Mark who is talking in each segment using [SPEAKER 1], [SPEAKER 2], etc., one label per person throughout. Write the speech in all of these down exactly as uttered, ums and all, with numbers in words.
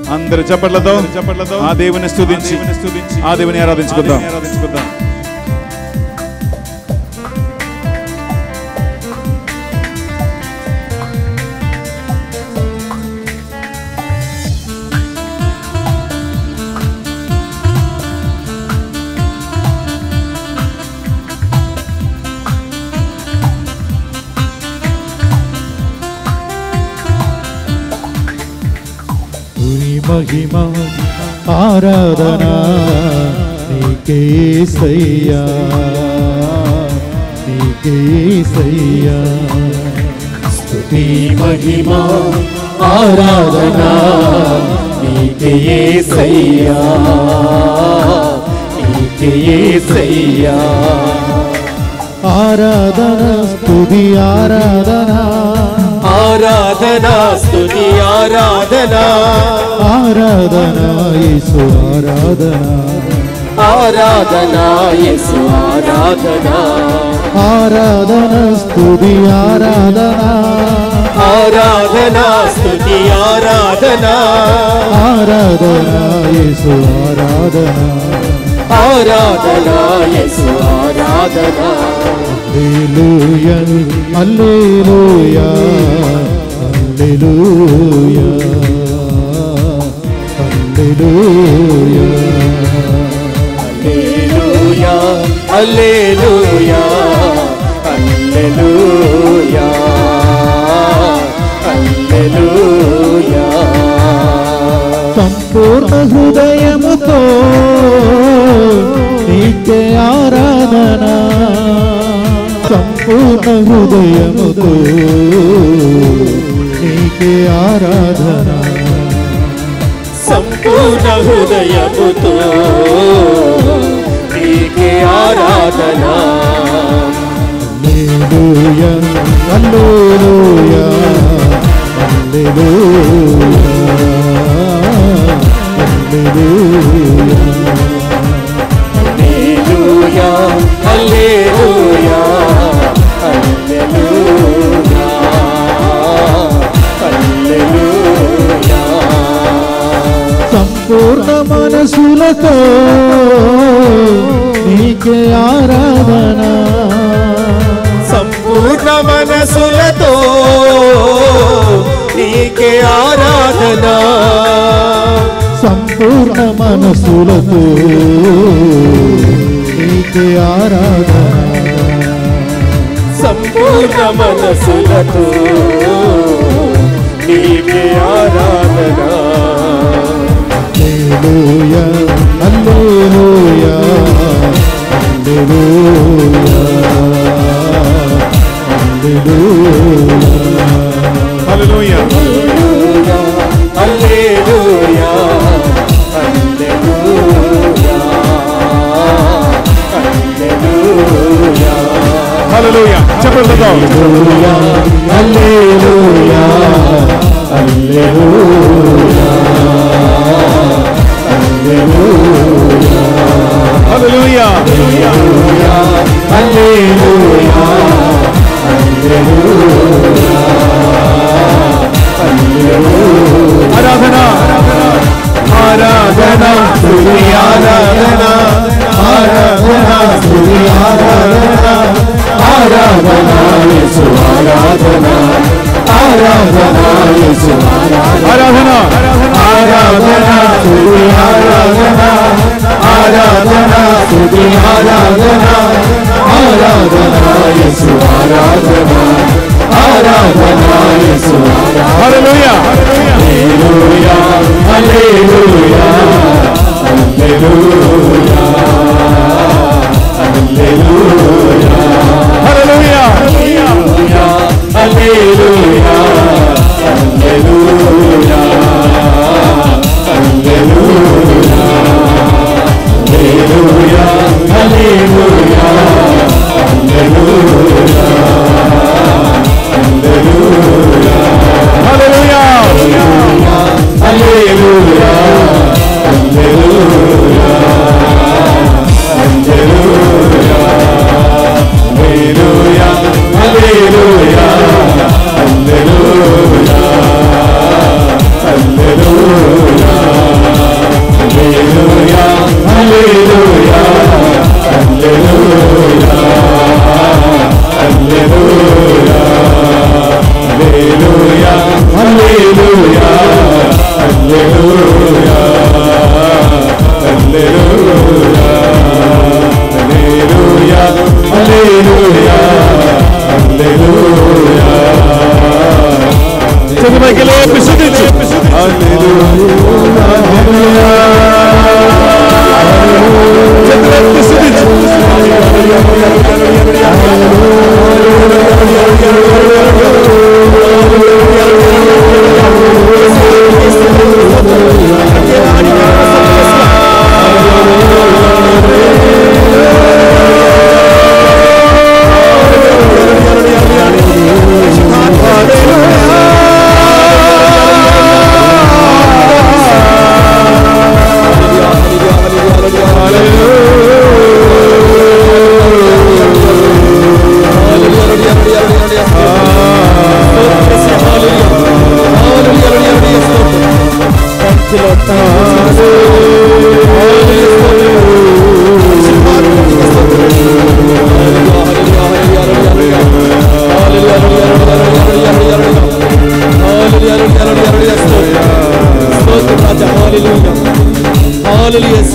[SPEAKER 1] అందరూ చప్పట్లతో చప్పట్లతో ఆ దేవుని స్తుతించి ఆ దేవుని ఆరాధించుకుందాం ఆరాధించుకుందాం
[SPEAKER 2] महिमा आराधना नीके सैया नीके सैया स्तुति महिमा आराधना नीके सैया नीके सैया आराधना स्तुति आराधना आराधना स्तुति आराधना आराधना यीशु आराधना आराधना यीशु आराधना आराधना स्तुति आराधना आराधना स्तुति आराधना आराधना यीशु आराधना आराधना यीशु आराधना Hallelujah, Hallelujah, Hallelujah, Hallelujah, Hallelujah, Hallelujah, Hallelujah, Hallelujah. సంపూర్ణ హృదయముతో నీకే ఆరాధన సంపూర్ణ హృదయముతో నీకే ఆరాధన సంపూర్ణ హృదయముతో నీకే ఆరాధన హల్లెలూయా hallelujah hallelujah hallelujah hallelujah hallelujah హల్లెలూయా సంపూర్ణ మనసులతో నీకే ఆరాధన సంపూర్ణ మనసులతో నీకే ఆరాధన సంపూర్ణ మనసులతో నీకే ఆరాధన సంపూర్ణ మనసులతో నీకే ఆరాధన హల్లెలూయా hallelujah hallelujah hallelujah hallelujah hallelujah హల్లెలూయా చెప్పండితో హల్లెలూయా hallelujah hallelujah hallelujah hallelujah hallelujah హల్లెలూయా ఆరాధన ఆరాధన స్తుతి ఆరాధన ఆరాధన స్తుతి ఆరాధన ఆరాధన యేసు ఆరాధన ఆరాధన యేసు ఆరాధన ఆరాధన స్తుతి ఆరాధన ఆరాధన స్తుతి ఆరాధన ఆరాధన యేసు ఆరాధన ఆరాధన యేసు హల్లెలూయా hallelujah hallelujah hallelujah hallelujah hallelujah hallelujah hallelujah hallelujah hallelujah hallelujah hallelujah hallelujah hallelujah hallelujah hallelujah hallelujah hallelujah హల్లెలూయా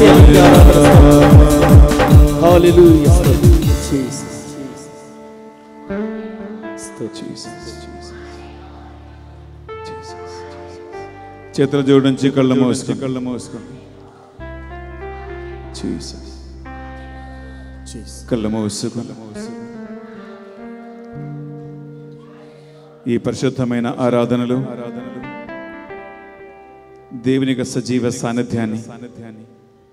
[SPEAKER 3] దేవునికి ఆరాధన. హల్లెలూయా. జీసస్
[SPEAKER 1] చేతులు జోడించి కళ్ళు మూసుకొని కళ్ళు మూసుకొని కళ్ళు మూసుకొని ఈ పరిశుద్ధమైన ఆరాధనలు ఆరాధనలు దేవుని యొక్క సజీవ సాన్నిధ్యాన్ని సాన్నిధ్యాన్ని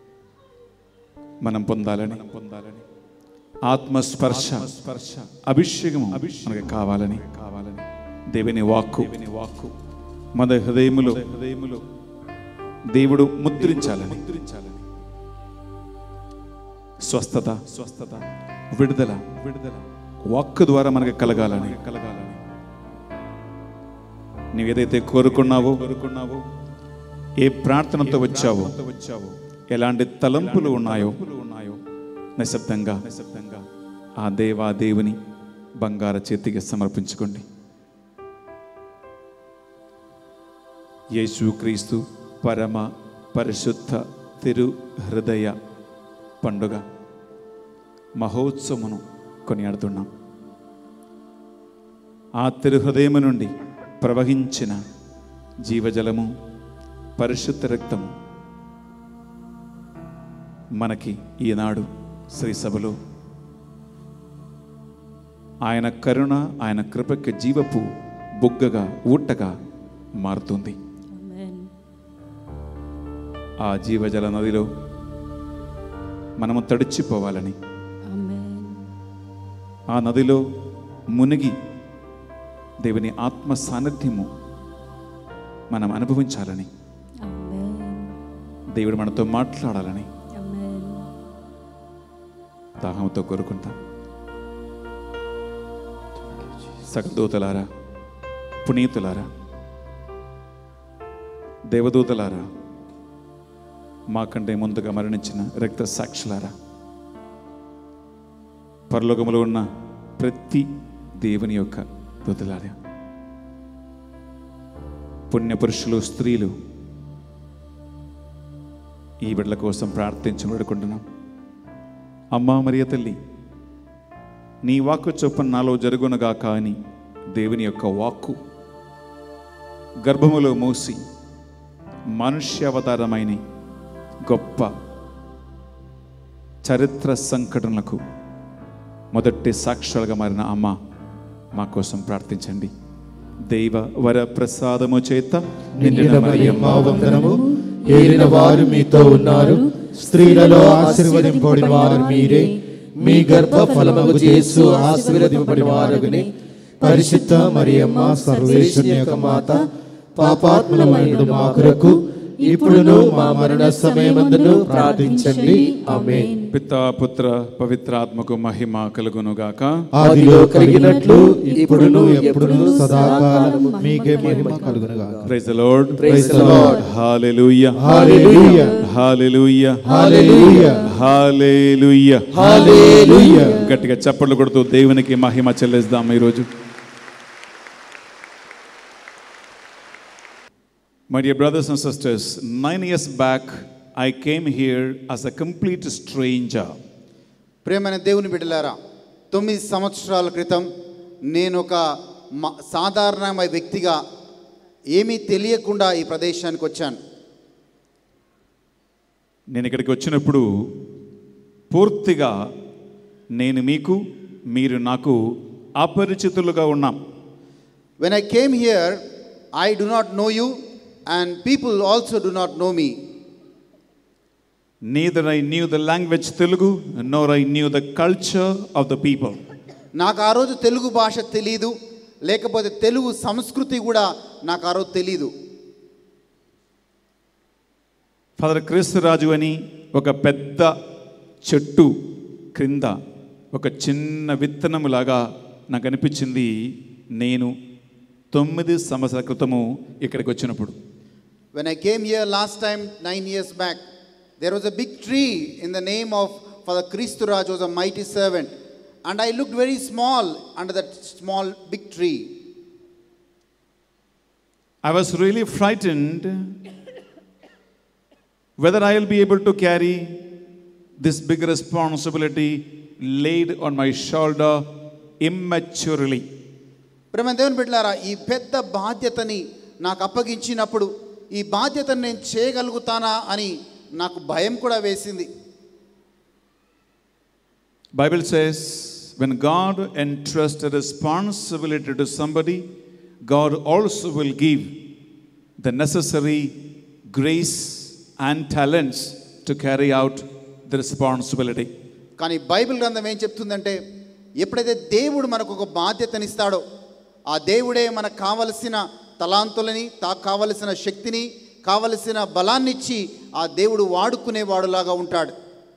[SPEAKER 1] మనం పొందాలని పొందాలని ఆత్మస్పర్శ స్పర్శ అభిషేకం మనకి కావాలని కావాలని దేవుని వాక్కు దేవుని వాక్కు మన హృదయములో హృదయములో దేవుడు ముద్రించాలని ముద్రించాలని స్వస్థత స్వస్థత విడుదల విడుదల వాక్కు ద్వారా మనకి కలగాలని కలగాలని నీవు ఏదైతే కోరుకున్నావో కోరుకున్నావో ఏ ప్రార్థనతో వచ్చావో వచ్చావో ఎలాంటి తలంపులు ఉన్నాయో ఉన్నాయో నిశ్శబ్దంగా నిశ్శబ్దంగా ఆ దేవా దేవుని బంగారు చేతికి సమర్పించుకోండి. యేసుక్రీస్తు పరమ పరిశుద్ధ తిరు హృదయ పండుగ మహోత్సవమును కొనియాడుతున్నాం. ఆ తిరు హృదయము నుండి ప్రవహించిన జీవజలము పరిశుద్ధ రక్తము మనకి ఈనాడు శ్రీ సభలో ఆయన కరుణ ఆయన కృపకి జీవపు బుగ్గగా ఊటగా మారుతుంది. ఆ జీవజల నదిలో మనము తడిచిపోవాలని ఆ నదిలో మునిగి దేవుని ఆత్మ సాన్నిధ్యము మనం అనుభవించాలని దేవుడు మనతో మాట్లాడాలని దాహంతో కోరుకుంటాం. సకదూతలారా, పునీతులారా, దేవదూతలారా, మాకంటే ముందుగా మరణించిన రక్త సాక్షులారా, పరలోకములో ఉన్న ప్రతి దేవుని యొక్క దూతలారా, పుణ్యపురుషులు, స్త్రీలు, ఈ బిడ్డల కోసం ప్రార్థించి వేడుకుంటున్నాం. అమ్మా మరియ తల్లి, నీ వాక్కు చొప్పున నాలో జరుగునుగా కాని దేవుని యొక్క వాక్కు గర్భములో మోసి మనుష్యావతారమైన గొప్ప చరిత్ర సంఘటనలకు మొదటి సాక్షులుగా మారిన అమ్మ మా కోసం ప్రార్థించండి. దైవ వర ప్రసాదము చేత
[SPEAKER 2] నిండిన మరియమ్మ వందనము. ఏలిన వారు మీతో ఉన్నారు, స్త్రీలలో ఆశీర్వదింపబడిన వారు మీరే. మీ గర్భ ఫలమగు యేసు ఆశీర్వదింపబడిన వారగుని. పరిశుద్ధ మరియమ్మ సర్వేశ్వరుని యొక్క మాత, పాపాత్ములమైన మా కొరకు ఇప్పుడును మా మరణ సమయమందును ప్రార్థించండి. ఆమేన్.
[SPEAKER 1] పితా పుత్ర పవిత్రాత్మకు మహిమ కలుగును గాక.
[SPEAKER 2] ఆదిలో కలిగినట్లు ఇప్పుడును ఎప్పుడును సదాకాలం మీకే మహిమ కలుగును గాక.
[SPEAKER 1] Praise the Lord.
[SPEAKER 2] Praise the lord.
[SPEAKER 1] Hallelujah.
[SPEAKER 2] Hallelujah.
[SPEAKER 1] Hallelujah.
[SPEAKER 2] Hallelujah.
[SPEAKER 1] Hallelujah.
[SPEAKER 2] Hallelujah.
[SPEAKER 1] గట్టిగా చప్పట్లు కొడుతూ దేవునికి మహిమ చెల్లిద్దాం. ఈరోజు My dear brothers and sisters, nine years back I came here as a complete stranger.
[SPEAKER 4] ప్రియమైన దేవుని బిడ్డలారా, తొమ్మిది సంవత్సరాల క్రితం నేను ఒక సాధారణమైన వ్యక్తిగా ఏమీ తెలియకుండా ఈ ప్రదేశానికి వచ్చాను.
[SPEAKER 1] నేను ఇక్కడికి వచ్చినప్పుడు పూర్తిగా నేను మీకు, మీరు నాకు అపరిచితులుగా ఉన్నాం.
[SPEAKER 4] When I came here, I do not know you and people also do not know me.
[SPEAKER 1] Neither I knew the language Telugu nor I knew the culture of the people.
[SPEAKER 4] నాకు ఆ రోజు తెలుగు భాష తెలియదు, లేకపోతే తెలుగు సంస్కృతి కూడా నాకు ఆ రోజు తెలియదు.
[SPEAKER 1] ఫాదర్ క్రీస్తురాజు అని ఒక పెద్ద చెట్టు క్రింద ఒక చిన్న విత్తనములాగా నాకు అనిపించింది నేను తొమ్మిది సంవత్సరాల క్రితము ఇక్కడికి వచ్చినప్పుడు.
[SPEAKER 4] When I came here last time nine years back, there was a big tree in the name of Father Christuraj, was a mighty servant, and I looked very small under that small big tree.
[SPEAKER 1] I was really frightened whether I will be able to carry this big responsibility laid on my shoulder immaturely.
[SPEAKER 4] ప్రేమ దేవుని బిడ్డలారా, ఈ పెద్ద బాధ్యతని నాకు అప్పగించినప్పుడు ఈ బాధ్యతను నేను చేయగలుగుతానా అని నాకు భయం కూడా వేసింది.
[SPEAKER 1] Bible says when God entrusts a responsibility to somebody, God also will give the necessary grace and talents to carry out the responsibility.
[SPEAKER 4] కానీ బైబిల్ గ్రంథం ఏం చెప్తుందంటే, ఎప్పుడైతే దేవుడు మనకు ఒక బాధ్యతనిస్తాడో ఆ దేవుడే మనకు కావలసిన తలాంతులని, తా కావలసిన శక్తిని, కావలసిన బలాన్ని ఇచ్చి ఆ దేవుడు వాడుకునేవాడులాగా ఉంటాడు.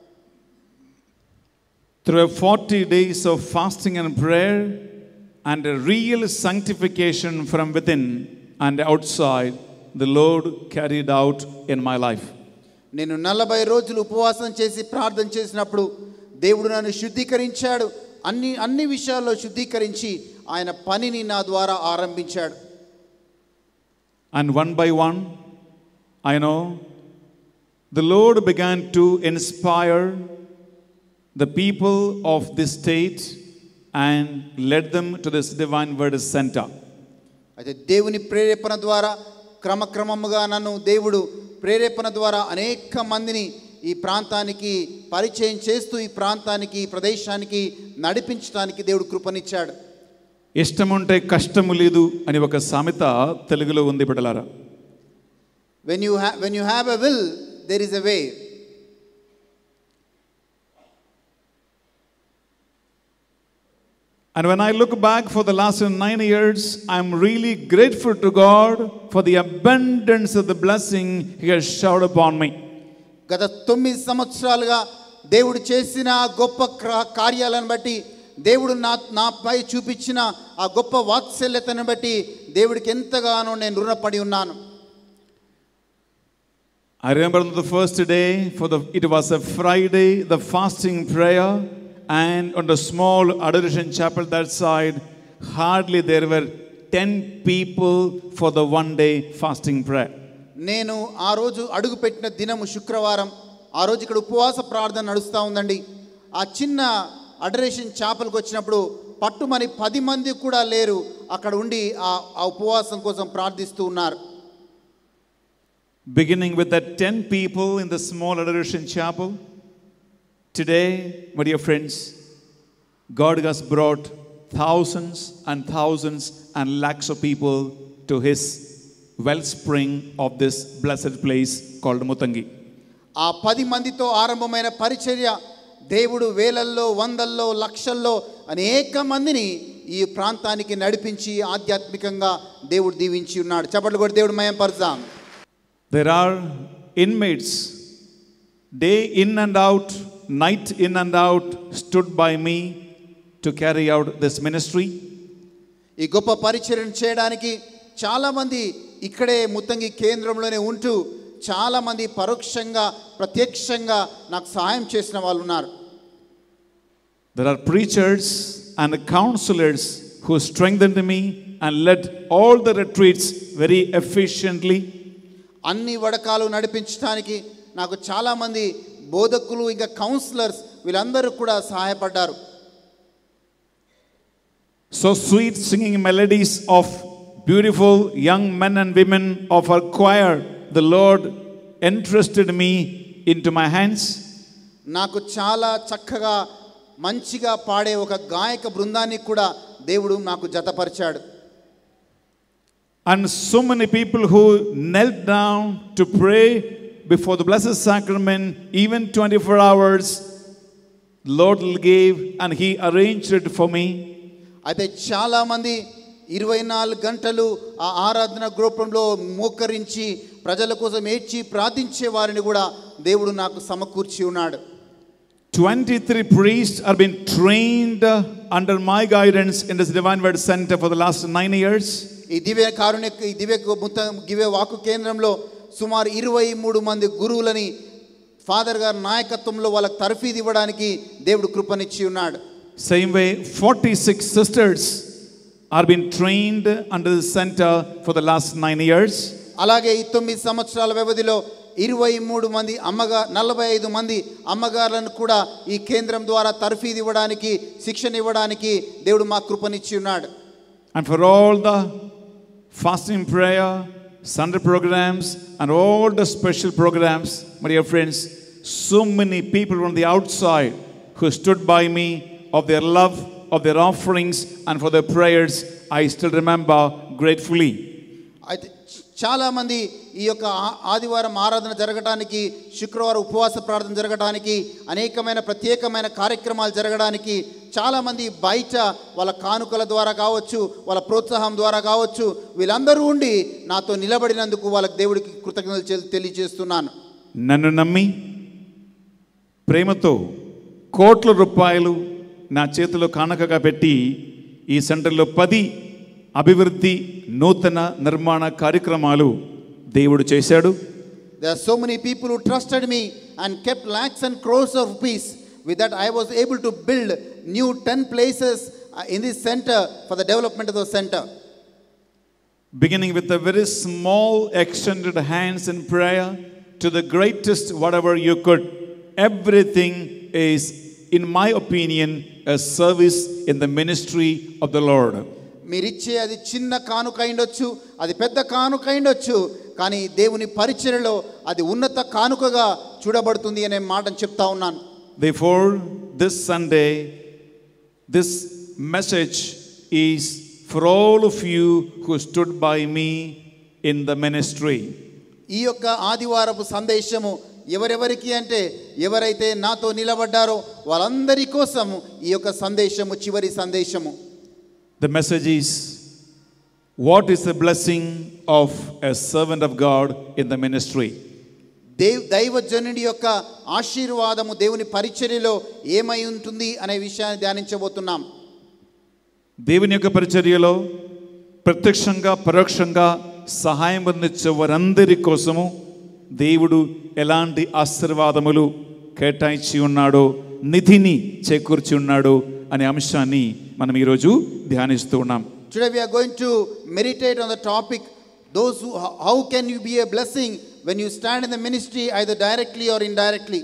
[SPEAKER 1] Through forty days of fasting and prayer and a real sanctification from within and outside, the Lord carried out in my life.
[SPEAKER 4] నేను నలభై రోజులు ఉపవాసం చేసి ప్రార్థన చేసినప్పుడు దేవుడు నన్ను శుద్ధీకరించాడు. అన్ని అన్ని విషయాల్లో శుద్ధీకరించి ఆయన పనిని నా ద్వారా ఆరంభించాడు.
[SPEAKER 1] And one by one, I know the Lord began to inspire the people of this state and led them to this Divine Word Center.
[SPEAKER 4] అయితే దేవుని ప్రేరేపణ ద్వారా క్రమక్రమముగా నన్ను దేవుడు ప్రేరేపణ ద్వారా అనేక మందిని ఈ ప్రాంతానికి పరిచయం చేస్తూ ఈ ప్రాంతానికి ఈ ప్రదేశానికి నడిపించడానికి దేవుడు కృపనిచ్చాడు.
[SPEAKER 1] ఇష్టముంటే కష్టము లేదు అని ఒక సామెత తెలుగులో ఉంది బిడ్డలారా.
[SPEAKER 4] When you have when you have a will, there is a way.
[SPEAKER 1] And when I look back for the last nine years, I'm really grateful to God for the abundance of the blessing He has showered upon me.
[SPEAKER 4] గత తొమ్మిది సంవత్సరాలుగా దేవుడు చేసిన గొప్ప కార్యాలను బట్టి, దేవుడు నా నాపై చూపించిన ఆ గొప్ప వాత్సల్యతను బట్టి దేవుడికి ఎంతగానో నేను రుణపడి ఉన్నాను.
[SPEAKER 1] I remember on the first day, for the it was a Friday, the fasting prayer, and on the small adoration chapel that side, hardly there were ten people for the one day fasting prayer.
[SPEAKER 4] నేను ఆ రోజు అడుగుపెట్టిన దినము శుక్రవారం. ఆ రోజు ఇక్కడ ఉపవాస ప్రార్థన నడుస్తూ ఉందండి. ఆ చిన్న అడరేషన్ చాపల్కి వచ్చినప్పుడు పట్టుమని పది మంది కూడా లేరు. అక్కడ ఉండి ఆ ఉపవాసం కోసం ప్రార్థిస్తూ ఉన్నారు.
[SPEAKER 1] Beginning with that ten people in the small adoration chapel, today, my dear friends, God has brought thousands and thousands and lakhs of people to His wellspring of this blessed place called Mutangi.
[SPEAKER 4] ఆ పది మందితో ఆరంభమైన పరిచర్య దేవుడు వేలల్లో, వందల్లో, లక్షల్లో అనేక మందిని ఈ ప్రాంతానికి నడిపించి ఆధ్యాత్మికంగా దేవుడు దీవించి ఉన్నాడు. చప్పట్లు కొట్టి దేవుడు మహిమ పరచుదాం.
[SPEAKER 1] There are inmates, day in and out, night in and out, stood by me to carry out this ministry.
[SPEAKER 4] ఈ గొప్ప పరిచర్యను చేయడానికి చాలా మంది ఇక్కడే ముత్తంగి కేంద్రంలోనే ఉంటూ చాలా మంది పరోక్షంగా ప్రత్యక్షంగా నాకు సహాయం చేసిన వాళ్ళు ఉన్నారు.
[SPEAKER 1] There are preachers and counselors who strengthened me and led all the retreats very efficiently.
[SPEAKER 4] అన్ని వడకాలు నడిపించడానికి నాకు చాలా మంది బోధకులు ఇంకా కౌన్సిలర్స్ వీళ్ళందరూ కూడా సహాయపడ్డారు.
[SPEAKER 1] So sweet singing melodies of beautiful young men and women of our choir, the Lord entrusted me into my hands.
[SPEAKER 4] నాకు చాలా చక్కగా మంచిగా పాడే ఒక గాయక బృందాన్ని కూడా దేవుడు నాకు జతపరిచాడు.
[SPEAKER 1] And so many people who knelt down to pray before the Blessed Sacrament, even twenty-four hours, Lord gave and He arranged it for me.
[SPEAKER 4] అయితే చాలా మంది ఇరవై నాలుగు గంటలు ఆ ఆరాధన గృహంలో మోకరించి ప్రజల కోసం ఏడ్చి ప్రార్థించే వారిని కూడా దేవుడు నాకు సమకూర్చి ఉన్నాడు.
[SPEAKER 1] twenty-three priests are being trained under my guidance in this Divine Word Center for the last nine years.
[SPEAKER 4] ఈ దివ్య కారుణ్య ఈ దివ్య దివ్య వాక్కు కేంద్రంలో సుమారు ఇరవై మూడు మంది గురువులని ఫాదర్ గారి నాయకత్వంలో వాళ్ళకి తర్ఫీదు ఇవ్వడానికి దేవుడు కృపనిచ్చి ఉన్నాడు.
[SPEAKER 1] Same way, forty-six sisters are being trained under the center for the last nine years.
[SPEAKER 4] అలాగే ఈ తొమ్మిది సంవత్సరాల వ్యవధిలో ఇరవై మూడు మంది అమ్మగా నలభై ఐదు మంది అమ్మగారులను కూడా ఈ కేంద్రం ద్వారా తర్ఫీదు ఇవ్వడానికి శిక్షణ ఇవ్వడానికి దేవుడు మా కృపనిచ్చి ఉన్నాడు.
[SPEAKER 1] And for all the fasting prayer, Sunday programs and all the special programs, my dear friends, so many people from the outside who stood by me of their love, of their offerings and for their prayers, I still remember gratefully.
[SPEAKER 4] అయితే చాలామంది ఈ యొక్క ఆదివారం ఆరాధన జరగడానికి, శుక్రవారం ఉపవాస ప్రార్థన జరగడానికి, అనేకమైన ప్రత్యేకమైన కార్యక్రమాలు జరగడానికి చాలామంది బయట వాళ్ళ కానుకల ద్వారా కావచ్చు, వాళ్ళ ప్రోత్సాహం ద్వారా కావచ్చు, వీళ్ళందరూ ఉండి నాతో నిలబడినందుకు వాళ్ళకి దేవుడికి కృతజ్ఞతలు తెలియజేస్తున్నాను.
[SPEAKER 1] నన్ను నమ్మి ప్రేమతో కోట్ల రూపాయలు నా చేతిలో కానుకగా పెట్టి ఈ సెంటర్లో పది అభివృద్ధి నూతన నిర్మాణ కార్యక్రమాలు దేవుడు చేశాడు.
[SPEAKER 4] There are so many people who trusted me and kept lakhs and crores of rupees. With that I was able to build new ten places in this center for the development of the center.
[SPEAKER 1] Beginning with a very small extended hands in prayer to the greatest whatever you could, everything is, in my opinion, a service in the ministry of the Lord.
[SPEAKER 4] మీరిచ్చే అది చిన్న కానుక అయిండొచ్చు, అది పెద్ద కానుక అయిండొచ్చు, కానీ దేవుని పరిచర్యలో అది ఉన్నత కానుకగా చూడబడుతుంది అనే మాటను చెప్తా ఉన్నాను.
[SPEAKER 1] Therefore, this Sunday, this message is for all of you who stood by me in the ministry.
[SPEAKER 4] ఈ యొక్క ఆదివారపు సందేశము ఎవరెవరికి అంటే ఎవరైతే నాతో నిలబడ్డారో వాళ్ళందరి కోసం ఈ యొక్క సందేశము చివరి సందేశము.
[SPEAKER 1] The message is, what is the blessing of a servant of God in the ministry?
[SPEAKER 4] Dev దైవజనుడి యొక్క ఆశీర్వాదము దేవుని పరిచర్యలో ఏమై ఉంటుంది అనే విషయాన్ని ధ్యానించబోతున్నాం.
[SPEAKER 1] దేవుని యొక్క పరిచర్యలో ప్రత్యక్షంగా పరోక్షంగా సహాయం అందించే వారందరి కోసము దేవుడు ఎలాంటి ఆశీర్వాదములు కేటాయించి ఉన్నాడో, నిధిని చేకూర్చి ఉన్నాడో అనే అంశాన్ని మనం ఈరోజు ధ్యానిస్తూ ఉన్నాం.
[SPEAKER 4] Today we are going to meditate on the topic, those who, how can you be a blessing when you stand in the ministry either directly or indirectly.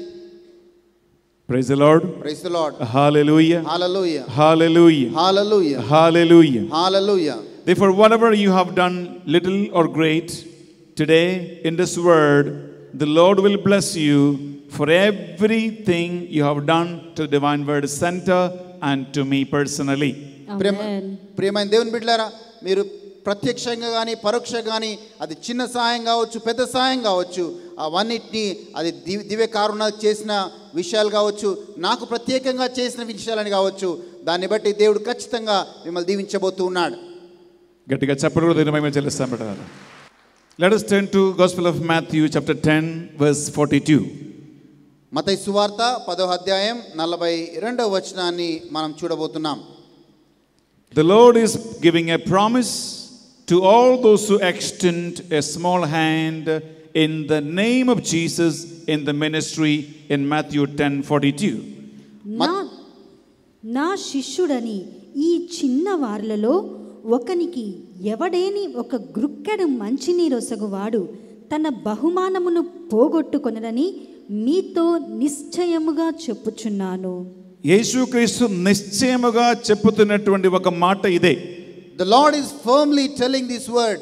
[SPEAKER 1] Praise the Lord.
[SPEAKER 4] Praise the Lord.
[SPEAKER 1] Hallelujah.
[SPEAKER 4] Hallelujah.
[SPEAKER 1] Hallelujah.
[SPEAKER 4] Hallelujah.
[SPEAKER 1] Hallelujah.
[SPEAKER 4] Hallelujah.
[SPEAKER 1] Therefore, whatever you have done, little or great, today in this word, the Lord will bless you for everything you have done to the Divine Word Center and to me personally.
[SPEAKER 4] ప్రియమైన దేవుని బిడ్డలారా, మీరు ప్రత్యక్షంగా కానీ పరోక్షంగా కానీ అది చిన్న సహాయం కావచ్చు, పెద్ద సహాయం కావచ్చు, అవన్నిటినీ అది దివ్య దివ్య కారుణ చేసిన విషయాలు కావచ్చు, నాకు ప్రత్యేకంగా చేసిన విషయాలని కావచ్చు, దాన్ని బట్టి దేవుడు ఖచ్చితంగా మిమ్మల్ని దీవించబోతూ ఉన్నాడు.
[SPEAKER 1] గట్టిగా చెప్పరు దినమై చెల్లిస్తాం బిడ్డలారా. Let us turn to Gospel of Matthew chapter ten verse forty-two.
[SPEAKER 4] మత్తయి సువార్త పదో అధ్యాయం నలభై రెండవ వచనాన్ని మనం చూడబోతున్నాం.
[SPEAKER 1] The Lord is giving a promise to all those who extend a small hand in the name of Jesus in the ministry in Matthew ten forty-two.
[SPEAKER 5] నా నా శిష్యుడని ఈ చిన్న వార్లలో ఒకనికి ఎవడేని ఒక గ్రుక్కెడు మంచినీరొసగువాడు తన బహుమానమును పోగొట్టుకొనడని మీతో నిశ్చయముగా చెప్పుచున్నాను.
[SPEAKER 1] యేసుక్రీస్తు నిశ్చయముగా చెప్పుతున్నటువంటి ఒక మాట ఇదే.
[SPEAKER 4] The Lord is firmly telling this word,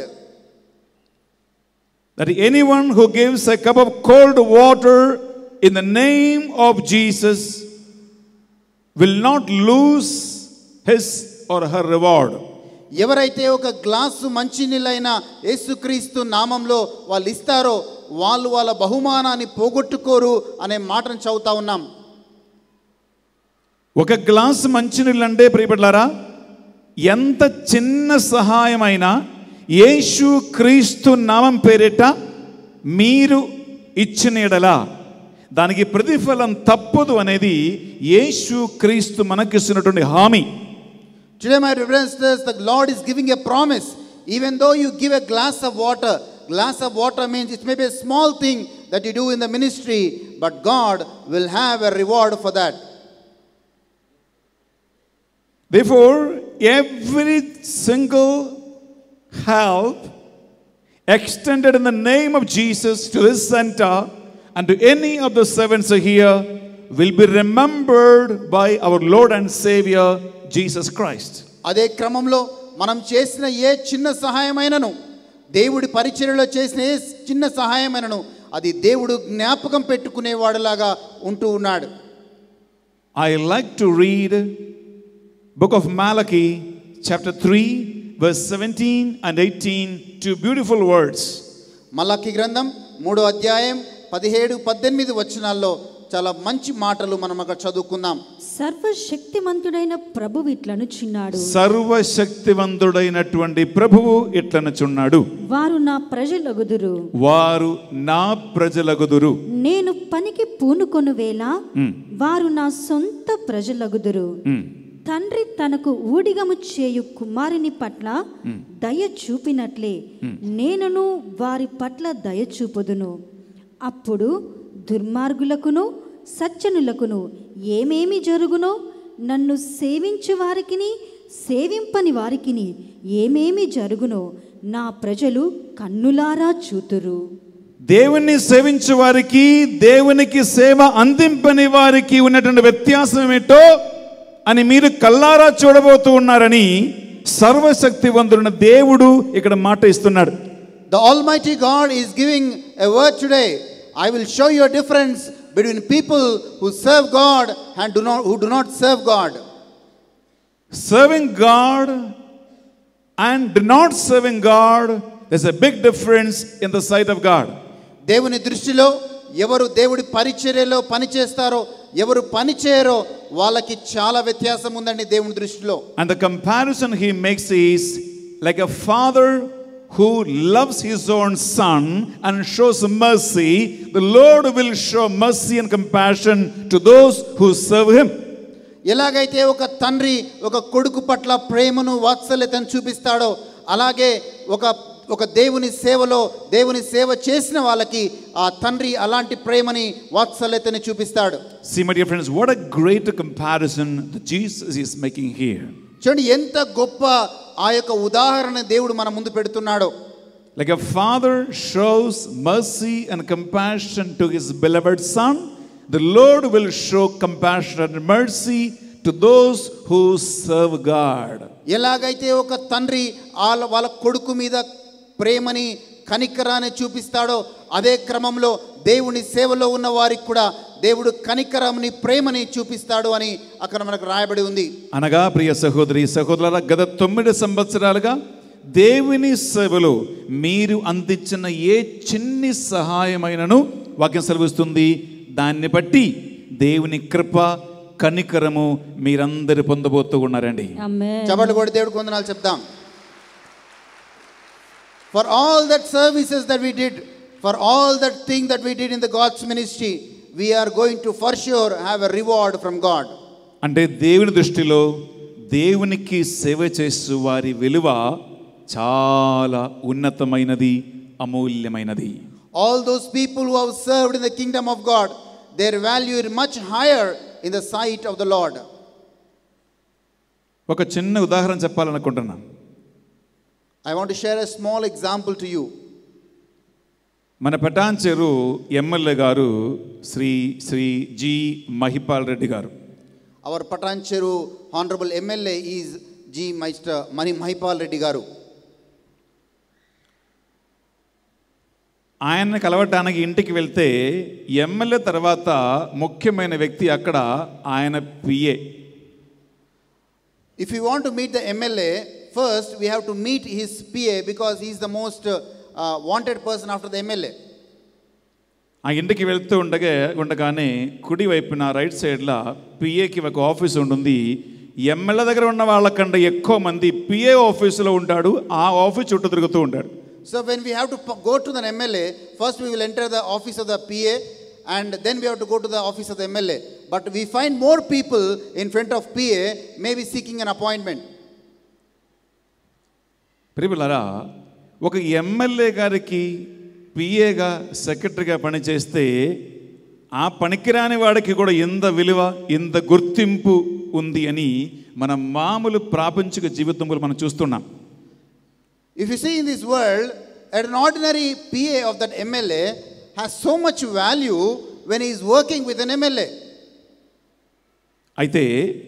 [SPEAKER 1] that anyone who gives a cup of cold water in the name of Jesus will not lose his or her reward.
[SPEAKER 4] ఎవరైతే ఒక గ్లాసు మంచినీళ్ళైనా యేసుక్రీస్తు నామంలో వాళ్ళు ఇస్తారో వాళ్ళు వాళ్ళ బహుమానాన్ని పోగొట్టుకోరు అనే మాటను చదువుతా ఉన్నాం.
[SPEAKER 1] ఒక గ్లాసు మంచినీళ్ళు అంటే ప్రియపడ్లారా, ఎంత చిన్న సహాయమైనా యేసు క్రీస్తు నామం పేరిట మీరు ఇచ్చిన ఎడల దానికి ప్రతిఫలం తప్పదు అనేది యేసు క్రీస్తు మనకిస్తున్నటువంటి హామీ.
[SPEAKER 4] Today, my reverend sisters, the Lord is giving a promise. Even though you give a glass of water, glass of water means it may be a small thing that you do in the ministry, but God will have a reward for that.
[SPEAKER 1] Therefore, every single help, extended in the name of Jesus to this center and to any of the servants here will be remembered by our Lord and Savior Jesus Christ.
[SPEAKER 4] అదే క్రమంలో మనం చేసిన ఏ చిన్న సహాయమైనను, దేవుడి పరిచర్యలో చేసిన ఏ చిన్న సహాయమైనను అది దేవుడు జ్ఞాపకం పెట్టుకునేవాడులాగా ఉంటూ ఉన్నాడు.
[SPEAKER 1] I like to read book of Malachi chapter three verse seventeen and eighteen, two beautiful words.
[SPEAKER 4] మలాకి గ్రంథం మూడో అధ్యాయం పదిహేడు పద్దెనిమిది వచనాల్లో చాలా మంచి మాటలు మనం అక్కడ చదువుకుందాం.
[SPEAKER 5] సర్వశక్తిమంతుడైన ప్రభువు ఇట్లనుచున్నాడు,
[SPEAKER 1] సర్వశక్తివంతుడైనటువంటి ప్రభువు ఇట్లనుచున్నాడు,
[SPEAKER 5] వారు నా ప్రజలగుదురు,
[SPEAKER 1] వారు నా ప్రజలగుదురు.
[SPEAKER 5] నేను పనికి పూనుకొను వేళ వారు నా సొంత ప్రజలగుదురు. తండ్రి తనకు ఊడిగము చేయు కుమారుని పట్ల దయ చూపినట్లే నేనును వారి పట్ల దయ చూపుదును. అప్పుడు దుర్మార్గులకును సజ్జనులకును ఏమేమి జరుగునో, నన్ను సేవించు వారికిని సేవింపని వారికిని ఏమేమి జరుగునో నా ప్రజలు కన్నులారా చూతురు.
[SPEAKER 1] దేవుణ్ణి సేవించే వారికి, దేవునికి సేవ అందింపని వారికి ఉన్నటువంటి వ్యత్యాసం ఏమిటో అని మీరు కల్లారా చూడబోతూ ఉన్నారని సర్వశక్తివంతుడైన దేవుడు ఇక్కడ మాట ఇస్తున్నాడు.
[SPEAKER 4] The Almighty God is giving a word today. I will show you a difference between people who serve God and do not, who do not serve God.
[SPEAKER 1] Serving God and not serving God, there's a big difference in the sight of God.
[SPEAKER 4] దేవుని దృష్టిలో ఎవరు దేవుడి పరిచర్యలో పని చేస్తారో, ఎవరు పని చేయరో వాళ్ళకి చాలా వ్యత్యాసం ఉందండి దేవుని దృష్టిలో.
[SPEAKER 1] And the comparison he makes is like a father who loves his own son and shows mercy, the Lord will show mercy and compassion to those who serve him.
[SPEAKER 4] ఎలాగైతే ఒక తండ్రి ఒక కొడుకు పట్ల ప్రేమను వాత్సల్యతను చూపిస్తాడో, అలాగే ఒక ఒక దేవుని సేవలో దేవుని సేవ చేసిన వాళ్ళకి ఆ తండ్రి అలాంటి ప్రేమని వాత్సల్యతని చూపిస్తాడు.
[SPEAKER 1] See my dear friends, what a great comparison that Jesus is making here.
[SPEAKER 4] చూడండి ఎంత గొప్ప ఆ యొక్క ఉదాహరణ దేవుడు మన ముందు పెడుతున్నాడో.
[SPEAKER 1] Like a father shows mercy and compassion to his beloved son, the Lord will show compassion and mercy to those who serve God.
[SPEAKER 4] ఎలాగైతే ఒక తండ్రి వాళ్ళ వాళ్ళ కొడుకు మీద ప్రేమని కనికరాన్ని చూపిస్తాడో, అదే క్రమంలో దేవుని సేవలో ఉన్న వారికి కూడా దేవుడు కనికరాన్ని ప్రేమని చూపిస్తాడు అని అక్కడ మనకు రాయబడి ఉంది.
[SPEAKER 1] అనగా ప్రియ సహోదరి సహోదరులారా, గత తొమ్మిది సంవత్సరాలుగా దేవుని సేవలో మీరు అందించిన ఏ చిన్ని సహాయమైనను వాక్యం సెలవిస్తుంది, దాన్ని బట్టి దేవుని కృప కనికరము మీరందరూ పొందబోతూ ఉన్నారండి.
[SPEAKER 5] ఆమేన్.
[SPEAKER 4] చప్పట్లు కొట్టి దేవుడికి వందనాలు చెప్దాం. For all that services that we did, for all that thing that we did in the God's ministry, we are going to for sure have a reward from God.
[SPEAKER 1] అంటే దేవుని దృష్టిలో దేవునికి సేవ చేసే వారి విలువ చాలా ఉన్నతమైనది, అమూల్యమైనది.
[SPEAKER 4] All those people who have served in the kingdom of God, their value is much higher in the sight of the Lord.
[SPEAKER 1] ఒక చిన్న ఉదాహరణ చెప్పాలనుకుంటున్నాను.
[SPEAKER 4] I want to share a small example to you.
[SPEAKER 1] మన Patancheru MLA గారు Shri Shri G Mahipal Reddy గారు.
[SPEAKER 4] Our Patancheru honorable M L A is G. Meister Mani Mahipal Reddy Garu.
[SPEAKER 1] ఆయన కలవటానికి ఇంటికి వెళ్తే ఎమ్మెల్యే తర్వాత ముఖ్యమైన వ్యక్తి అక్కడ ఆయన PA.
[SPEAKER 4] If you want to meet the M L A, first we have to meet his P A because he is the most uh, uh, wanted person after the M L A.
[SPEAKER 1] ఆ ఇంటికి వెళ్తూ ఉండగా ఉండగానే కుడి వైపున right సైడ్లో పిఏకి ఒక office ఉంటుంది. ఎమ్మెల్యే దగ్గర ఉన్న వాళ్ళకంటే ఎక్కువ మంది పిఏ ఆఫీసులో ఉంటాడు. ఆ ఆఫీస్ చుట్టూ తిరుగుతూ ఉంటాడు.
[SPEAKER 4] So when we have to go to the M L A, first we will enter the office of the P A and then we have to go to the office of the M L A. But we find more people in front of P A maybe seeking an appointment.
[SPEAKER 1] ప్రియులారా, ఒక MLA గారికి పిఏగా సెక్రటరీగా పనిచేస్తే ఆ పనికిరాని వాడికి కూడా ఎంత విలువ, ఎంత గుర్తింపు ఉంది అని మన మామూలు ప్రాపంచిక జీవితంలో మనం చూస్తున్నాం.
[SPEAKER 4] If you see in this world, an ordinary P A of that M L A has so much value when he is working with an M L A.
[SPEAKER 1] అయితే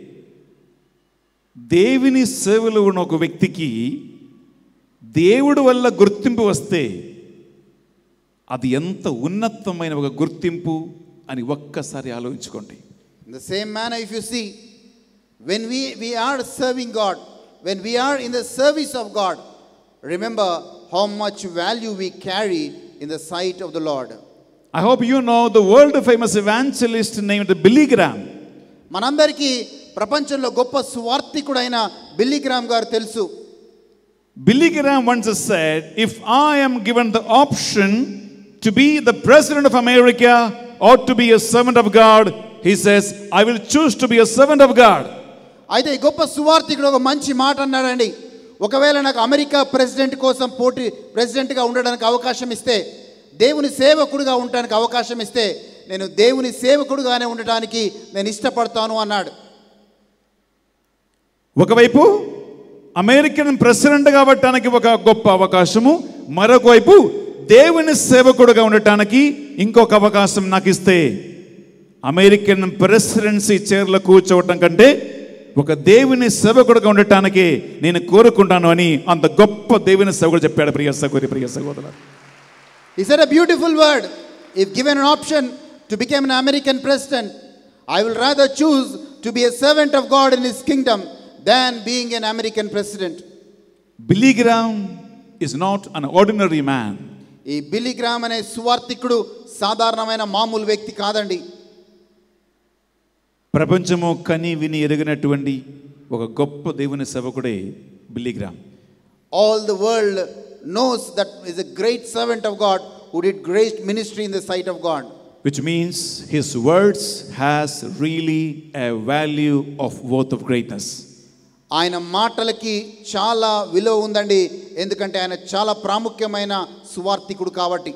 [SPEAKER 1] దేవుని సేవలో ఉన్న ఒక వ్యక్తికి దేవుడి వల్ల గుర్తింపు వస్తే అది ఎంత ఉన్నతమైన ఒక గుర్తింపు అని ఒక్కసారి ఆలోచించుకోండి.
[SPEAKER 4] In the same manner, if you see, when we, we are serving God, when we are in the service of God, remember how much value we carry in the sight of the Lord.
[SPEAKER 1] I hope you know the world famous evangelist named Billy Graham.
[SPEAKER 4] మనందరికీ ప్రపంచంలో గొప్ప సువార్తికుడైన Billy gram గారు తెలుసు.
[SPEAKER 1] Billy Graham once said, if I am given the option to be the president of America or to be a servant of God, he says, I will choose to be a servant of God.
[SPEAKER 4] అయితే ఈ గొప్ప సువార్తికుడు ఒక మంచి మాట అన్నాడండి. ఒకవేళ నాకు America president కోసం పోటీ ప్రెసిడెంట్గా ఉండడానికి అవకాశం ఇస్తే, దేవుని సేవకుడిగా ఉండడానికి అవకాశం ఇస్తే, నేను దేవుని సేవకుడుగానే ఉండడానికి నేను ఇష్టపడతాను అన్నాడు.
[SPEAKER 1] ఒకవైపు అమెరికన్ ప్రెసిడెంట్ కాబట్టడానికి ఒక గొప్ప అవకాశము, మరొక వైపు దేవుని సేవకుడుగా ఉండటానికి ఇంకొక అవకాశం నాకు ఇస్తే, అమెరికన్ ప్రెసిడెన్సీ చైర్లో కూర్చోవటం కంటే ఒక దేవుని సేవకుడుగా ఉండటానికి నేను కోరుకుంటాను అని అంత గొప్ప దేవుని సేవకుడు చెప్పాడు. ప్రియ సహోదరి, ప్రియ సహోదరులారా,
[SPEAKER 4] He said a beautiful word. If given an option to become an American president, I will rather choose to be a servant of God in His kingdom than being an American president.
[SPEAKER 1] Billy Graham is not an ordinary man.
[SPEAKER 4] ఈ Billy Graham అనే సువార్తికుడు సాధారణమైన మామూలు వ్యక్తి కాదండి.
[SPEAKER 1] ప్రపంచము కని విని ఎరిగినటువంటి ఒక గొప్ప దేవుని సేవకుడే Billy Graham.
[SPEAKER 4] All the world knows that is a great servant of God who did great ministry in the sight of God.
[SPEAKER 1] Which means his words has really a value of worth of greatness.
[SPEAKER 4] ఆయన మాటలకి చాలా విలువ ఉందండి, ఎందుకంటే ఆయన చాలా ప్రాముఖ్యమైన సువార్తికుడు కాబట్టి.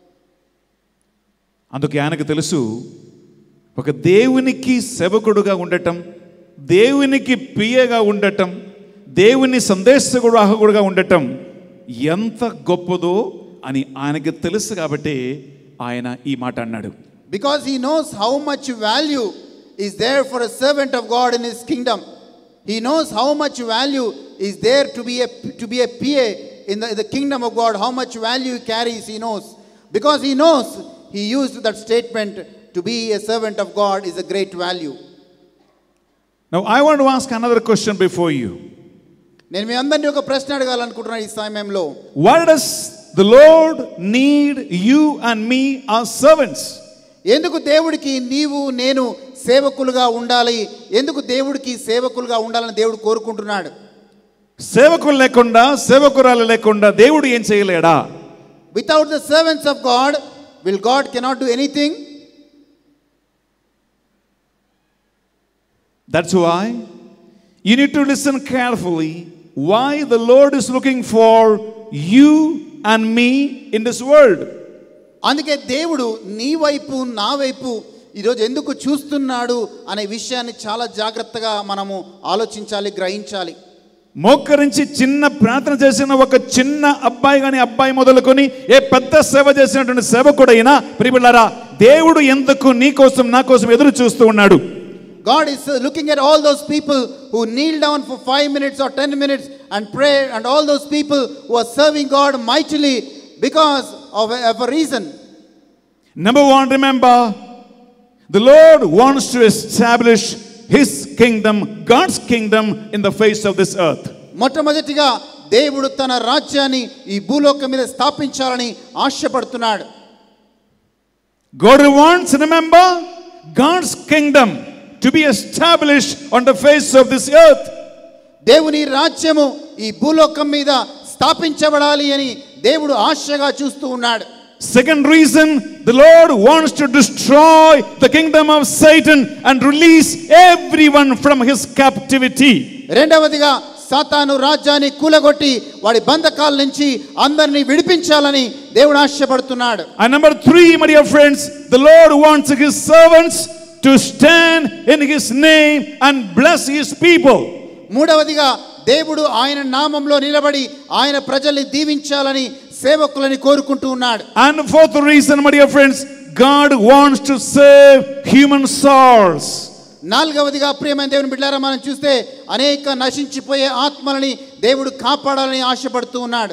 [SPEAKER 1] అందుకే ఆయనకు తెలుసు, ఒక దేవునికి సేవకుడుగా ఉండటం, దేవునికి పియగా ఉండటం, దేవుని సందేశకుడుగా ఉండటం ఎంత గొప్పదో అని ఆయనకు తెలుసు కాబట్టి ఆయన ఈ మాట అన్నాడు.
[SPEAKER 4] Because he knows how much value is there for a servant of God in his kingdom. He knows how much value is there to be a to be a P A in the, in the kingdom of God. How much value he carries, he knows. Because he knows, he used that statement, to be a servant of God is a great value.
[SPEAKER 1] Now I want to ask another question before you.
[SPEAKER 4] నేను మీ అందరినీ ఒక ప్రశ్న అడగాలనుకుంటున్నాను ఈ సమయంలో.
[SPEAKER 1] Why does the Lord need you and me as servants?
[SPEAKER 4] ఎందుకు దేవుడికి నీవు నేను సేవకులుగా ఉండాలి? ఎందుకు దేవుడికి సేవకులుగా ఉండాలని దేవుడు కోరుకుంటున్నాడు?
[SPEAKER 1] సేవకులు లేకుండా, సేవకురాలు లేకుండా దేవుడు ఏం చేయలేడా?
[SPEAKER 4] Without the servants of God, will God cannot do anything?
[SPEAKER 1] That's why you need to listen carefully why the Lord is looking for you and me in this world.
[SPEAKER 4] అందుకే దేవుడు నీ వైపు నా వైపు ఈరోజు ఎందుకు చూస్తున్నాడు అనే విషయాన్ని చాలా జాగ్రత్తగా మనము ఆలోచించాలి, గ్రహించాలి.
[SPEAKER 1] మోకరించి చిన్న ప్రార్థన చేసిన ఒక చిన్న అబ్బాయి కానీ అబ్బాయి మొదలుకొని ఏ పెద్ద సేవ చేసినటువంటి సేవకుడైనా ప్రియబిడ్డలారా, దేవుడు ఎందుకు నీ కోసం నా కోసం ఎదురు చూస్తూ ఉన్నాడు?
[SPEAKER 4] God is looking at all those people who kneel down for five minutes or ten minutes and pray, and all those people who are serving God mightily because of a, of a reason.
[SPEAKER 1] Number one, remember, the Lord wants to establish His kingdom, God's kingdom in the face of this earth.
[SPEAKER 4] మొట్టమొదటిగా దేవుడు తన రాజ్యాన్ని ఈ భూలోకం మీద స్థాపించాలని ఆశపడుతున్నాడు.
[SPEAKER 1] God wants, remember, God's kingdom to be established on the face of this earth.
[SPEAKER 4] దేవుని రాజ్యము ఈ భూలోకం మీద స్థాపించబడాలి అని దేవుడు ఆశగా చూస్తూ ఉన్నాడు.
[SPEAKER 1] Second reason, the Lord wants to destroy the kingdom of Satan and release everyone from his captivity.
[SPEAKER 4] రెండవదిగా సాతాను రాజ్యాన్ని కూలగొట్టి వాడి బంధకాల నుంచి అందరినీ విడిపించాలని దేవుడు ఆశపడుతున్నాడు.
[SPEAKER 1] And number three, my dear friends, the Lord wants his servants to stand in his name and bless his people.
[SPEAKER 4] మూడవదిగా దేవుడు ఆయన నామంలో నిలబడి ఆయన ప్రజల్ని దీవించాలని సేవకులని కోరుకుంటూ ఉన్నాడు.
[SPEAKER 1] And fourth reason, my dear friends, God wants to save human souls.
[SPEAKER 4] నాలుగవదిగా ప్రియమైన దేవుని బిడ్డలారా మనం చూస్తే అనేక నశించిపోయే ఆత్మలని దేవుడు కాపాడాలని ఆశపడుతూ ఉన్నాడు.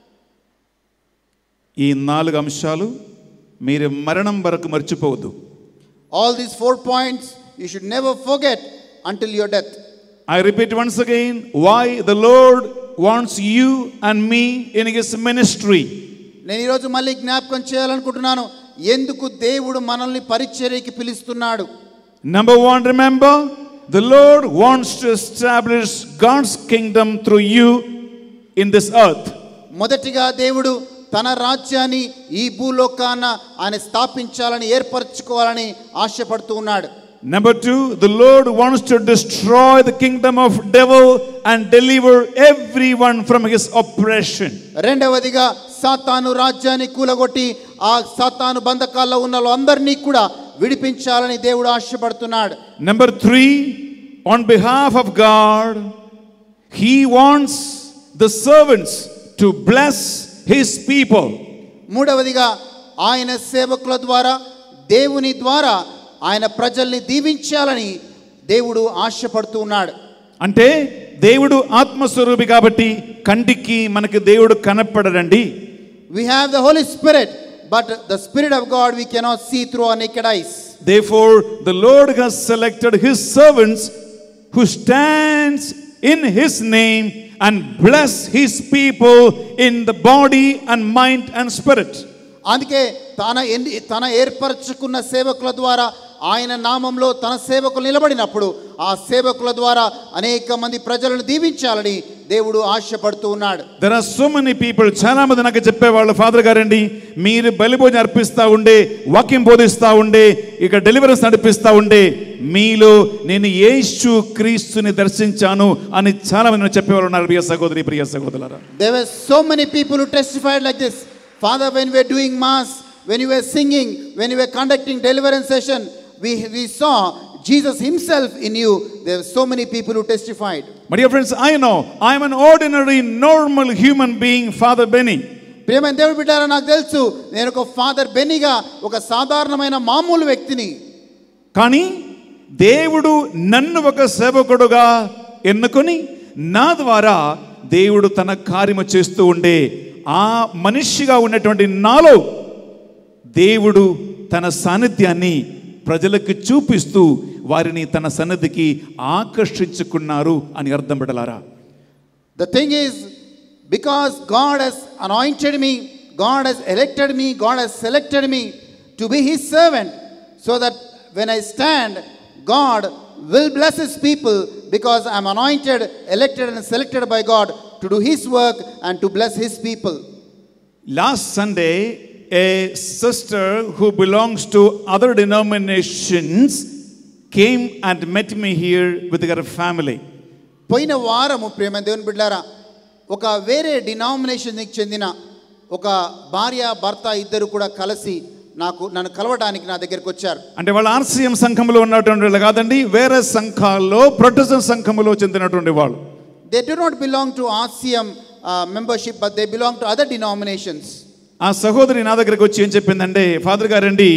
[SPEAKER 1] ఈ నాలుగు అంశాలు మీరు మరణం వరకు మర్చిపోవద్దు.
[SPEAKER 4] All these four points you should never forget until your death.
[SPEAKER 1] I repeat once again, why the Lord wants you and me in his ministry.
[SPEAKER 4] నేను ఈ రోజు మళ్ళీ జ్ఞాపకం చేయాలనుకుంటున్నాను, ఎందుకు దేవుడు మనల్ని పరిచర్యకి పిలుస్తున్నాడు.
[SPEAKER 1] Number one, remember, the Lord wants to establish God's kingdom through you in this earth.
[SPEAKER 4] మొదటిగా దేవుడు తన రాజ్యాన్ని ఈ భూలోకాన ఆయన స్థాపించాలని ఏర్పరచుకోవాలని ఆశపడుతూ ఉన్నాడు.
[SPEAKER 1] Number two, the Lord wants to destroy the kingdom of devil and deliver everyone from his oppression.
[SPEAKER 4] రెండవదిగా సాతాను రాజ్యాన్ని కూలగొట్టి ఆ సాతాను బంధకాల్లో ఉన్న వాళ్ళందరినీ కూడా విడిపించాలని దేవుడు ఆశపడుతున్నాడు.
[SPEAKER 1] Number three, on behalf of God, he wants the servants to bless his people.
[SPEAKER 4] మూడవదిగా ఆయన సేవకుల ద్వారా దేవుని ద్వారా ఆయన ప్రజల్ని దీవించాలని దేవుడు ఆశపడుతూ ఉన్నాడు.
[SPEAKER 1] అంటే దేవుడు ఆత్మస్వరూపి కాబట్టి కంటికి మనకి దేవుడు కనపడడండి.
[SPEAKER 4] We have the Holy Spirit, but the Spirit of God we cannot see through our naked eyes.
[SPEAKER 1] Therefore, the Lord has selected his servants who stands in his name and bless his people in the body and mind and spirit.
[SPEAKER 4] అందుకే తన తన ఏర్పరచుకున్న సేవకుల ద్వారా ఆయన నామంలో తన సేవకులు నిలబడినప్పుడు ఆ సేవకుల ద్వారా అనేక మంది ప్రజలను దీవించాలని దేవుడు ఆశపడుతూ ఉన్నాడు.
[SPEAKER 1] There are so many people, చాలా మంది నాకు చెప్పేవాళ్ళు, ఫాదర్ గారండి మీరు బలిభోజనం అర్పిస్తూ ఉండే, వాక్యం బోధిస్తూ ఉండే, ఇక డెలివరెన్స్ నడిపిస్తూ ఉండే, మీలో నేను యేసు క్రీస్తుని దర్శించాను అని చాలా మంది చెప్పేవాళ్ళు ఉన్నారు. ప్రియ సహోదరి, ప్రియ సహోదరులారా,
[SPEAKER 4] There were so many people who testified like this. Father, when we were doing mass, when you were singing, when you were conducting deliverance session, we we saw Jesus himself in you. There were so many people who testified.
[SPEAKER 1] My dear friends, I know I am an ordinary normal human being, Father Benny.
[SPEAKER 4] ప్రియమైన దేవుడి బిడ్డలారా, నాకు తెలుసు నేను ఒక father బెన్నీగా ఒక సాధారణమైన మామూలు వ్యక్తిని.
[SPEAKER 1] కానీ దేవుడు నన్ను ఒక సేవకుడుగా ఎన్నుకొని నా ద్వారా దేవుడు తన కార్యము చేస్తూ ఉండే ఆ మనిషిగా ఉన్నటువంటి నాలో దేవుడు తన సాన్నిధ్యాన్ని ప్రజలకు చూపిస్తూ వారిని తన సన్నిధికి ఆకర్షించుకున్నారు అని అర్థం పడలారా.
[SPEAKER 4] The thing is, because God has anointed me, God has elected me, God has selected me to be his servant, so that when I stand, God will bless his people, because I am anointed, elected and selected by God to do his work and to bless his people.
[SPEAKER 1] Last Sunday, a sister who belongs to other denominations came and met me here with her family.
[SPEAKER 4] పోయిన వారము ప్రియమైన దేవుని బిడ్డలారా, ఒక వేరే డినామినేషన్కి చెందిన ఒక భార్య భర్త ఇద్దరు కూడా కలిసి నాకు నన్ను కలవడానికి నా దగ్గరికి వచ్చారు.
[SPEAKER 1] అంటే వాళ్ళ ఆర్సీఎం సంఘంలో ఉన్నటువంటి వాళ్ళు కాదండి, వేరే సంఘాల్లో ప్రొటెస్టెంట్ సంఘంలో చెందినటువంటి వాళ్ళు.
[SPEAKER 4] They do not belong to R C M uh, membership, but they belong to other denominations.
[SPEAKER 1] ఆ సహోదరి నా దగ్గరికి వచ్చి ఏం చెప్పిందంటే, ఫాదర్ గారండి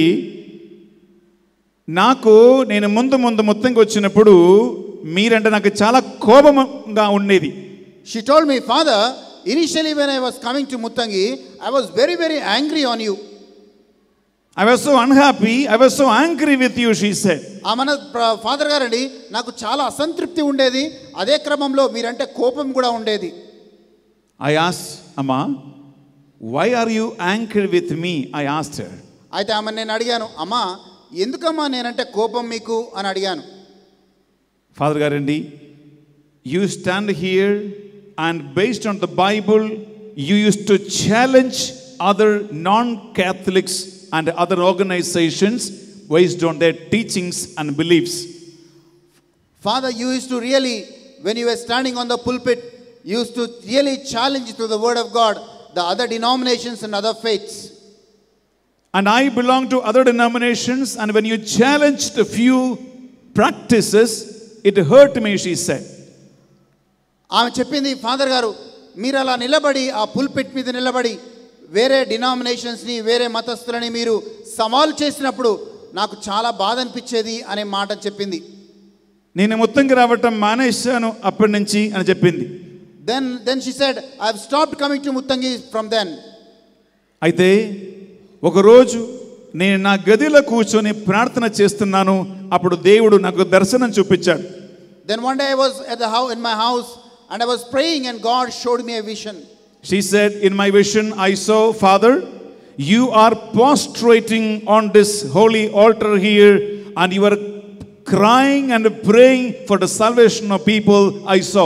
[SPEAKER 1] నాకు నేను ముందు ముందు మొత్తంగా వచ్చినప్పుడు మీరంటే నాకు చాలా కోపంగా ఉండేది.
[SPEAKER 4] She told me, Father, initially when I was coming to Muttangi, I was very very angry on you.
[SPEAKER 1] I was so unhappy, I was so angry with you, she said.
[SPEAKER 4] ఆమన ఫాదర్ గారండి నాకు చాలా అసంతృప్తి ఉండేది, అదే క్రమంలో మీరంటే కోపం కూడా ఉండేది.
[SPEAKER 1] I asked, Amma, why are you angry with me? I asked her.
[SPEAKER 4] అయితే ఆమె నేను అడిగాను, అమ్మా ఎందుకమ్మా నేనంటే కోపం మీకు అని అడిగాను.
[SPEAKER 1] ఫాదర్ గారండి, you stand here and based on the Bible you used to challenge other non-Catholics and other organizations based on their teachings and beliefs.
[SPEAKER 4] Father, you used to really, when you were standing on the pulpit, you used to really challenge through the word of God the other denominations and other faiths.
[SPEAKER 1] And I belong to other denominations, and when you challenged a few practices, it hurt me, she said.
[SPEAKER 4] ఆమె చెప్పింది, father గారు మీరు అలా నిలబడి ఆ pulpit మీద నిలబడి వేరే డినామినేషన్స్ని వేరే మతస్థులని మీరు సవాల్ చేసినప్పుడు నాకు చాలా బాధ అనిపించేది అనే మాట చెప్పింది.
[SPEAKER 1] నేను ముత్తంగి రావటం మానేశాను అప్పటి నుంచి అని చెప్పింది.
[SPEAKER 4] Then then she said I have stopped coming to Muttangi from then.
[SPEAKER 1] అయితే ఒకరోజు నేను నా గదిలో కూర్చొని ప్రార్థన చేస్తున్నాను, అప్పుడు దేవుడు నాకు దర్శనం చూపించాడు.
[SPEAKER 4] Then one day I was at the house in my house and I was praying and God showed me a vision.
[SPEAKER 1] She said, in my vision I saw, Father, you are prostrating on this holy altar here and you are crying and praying for the salvation of people. I saw.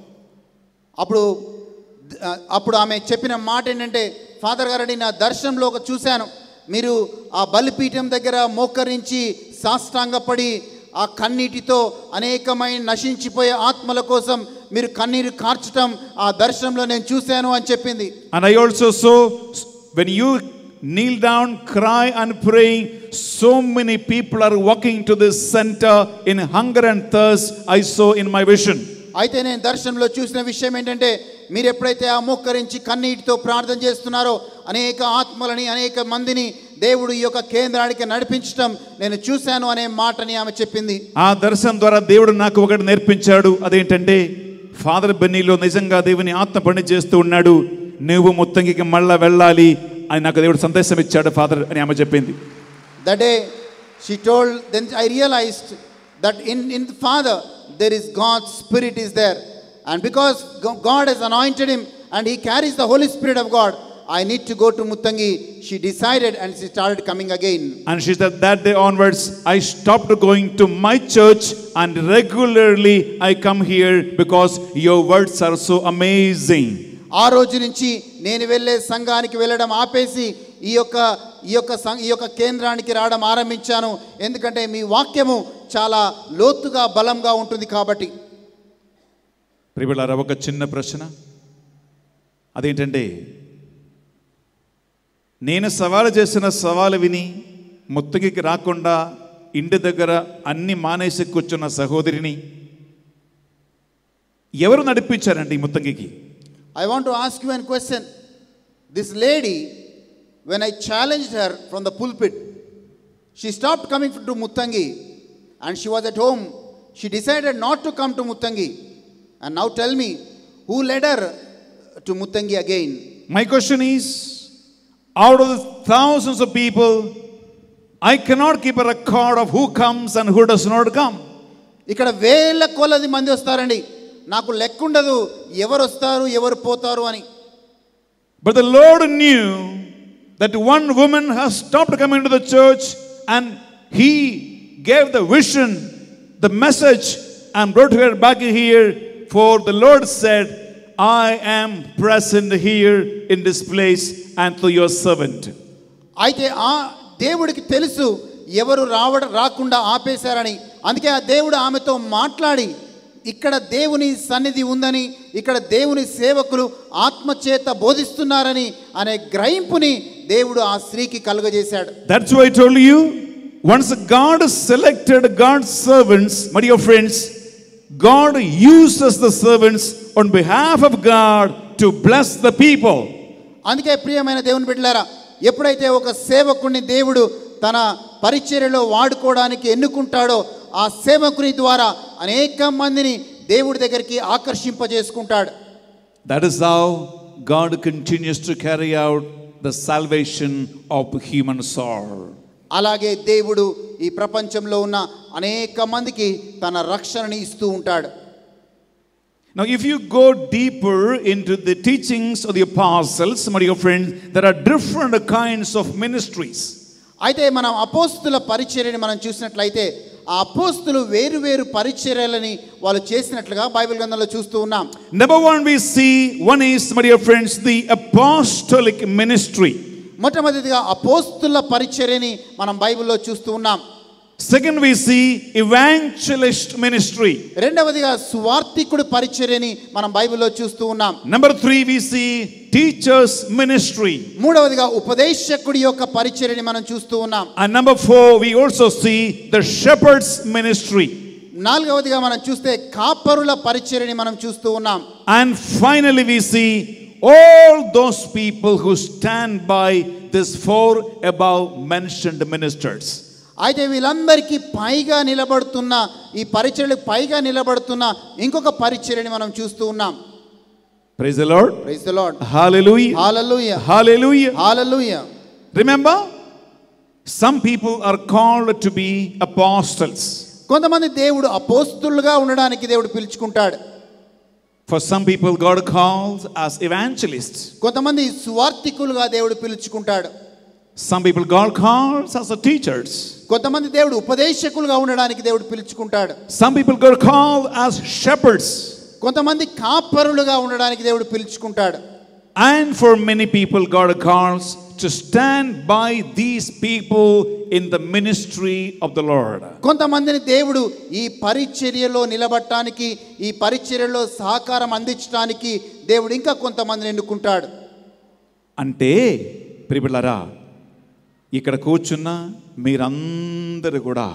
[SPEAKER 4] అప్పుడు అప్పుడు ఆమె చెప్పిన మాట ఏంటంటే, father గారండి నా దర్శనంలో ఒక చూశాను, మీరు ఆ బలిపీఠం దగ్గర మోకరించి సాష్టాంగపడి ఆ కన్నీటితో అనేకమైన నశించిపోయే ఆత్మల కోసం మీరు కన్నీరు కార్చటం ఆ దర్శనంలో నేను చూశాను అని చెప్పింది.
[SPEAKER 1] And I also saw when you kneel down, cry and praying, so many people are walking to this center in hunger and thirst. I saw in my vision.
[SPEAKER 4] అయితే నేను దర్శనంలో చూసిన విషయం ఏంటంటే, మీరు ఎప్పుడైతే ఆ మోకరించి కన్నీటితో ప్రార్థన చేస్తున్నారో అనేక ఆత్మలని అనేక మందిని దేవుడు ఈ యొక్క కేంద్రానికి నడిపించడం నేను చూశాను అనే మాటని ఆమె చెప్పింది.
[SPEAKER 1] ఆ దర్శనం ద్వారా దేవుడు నాకు ఒకటి నేర్పించాడు. అదేంటంటే, ఫాదర్ బెన్నీలో నిజంగా దేవుని ఆత్మ పని చేస్తూ ఉన్నాడు, నువ్వు ముత్తంగికి మళ్ళా వెళ్ళాలి అని నాకు దేవుడు సందేశం ఇచ్చాడు ఫాదర్ అని ఆమె చెప్పింది.
[SPEAKER 4] That day she told, then I realized that in in the Father there is God's Spirit is there, and because God has anointed him and he carries the Holy Spirit of God, I need to go to Muttangi. She decided and she started coming again.
[SPEAKER 1] And she said that day onwards I stopped going to my church and regularly I come here because your words are so amazing.
[SPEAKER 4] ఆ రోజు నుంచి నేను వెళ్ళే సంఘానికి వెళ్ళడం ఆపేసి ఈ యొక్క ఈ యొక్క ఈ యొక్క కేంద్రానికి రావడం ఆరంభించాను, ఎందుకంటే మీ వాక్యము చాలా లోతుగా బలంగా ఉంటుంది కాబట్టి.
[SPEAKER 1] ప్రియులారా, ఒక చిన్న ప్రశ్న, అదేంటంటే, నేను సవాలు చేసిన సవాలు విని ముత్తంగికి రాకుండా ఇంటి దగ్గర అన్ని మానేసి కూర్చున్న సహోదరిని ఎవరు నడిపించారండి ఈ ముత్తంగికి?
[SPEAKER 4] I want to ask you a question. This lady, when I challenged her from the pulpit, she stopped coming to Muttangi and she was at home. She decided not to come to Muttangi. And now tell me, who led her to Muttangi again?
[SPEAKER 1] My question is, out of the thousands of people, I cannot keep a record of who comes and who does not come.
[SPEAKER 4] ఇక్కడ వేల కొలది మంది వస్తారండి, నాకు లెక్క ఉండదు ఎవరు వస్తారు ఎవరు పోతారు అని.
[SPEAKER 1] But the Lord knew that one woman has stopped coming to the church and he gave the vision, the message and brought her back here, for the Lord said, I am present here in this place and through your servant.
[SPEAKER 4] అయితే ఆ దేవుడికి తెలుసు ఎవరు రావడ రాకుండా ఆపేశారని, అందుకే ఆ దేవుడు ఆమెతో మాట్లాడి ఇక్కడ దేవుని సన్నిధి ఉందని, ఇక్కడ దేవుని సేవకులు ఆత్మచేత బోధిస్తున్నారని అనే గ్రహింపుని దేవుడు ఆ స్త్రీకి కలుగజేశాడు.
[SPEAKER 1] That's why I told you, once God selected God's servants, my dear friends, God uses the servants on behalf of God to bless the people.
[SPEAKER 4] అందుకే ప్రియమైన దేవుని బిడ్డలారా, ఎప్పుడైతే ఒక సేవకుని దేవుడు తన పరిచర్యలో వాడుకోవడానికి ఎన్నుకుంటాడో ఆ సేవకుని ద్వారా అనేక మందిని దేవుడి దగ్గరికి ఆకర్షింపజేసుకుంటాడు.
[SPEAKER 1] That is how God continues to carry out the salvation of the human soul.
[SPEAKER 4] అలాగే దేవుడు ఈ ప్రపంచంలో ఉన్న అనేక మందికి తన రక్షణని ఇస్తూ ఉంటాడు.
[SPEAKER 1] Now, if you go deeper into the teachings of the apostles, my dear friends, there are different kinds of ministries.
[SPEAKER 4] అయితే మనం అపోస్తుల పరిచర్యని మనం చూసినట్లయితే ఆ అపోస్తులు వేరు వేరు పరిచర్యలని వాళ్ళు చేసినట్లుగా బైబిల్ గ్రంథంలో చూస్తూ ఉన్నాం.
[SPEAKER 1] Number one we see, one is, my dear friends, the apostolic ministry.
[SPEAKER 4] మొట్టమొదటిగా అపోస్తుల పరిచర్యని మనం బైబిల్లో చూస్తూ ఉన్నాం.
[SPEAKER 1] Second we see evangelist ministry.
[SPEAKER 4] రెండవదిగా సువార్తికుడి పరిచర్యని మనం బైబిల్లో చూస్తూ ఉన్నాం.
[SPEAKER 1] Number three we see teachers ministry.
[SPEAKER 4] మూడవదిగా ఉపదేశకుడి యొక్క పరిచర్యని మనం చూస్తూ ఉన్నాం.
[SPEAKER 1] And number four we also see the shepherds ministry.
[SPEAKER 4] నాలుగవదిగా మనం చూస్తే కాపరుల పరిచర్యని మనం చూస్తూ ఉన్నాం.
[SPEAKER 1] And finally we see all those people who stand by this four above mentioned ministers.
[SPEAKER 4] అయితే వీళ్ళందరికీ పైగా నిలబడుతున్న ఈ పరిచర్యలకు పైగా నిలబడుతున్న ఇంకొక పరిచర్యని మనం చూస్తూ ఉన్నాం.
[SPEAKER 1] Praise the Lord.
[SPEAKER 4] Praise the Lord.
[SPEAKER 1] Hallelujah.
[SPEAKER 4] Hallelujah.
[SPEAKER 1] Hallelujah.
[SPEAKER 4] Hallelujah.
[SPEAKER 1] Remember, some people are called to be apostles.
[SPEAKER 4] కొంతమంది దేవుడు అపోస్తులుగా ఉండడానికి దేవుడు పిలుచుకుంటాడు.
[SPEAKER 1] For some people God calls as evangelists.
[SPEAKER 4] కొంతమంది సువార్తికులుగా దేవుడు పిలుచుకుంటాడు.
[SPEAKER 1] Some people God calls as a teachers.
[SPEAKER 4] కొంతమంది దేవుడు ఉపదేశకులుగా ఉండడానికి దేవుడు పిలుచుకుంటాడు.
[SPEAKER 1] Some people God called as shepherds.
[SPEAKER 4] కొంతమంది కాపరులుగా ఉండడానికి దేవుడు పిలుచుకుంటాడు.
[SPEAKER 1] And for many people God calls to stand by these people in the ministry of the Lord.
[SPEAKER 4] కొంతమందిని దేవుడు ఈ పరిచర్యలో నిలబడటానికి ఈ పరిచర్యలో సహకారం అందించడానికి దేవుడు ఇంకా కొంతమందిని ఎన్నుకుంటాడు.
[SPEAKER 1] అంటే ప్రియబిడ్డలారా, ఇక్కడ కూర్చున్న మీరందరూ కూడా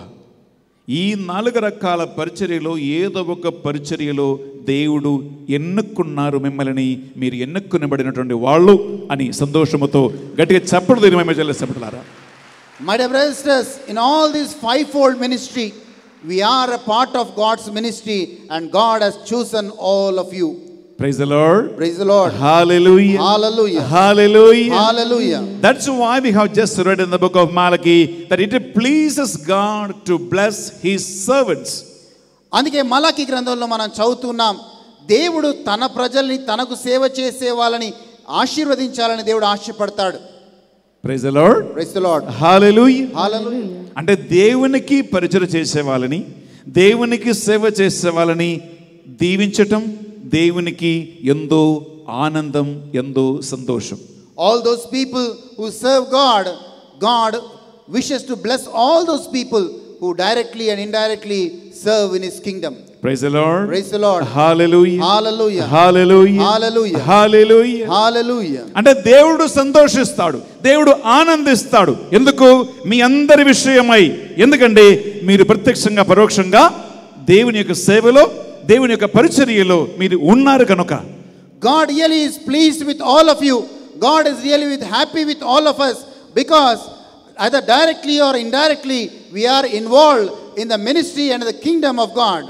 [SPEAKER 1] ఈ నాలుగు రకాల పరిచర్యలో ఏదో ఒక పరిచర్యలో దేవుడు ఎన్నుకున్నారు మిమ్మల్ని, మీరు ఎన్నుకునబడినటువంటి వాళ్ళు అని సంతోషముతో గట్టిగా చప్పుడు దీని మేము చెల్లిస్తారా.
[SPEAKER 4] My dear brothers and sisters, in all this fivefold ministry, we are a part of God's ministry and God has chosen all of you.
[SPEAKER 1] Praise the Lord.
[SPEAKER 4] Praise the Lord.
[SPEAKER 1] Hallelujah.
[SPEAKER 4] Hallelujah.
[SPEAKER 1] Hallelujah.
[SPEAKER 4] Hallelujah.
[SPEAKER 1] That's why we have just read in the book of Malachi that it pleases God to bless his servants.
[SPEAKER 4] అందుకే మలాకి గ్రంథంలో మనం చదువుతున్నాం, దేవుడు తన ప్రజల్ని తనకు సేవ చేసే వాళ్ళని ఆశీర్వదించాలని దేవుడు ఆశపడతాడు.
[SPEAKER 1] Praise the Lord.
[SPEAKER 4] Praise the Lord.
[SPEAKER 1] Hallelujah.
[SPEAKER 4] Hallelujah.
[SPEAKER 1] అంటే దేవునికి పరిచయం చేసే వాళ్ళని, దేవునికి సేవ చేసే వాళ్ళని దీవించటం దేవునికి ఎంతో ఆనందం, ఎంతో సంతోషం.
[SPEAKER 4] All those people who serve God, God wishes to bless all those people who directly and indirectly serve in his kingdom.
[SPEAKER 1] Praise the Lord.
[SPEAKER 4] Praise the Lord.
[SPEAKER 1] Hallelujah.
[SPEAKER 4] Hallelujah.
[SPEAKER 1] Hallelujah.
[SPEAKER 4] Hallelujah.
[SPEAKER 1] Hallelujah.
[SPEAKER 4] Hallelujah.
[SPEAKER 1] అంటే దేవుడు సంతోషిస్తాడు, దేవుడు ఆనందిస్తాడు. ఎందుకు? మీ అందరి విషయమై. ఎందుకంటే మీరు ప్రత్యక్షంగా పరోక్షంగా దేవుని యొక్క సేవలో, దేవుని యొక్క పరిచర్యలో మీరు ఉన్నారు కనుక.
[SPEAKER 4] God really is pleased with all of you. God is really with happy with all of us because either directly or indirectly we are involved in the ministry and the kingdom of God.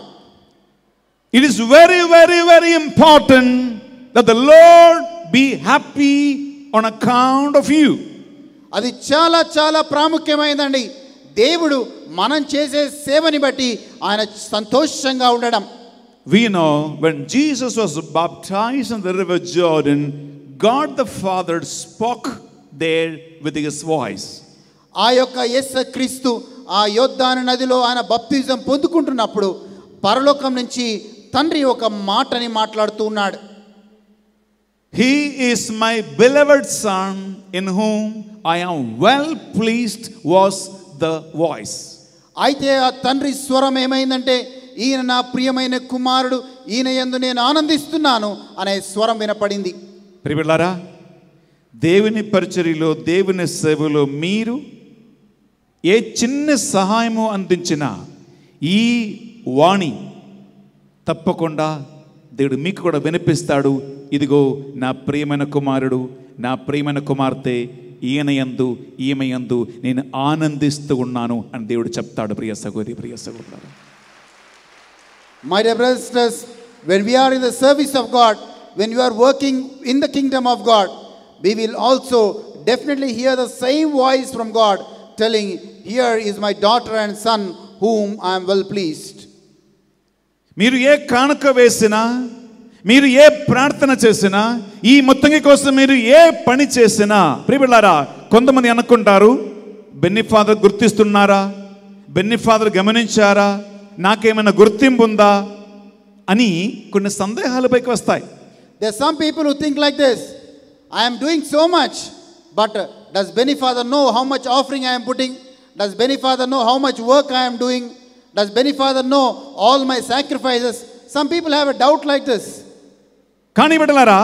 [SPEAKER 1] It is very, very, very important that the Lord be happy on account of you.
[SPEAKER 4] అది చాలా చాలా ప్రాముఖ్యమైనదండి. దేవుడు మనం చేసే సేవని బట్టి ఆయన సంతోషంగా ఉండడం.
[SPEAKER 1] We know when Jesus was baptized in the river Jordan, God the Father spoke there with his voice.
[SPEAKER 4] ఆ యొక్క యేసు క్రీస్తు ఆ యోర్దాను నదిలో ఆయన బాప్తిజం పొందుకుంటున్నప్పుడు పరలోకం నుంచి తండ్రి ఒక మాటని మాట్లాడుతూ ఉన్నాడు.
[SPEAKER 1] He is my beloved son in whom I am well pleased was the voice.
[SPEAKER 4] అయితే ఆ తండ్రి స్వరం ఏమైందంటే, ఈయన నా ప్రియమైన కుమారుడు, ఈయన యందు నేను ఆనందిస్తున్నాను అనే స్వరం వినపడింది.
[SPEAKER 1] ప్రియబిడ్డలారా, దేవుని పరిచర్యలో, దేవుని సేవలో మీరు ఏ చిన్న సహాయము అందించినా ఈ వాణి తప్పకుండా దేవుడు మీకు కూడా వినిపిస్తాడు. ఇదిగో నా ప్రియమైన కుమారుడు, నా ప్రియమైన కుమార్తె, ఈయన యందు ఈమె యందు నేను ఆనందిస్తూ ఉన్నాను అని దేవుడు చెప్తాడు. ప్రియ సహోదరి, ప్రియ సహోదరులారా,
[SPEAKER 4] My dear brothers and sisters, when we are in the service of God, when you are working in the kingdom of God, we will also definitely hear the same voice from God telling, here is my daughter and son whom I am well pleased.
[SPEAKER 1] మీరు ఏ కానుక వేసినా, మీరు ఏ ప్రార్థన చేసినా, ఈ మొత్తంగి కోసం మీరు ఏ పని చేసినా, ప్రియబిడ్డలారా, కొంతమంది అనుకుంటారు, బెన్నీ ఫాదర్ గుర్తిస్తున్నారా, బెన్నీ ఫాదర్ గమనించారా, నాకేమైనా గుర్తింపు ఉందా అని కొన్ని సందేహాలు పైకి వస్తాయి.
[SPEAKER 4] There are some people who think like this, I am doing so much, but uh, does Benny Father know how much offering I am putting? Does Benny Father know how much work I am doing? Does Benny Father know all my sacrifices? Some people have a doubt like this.
[SPEAKER 1] కానీ బిడ్డలారా,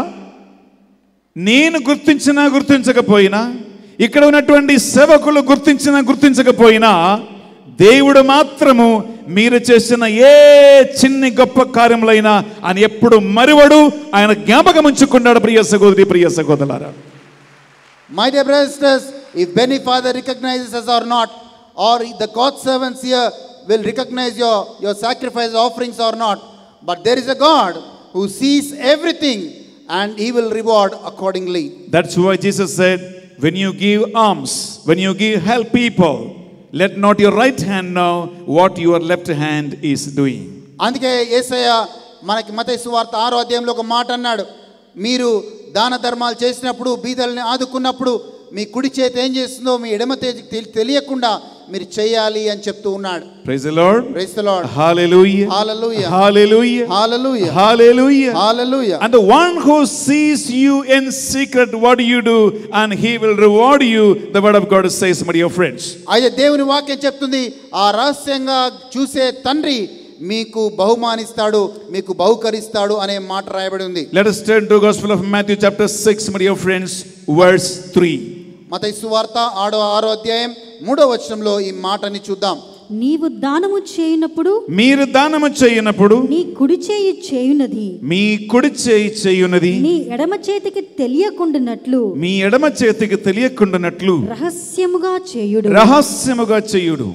[SPEAKER 1] నేను గుర్తించినా గుర్తించకపోయినా, ఇక్కడ ఉన్నటువంటి సేవకులు గుర్తించినా గుర్తించకపోయినా, దేవుడు మాత్రము మీరు చేసిన ఏ చిన్ని గొప్ప కార్యములైనా ఆయన ఎప్పుడు మరువడు, ఆయన జ్ఞాపకం ఉంచుకున్నాడు. ప్రియ సహోదరి, ప్రియ సహోదరులారా,
[SPEAKER 4] My dear brothers and sisters, if Benny Father recognizes us or not, or the God servants here will recognize your, your sacrifice offerings or not, but there is a God who sees everything and he will reward accordingly.
[SPEAKER 1] that's why Jesus said, when you give alms, when you give help people, let not your right hand know what your left hand is doing.
[SPEAKER 4] అందుకే యేసయ్య మనకి మత్తయి సువార్త ఆరో అధ్యాయంలో ఒక మాట అన్నాడు, మీరు దాన ధర్మాలు చేసినప్పుడు, బీదల్ని ఆదుకున్నప్పుడు మీ కుడి చేతి ఏం చేస్తుందో మీ ఎడమ చేతికి తెలియకుండా మీరు చేయాలి అని చెప్తూ ఉన్నాడు.
[SPEAKER 1] Praise the Lord.
[SPEAKER 4] Praise the Lord.
[SPEAKER 1] Hallelujah.
[SPEAKER 4] Hallelujah.
[SPEAKER 1] Hallelujah.
[SPEAKER 4] Hallelujah.
[SPEAKER 1] Hallelujah.
[SPEAKER 4] Hallelujah.
[SPEAKER 1] And the one who sees you in secret, what do you do? And he will reward you. The word of God says, my dear friends.
[SPEAKER 4] అయితే దేవుని వాక్యం చెప్తుంది, ఆ రహస్యంగా చూసే తండ్రి మీకు బహుమానిస్తాడు, మీకు బహుకరిస్తాడు అనే మాట రాయబడి ఉంది.
[SPEAKER 1] Let us turn to Gospel of Matthew chapter six, my dear friends, verse three.
[SPEAKER 4] మత్తయి సువార్త ఆరో ఆరో అధ్యాయం మూడో వచనంలో ఈ మాటని చూద్దాం.
[SPEAKER 5] నీవు దానము చేయునప్పుడు
[SPEAKER 1] మీరు దానము చేయునప్పుడు
[SPEAKER 5] నీ కుడి చేయి చేయునది
[SPEAKER 1] మీ కుడి చేయి చేయునది
[SPEAKER 5] నీ ఎడమ చేతికి తెలియకుండానట్లు
[SPEAKER 1] మీ ఎడమ చేతికి తెలియకుండానట్లు
[SPEAKER 5] రహస్యముగా చేయుడు.
[SPEAKER 1] రహస్యముగా చేయుడు.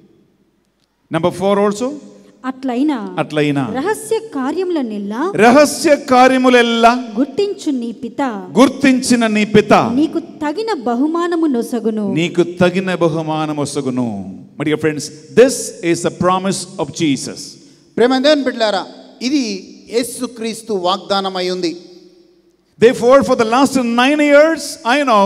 [SPEAKER 1] Number four also.
[SPEAKER 5] అట్లయినా
[SPEAKER 1] అట్లయినా
[SPEAKER 5] రహస్య కార్యములనెల్లా
[SPEAKER 1] రహస్య కార్యములెల్లా
[SPEAKER 5] గుర్తించు నీ పిత
[SPEAKER 1] గుర్తించిన నీ పిత
[SPEAKER 5] నీకు తగిన బహుమానము నొసగును.
[SPEAKER 1] నీకు తగిన బహుమానము ఒసగును. My dear friends, this is the promise of Jesus.
[SPEAKER 4] ప్రేమ దేవుని బిడ్డలారా, ఇది యేసుక్రీస్తు వాగ్దానం అయి ఉంది.
[SPEAKER 1] Therefore, for the last nine years, I know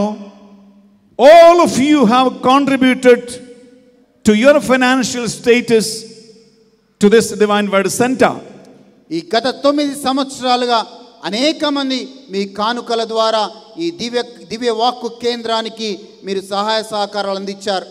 [SPEAKER 1] all of you have contributed to your financial status to this Divine Word Center.
[SPEAKER 4] ఈ గత తొమ్మిది సంవత్సరాలుగా అనేక మంది మీ కానుకల ద్వారా ఈ దివ్య దివ్య వాక్కు కేంద్రానికి మీరు సహాయ సహకారాలు అందించారు.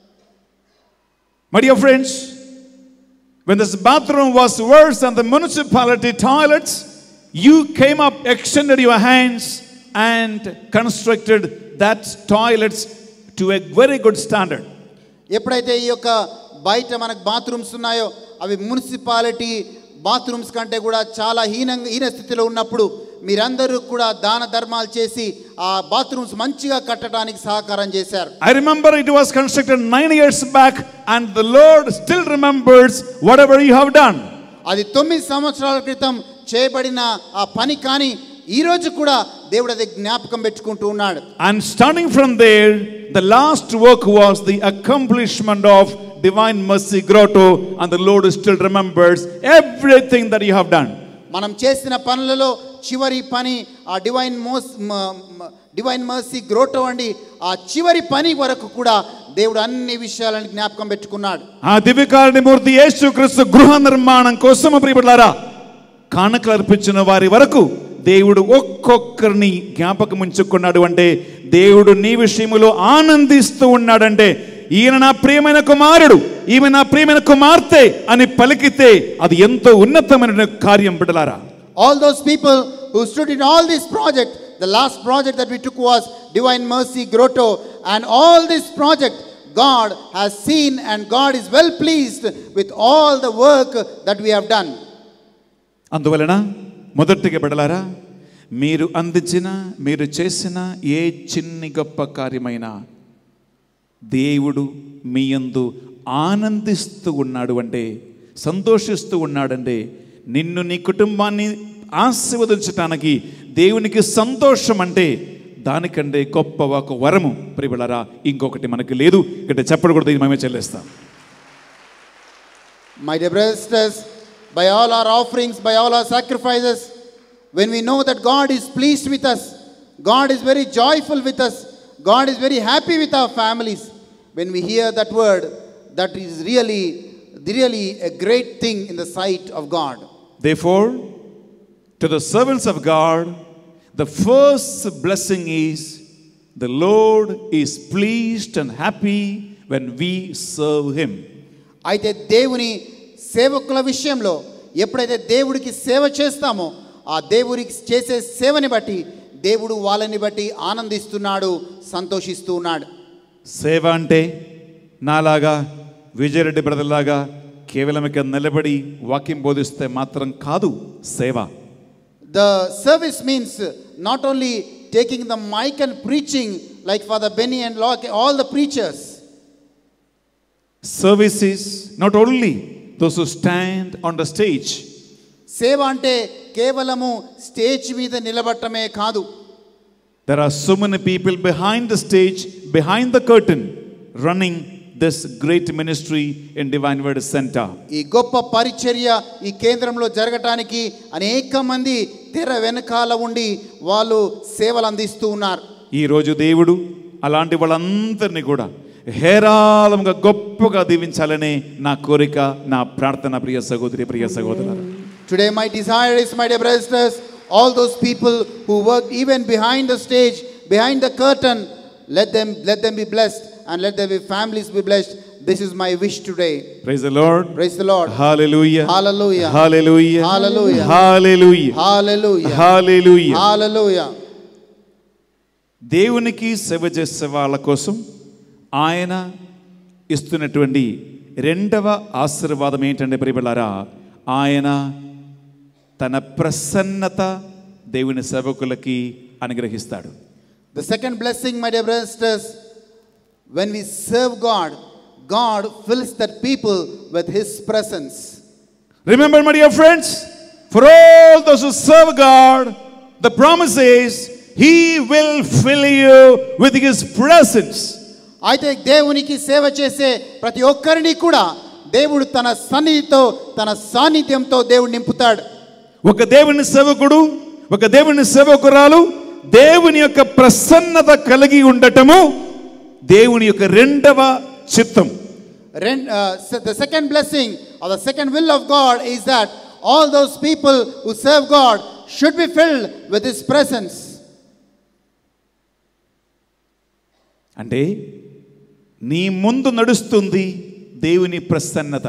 [SPEAKER 1] My dear friends, when this bathroom was worse than the municipality toilets, you came up, extended your hands and constructed that toilets to a very good standard.
[SPEAKER 4] ఎప్పుడైతే ఈ యొక్క బయట మనకు బాత్రూమ్స్ ఉన్నాయో అవి మున్సిపాలిటీ బాత్రూమ్స్ కంటే కూడా చాలా హీనంగా హీన స్థితిలో ఉన్నప్పుడు మీరందరూ కూడా దాన ధర్మాలు చేసి ఆ బాత్రూమ్స్ మంచిగా కట్టడానికి సహకారం చేశారు.
[SPEAKER 1] I remember it was constructed nine years back and the Lord still remembers whatever you have done.
[SPEAKER 4] అది తొమ్మిది సంవత్సరాల క్రితం చేయబడిన ఆ పని కానీ ఈ రోజు కూడా దేవుడు అది జ్ఞాపకం పెట్టుకుంటూ ఉన్నాడు.
[SPEAKER 1] And starting from there, the last work was the accomplishment of Divine Mercy Grotto, and the Lord still remembers everything that you have done.
[SPEAKER 4] మనం చేసిన పనులలో చివరి పని ఆ divine most divine mercy grotto అండి. ఆ చివరి పని వరకు కూడా దేవుడు అన్ని విషయాలను జ్ఞాపకం పెట్టుకున్నాడు.
[SPEAKER 1] ఆ దివ్యకారుని మూర్తి యేసుక్రీస్తు గృహ నిర్మాణం కోసం ప్రియబిడ్డలారా, కానుకలు అర్పించిన వారి వరకు దేవుడు ఒక్కొక్కరిని జ్ఞాపకం ఉంచుకున్నాడు. అంటే దేవుడు నీ విషయములో ఆనందిస్తూ ఉన్నాడంటే, ఈయన నా ప్రియమైన కుమారుడు, ఈమె నా ప్రియమైన కుమార్తె అని పలికితే అది ఎంతో ఉన్నతమైన కార్యం బిడ్డలారా.
[SPEAKER 4] All those people who stood in all this project, the last project that we took was Divine Mercy Grotto, and all this project God has seen and God is well pleased with all the work that we have done.
[SPEAKER 1] అందువలన మొదటిగా బిడ్డలారా, మీరు అందించిన, మీరు చేసిన ఏ చిన్ని గొప్ప కార్యమైనా దేవుడు మీ యందు ఆనందిస్తూ ఉన్నాడు అంటే, సంతోషిస్తూ ఉన్నాడంటే, నిన్ను నీ కుటుంబాన్ని ఆశీర్వదించటానికి దేవునికి సంతోషం అంటే దానికంటే గొప్ప ఒక వరము ప్రియబిడ్డలారా ఇంకొకటి మనకి లేదు. ఇక్కడ చెప్పకూడదు, ఇది మేమే చెల్లిస్తాం.
[SPEAKER 4] My dear brothers and sisters, by all our offerings, by all our sacrifices, when we know that God is pleased with us, God is very joyful with us, God is very happy with our families, when we hear that word, that is really, really a great thing in the sight of God.
[SPEAKER 1] Therefore, to the servants of God, the first blessing is the Lord is pleased and happy when we serve Him.
[SPEAKER 4] అయితే దేవుని సేవకుల విషయంలో ఎప్పుడైతే దేవుడికి సేవ చేస్తామో ఆ దేవుడికి చేసే సేవని బట్టి దేవుడు వాళ్ళని బట్టి ఆనందిస్తున్నాడు, సంతోషిస్తూ ఉన్నాడు.
[SPEAKER 1] సేవ అంటే నాలాగా, విజయరెడ్డి బ్రదర్లాగా కేవలం ఇక నిలబడి వాక్యం బోధిస్తే మాత్రం కాదు సేవ.
[SPEAKER 4] The service means not only taking the mic and preaching like Father Benny and Locke, all the preachers.
[SPEAKER 1] Service is not only those who stand on the stage.
[SPEAKER 4] సేవ అంటే కేవలము స్టేజ్ మీద నిలబడటమే కాదు.
[SPEAKER 1] There are so many people behind the stage, behind the curtain, running this great ministry in Divine Word Center.
[SPEAKER 4] ఈ గొప్ప పరిచర్య ఈ కేంద్రంలో జరగటానికి అనేక మంది తెర వెనకాల ఉండి వాళ్ళు సేవలు అందిస్తూ ఉన్నారు.
[SPEAKER 1] ఈ రోజు దేవుడు అలాంటి వాళ్ళందరినీ కూడా హేరాళంగా గొప్పగా దీవించాలనే నా కోరిక, నా ప్రార్థన. ప్రియ సహోదరి, ప్రియ సహోదరులారా,
[SPEAKER 4] Today my desire is, my dear brothers, all those people who work even behind the stage, behind the curtain, let them let them be blessed and let their families be blessed. This is my wish today.
[SPEAKER 1] Praise the Lord.
[SPEAKER 4] Praise the Lord.
[SPEAKER 1] Hallelujah.
[SPEAKER 4] Hallelujah.
[SPEAKER 1] Hallelujah.
[SPEAKER 4] Hallelujah.
[SPEAKER 1] Hallelujah.
[SPEAKER 4] Hallelujah.
[SPEAKER 1] Hallelujah.
[SPEAKER 4] Hallelujah.
[SPEAKER 1] దేవునికి సేవ చేసే వాళ్ళ కోసం ఆయన ఇస్తున్నటువంటి రెండవ ఆశీర్వాదం ఏంటంటే ప్రియబిడ్డలారా, ఆయన తన ప్రసన్నత దేవుని సేవకులకి అనుగ్రహిస్తాడు.
[SPEAKER 4] The second blessing, my dear brothers and sisters, when we serve God, God fills that people with His presence.
[SPEAKER 1] Remember, my dear friends, for all those who serve God, the promise is He will fill you with His presence.
[SPEAKER 4] అయితే దేవునికి సేవ చేసే ప్రతి ఒక్కరిని కూడా దేవుడు తన సన్నిధితో, తన సాన్నిధ్యంతో దేవుడు నింపుతాడు.
[SPEAKER 1] ఒక దేవుని సేవకుడు, ఒక దేవుని సేవకురాలు దేవుని యొక్క ప్రసన్నత కలిగి ఉండటము దేవుని యొక్క రెండవ చిత్తం.
[SPEAKER 4] The second blessing or the second will of God is that all those people who serve God should be filled with His presence.
[SPEAKER 1] అంటే నీ ముందు నడుస్తుంది దేవుని ప్రసన్నత.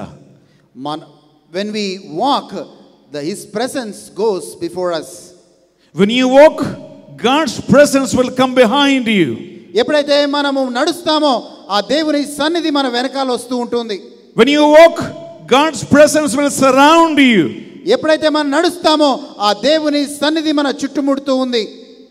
[SPEAKER 4] When we walk, the His presence goes before us.
[SPEAKER 1] When you walk, God's presence will come behind you.
[SPEAKER 4] ఎప్పుడైతే మనము నడుస్తామో ఆ దేవుని సన్నిధి మన వెనకాల వస్తూ ఉంటుంది.
[SPEAKER 1] When you walk, God's presence will surround you.
[SPEAKER 4] ఎప్పుడైతే మనం నడుస్తామో ఆ దేవుని సన్నిధి మన చుట్టుముడుతూ ఉంది.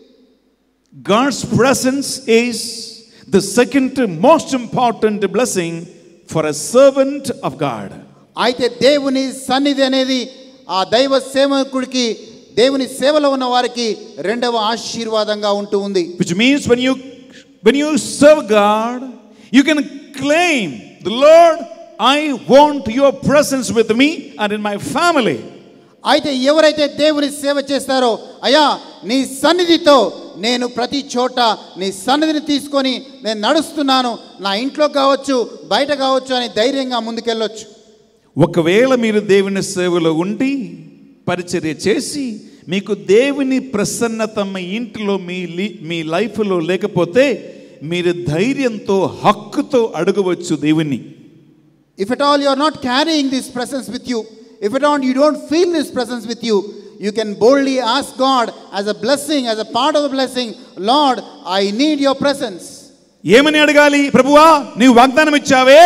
[SPEAKER 1] God's presence is the second most important blessing for a servant of God.
[SPEAKER 4] అయితే దేవుని సన్నిధి అనేది ఆ దైవ సేవకుడికి, దేవుని సేవలో ఉన్న వారికి రెండవ ఆశీర్వాదంగా ఉంటూ ఉంది.
[SPEAKER 1] Which means when you when you serve God, you can claim, the Lord, I want your presence with me and in my family.
[SPEAKER 4] అయితే ఎవరైతే దేవుని సేవ చేస్తారో, అయ్యా నీ సన్నిధితో నేను ప్రతి చోట నీ సన్నిధిని తీసుకొని నేను నడుస్తున్నాను, నా ఇంట్లో కావచ్చు బయట కావచ్చు అని ధైర్యంగా ముందుకెళ్ళొచ్చు.
[SPEAKER 1] ఒకవేళ మీరు దేవుని సేవలో ఉండి పరిచర్య చేసి మీకు దేవుని ప్రసన్నత మీ ఇంట్లో మీ మీ లైఫ్లో లేకపోతే మీరు ధైర్యంతో హక్కుతో అడగవచ్చు దేవుని.
[SPEAKER 4] If at all you are not carrying this presence with you, if at all you don't feel this presence with you, you can boldly ask God as a blessing, as a part of the blessing, Lord, I need your presence.
[SPEAKER 1] ఏమని అడగాలి? ప్రభువా నీవు వాగ్దానం ఇచ్చావే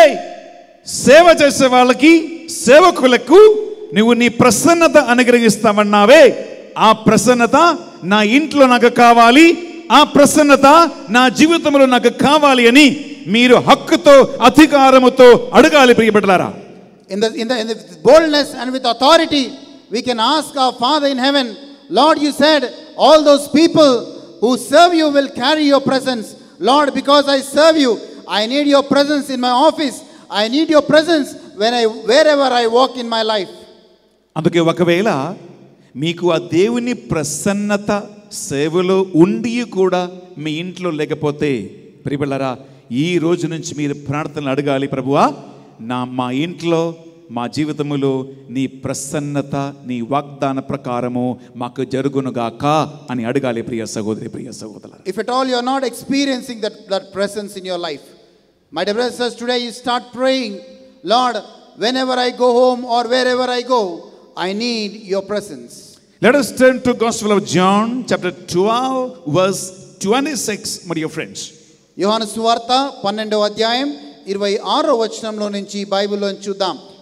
[SPEAKER 1] సేవ చేసే వాళ్ళకి, సేవకులకు నువ్వు నీ ప్రసన్నత అనుగ్రహిస్తామన్నావే, ఆ ప్రసన్నత నా ఇంట్లో నాకు కావాలి, ఆ ప్రసన్నత నా జీవితంలో నాకు కావాలి అని మీరు హక్కుతో అధికారముతో అడగాలి ప్రియబిడ్డలారా.
[SPEAKER 4] In the, in the in the boldness and with authority, we can ask our Father in heaven, Lord, you said all those people who serve you will carry your presence. Lord, because I serve you, I need your presence in my office. I need your presence when I wherever I walk in my life.
[SPEAKER 1] అందుకే ఒకవేళ మీకు ఆ దేవుని ప్రసన్నత సేవలో ఉండి కూడా మీ ఇంట్లో లేకపోతే ప్రియబిడ్డలారా, ఈ రోజు నుంచి మీరు ప్రార్థనలు అడగాలి, ప్రభువా నా మా ఇంట్లో మా జీవితములో నీ ప్రసన్నత నీ వాగ్దాన ప్రకారము మాకు జరుగునుగాక అని అడగాలి ప్రియ సహోదరి, ప్రియ సహోదరులారా.
[SPEAKER 4] If at all you are not experiencing that, that presence in your life, my dear brothers and sisters, today you start praying, Lord, whenever I go home or wherever I go, I need your presence.
[SPEAKER 1] Let us turn to Gospel of John chapter twelve verse twenty-six, my dear friends.
[SPEAKER 4] యోహాను సువార్త పన్నెండవ అధ్యాయం ఇరవై ఆరో వచనంలో నుంచి బైబిల్లో చూద్దాం.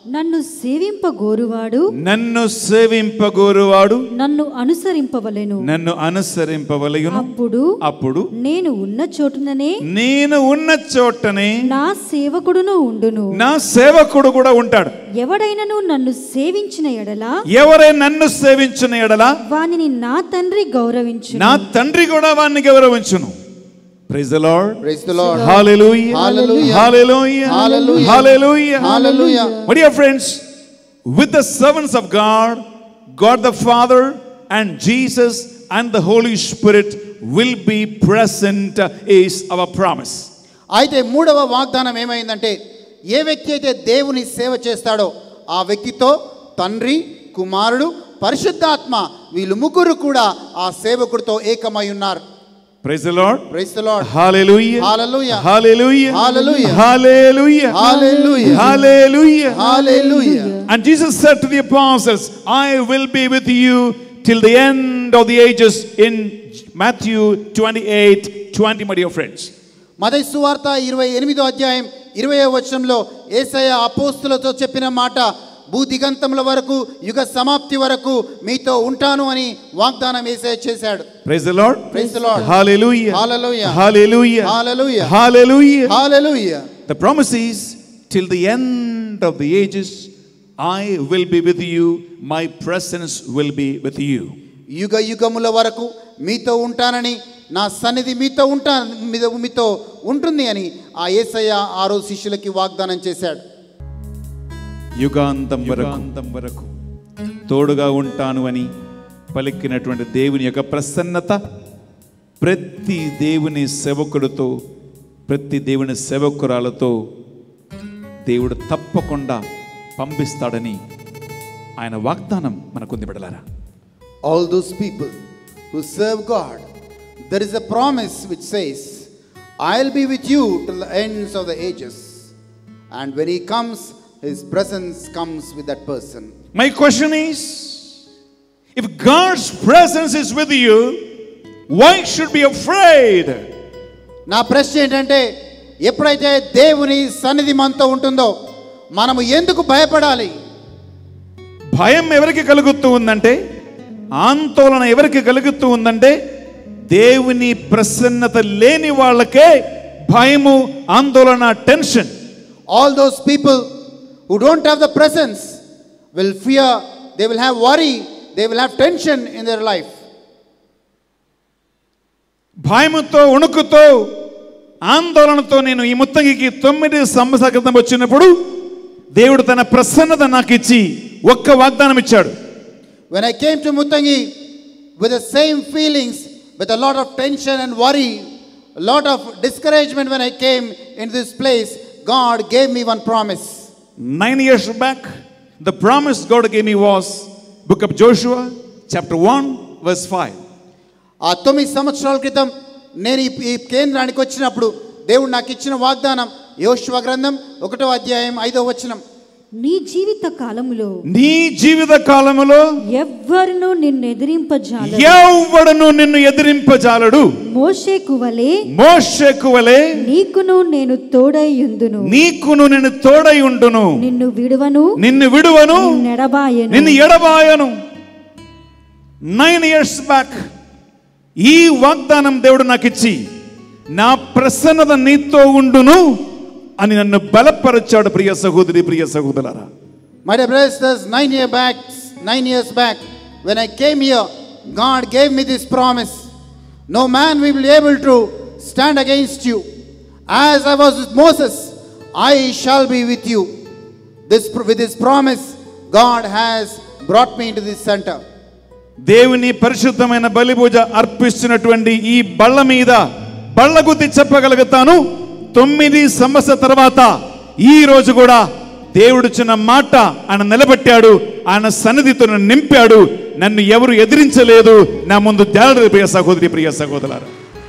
[SPEAKER 5] నన్ను సేవింపగోరువాడు
[SPEAKER 1] నన్ను సేవింపగోరువాడు
[SPEAKER 5] నన్ను అనుసరింపవలెను.
[SPEAKER 1] నన్ను అనుసరింపవలయును.
[SPEAKER 5] అప్పుడు
[SPEAKER 1] అప్పుడు
[SPEAKER 5] నేను ఉన్న చోటుననే
[SPEAKER 1] నేను ఉన్న చోటనే
[SPEAKER 5] నా సేవకుడును ఉండును.
[SPEAKER 1] నా సేవకుడు కూడా ఉంటాడు.
[SPEAKER 5] ఎవడైనను నన్ను సేవించిన ఎడల
[SPEAKER 1] ఎవరే నన్ను సేవించిన ఎడల
[SPEAKER 5] వానిని నా తండ్రి గౌరవించు.
[SPEAKER 1] నా తండ్రి కూడా వారిని గౌరవించును. Praise the Lord.
[SPEAKER 4] Praise the Lord.
[SPEAKER 1] Hallelujah.
[SPEAKER 4] Hallelujah.
[SPEAKER 1] Hallelujah.
[SPEAKER 4] Hallelujah.
[SPEAKER 1] Hallelujah.
[SPEAKER 4] Hallelujah.
[SPEAKER 1] My dear friends, with the servants of God, God the Father and Jesus and the Holy Spirit will be present is our promise.
[SPEAKER 4] అయితే మూడవ వాగ్దానం ఏమైందంటే, ఏ వ్యక్తి అయితే దేవుని సేవ చేస్తాడో ఆ వ్యక్తితో తండ్రి, కుమారుడు, పరిశుద్ధాత్మ వీళ్ళు ముగ్గురు కూడా ఆ సేవకుడితో ఏకమై ఉన్నారు.
[SPEAKER 1] Praise the Lord.
[SPEAKER 4] Praise the Lord.
[SPEAKER 1] Hallelujah.
[SPEAKER 4] Hallelujah.
[SPEAKER 1] Hallelujah.
[SPEAKER 4] Hallelujah.
[SPEAKER 1] Hallelujah.
[SPEAKER 4] Hallelujah.
[SPEAKER 1] Hallelujah.
[SPEAKER 4] Hallelujah.
[SPEAKER 1] And Jesus said to the apostles, I will be with you till the end of the ages in Matthew twenty-eight twenty, my dear friends.
[SPEAKER 4] మత్తయి సువార్త ఇరవై ఎనిమిదో అధ్యాయం ఇరవయో వచనంలో యేసయ్య అపోస్తలులతో చెప్పిన మాట, భూదిగంతముల వరకు యుగ సమాప్తి వరకు మీతో ఉంటాను అని వాగ్దానం యేసయ్య చేశాడు.
[SPEAKER 1] Praise the Lord.
[SPEAKER 4] Praise the Lord.
[SPEAKER 1] Hallelujah.
[SPEAKER 4] Hallelujah.
[SPEAKER 1] Hallelujah.
[SPEAKER 4] Hallelujah.
[SPEAKER 1] Hallelujah.
[SPEAKER 4] Hallelujah.
[SPEAKER 1] The promise is, till the end of the ages, I will be with you, my presence will be with you.
[SPEAKER 4] యుగ యుగముల వరకు మీతో ఉంటానని, నా సన్నిధి మీతో ఉంటా మీతో ఉంటుంది అని ఆ యేసయ్య ఆ రోజు శిష్యులకి వాగ్దానం చేశాడు.
[SPEAKER 1] యుగాంతం వరకు వరకు తోడుగా ఉంటాను అని పలికినటువంటి దేవుని యొక్క ప్రసన్నత ప్రతి దేవుని సేవకుడితో, ప్రతి దేవుని సేవకురాలతో దేవుడు తప్పకుండా పంపిస్తాడని ఆయన వాగ్దానం మనకుంది బిడ్డలారా.
[SPEAKER 4] All those people who serve God, there is a promise which says, I'll be with you till the ends of the ages. And when he comes, his presence comes with that person.
[SPEAKER 1] My question is, if God's presence is with you, why should be afraid?
[SPEAKER 4] నా ప్రశ్న ఏంటంటే, ఎప్పుడైతే దేవుని సన్నిధి మనతో ఉంటుందో మనము ఎందుకు భయపడాలి?
[SPEAKER 1] భయం ఎవరికి కలుగుతూ ఉందంటే, ఆందోళన ఎవరికి కలుగుతూ ఉందంటే, దేవుని ప్రసన్నత లేని వాళ్ళకే భయము, ఆందోళన, tension.
[SPEAKER 4] All those people who don't have the presence will fear, they will have worry, they will have tension in their life.
[SPEAKER 1] భయముతో, వణుకుతో, ఆందోళనతో నేను ఈ ముత్తంగికి తొమ్మిది సంవత్సరాల క్రితం వచ్చినప్పుడు దేవుడు తన ప్రసన్నత నాకు ఇచ్చి ఒక్క వాగ్దానం ఇచ్చాడు.
[SPEAKER 4] When I came to Muttangi with the same feelings, with a lot of tension and worry, a lot of discouragement when I came into this place, God gave me one promise.
[SPEAKER 1] Nine years back, the promise God gave me was book of Joshua, chapter one, verse five.
[SPEAKER 4] ఆ తొమ్మిది సంవత్సరాల క్రితం నేను ఈ కేంద్రానికి వచ్చినప్పుడు దేవుడు నాకు ఇచ్చిన వాగ్దానం యోషువ గ్రంథం ఒకటో అధ్యాయం ఐదో వచనం.
[SPEAKER 5] నీ జీవిత కాలములో
[SPEAKER 1] నీ జీవిత కాలములో
[SPEAKER 5] ఎవ్వరును నిన్ను ఎదిరింపజాలడు,
[SPEAKER 1] ఎవడును నిన్ను ఎదిరింపజాలడు.
[SPEAKER 5] మోషేకు వలె
[SPEAKER 1] మోషేకు వలె
[SPEAKER 5] నీకును నేను తోడై యుందును,
[SPEAKER 1] నీకును నేను తోడై ఉండును,
[SPEAKER 5] నిన్ను విడువను,
[SPEAKER 1] నిన్ను విడువను,
[SPEAKER 5] నెడబాయను.
[SPEAKER 1] నిన్ను ఎడబాయను. నైన్ ఇయర్స్ బ్యాక్ ఈ వాగ్దానం దేవుడు నాకు ఇచ్చి నా ప్రసన్నత నీతో ఉండును అని నన్ను బలపరిచాడు. ప్రియ సహోదరి, ప్రియ సహోదరులారా,
[SPEAKER 4] My dear brothers, nine year back, nine years back, when I came here, God gave me this promise. No man will be able to stand against you. As I was with Moses, I shall be with you. This, with this promise, God has brought me into this center.
[SPEAKER 1] దేవుని పరిశుద్ధమైన బలిపూజ అర్పిస్తున్నటువంటి ఈ బల్ల మీద బల్లగుద్ది చెప్పగలుగుతాను, తొమ్మిది సంవత్సరాల తర్వాత ఈ రోజు కూడా దేవుడు చిన్న మాట ఆయన నిలబెట్టాడు, ఆయన సన్నిధితో నన్ను నింపాడు, నన్ను ఎవరు ఎదిరించలేదు, నా ముందు జాలరు. ప్రియ సహోదరి, ప్రియ సహోదరులారా,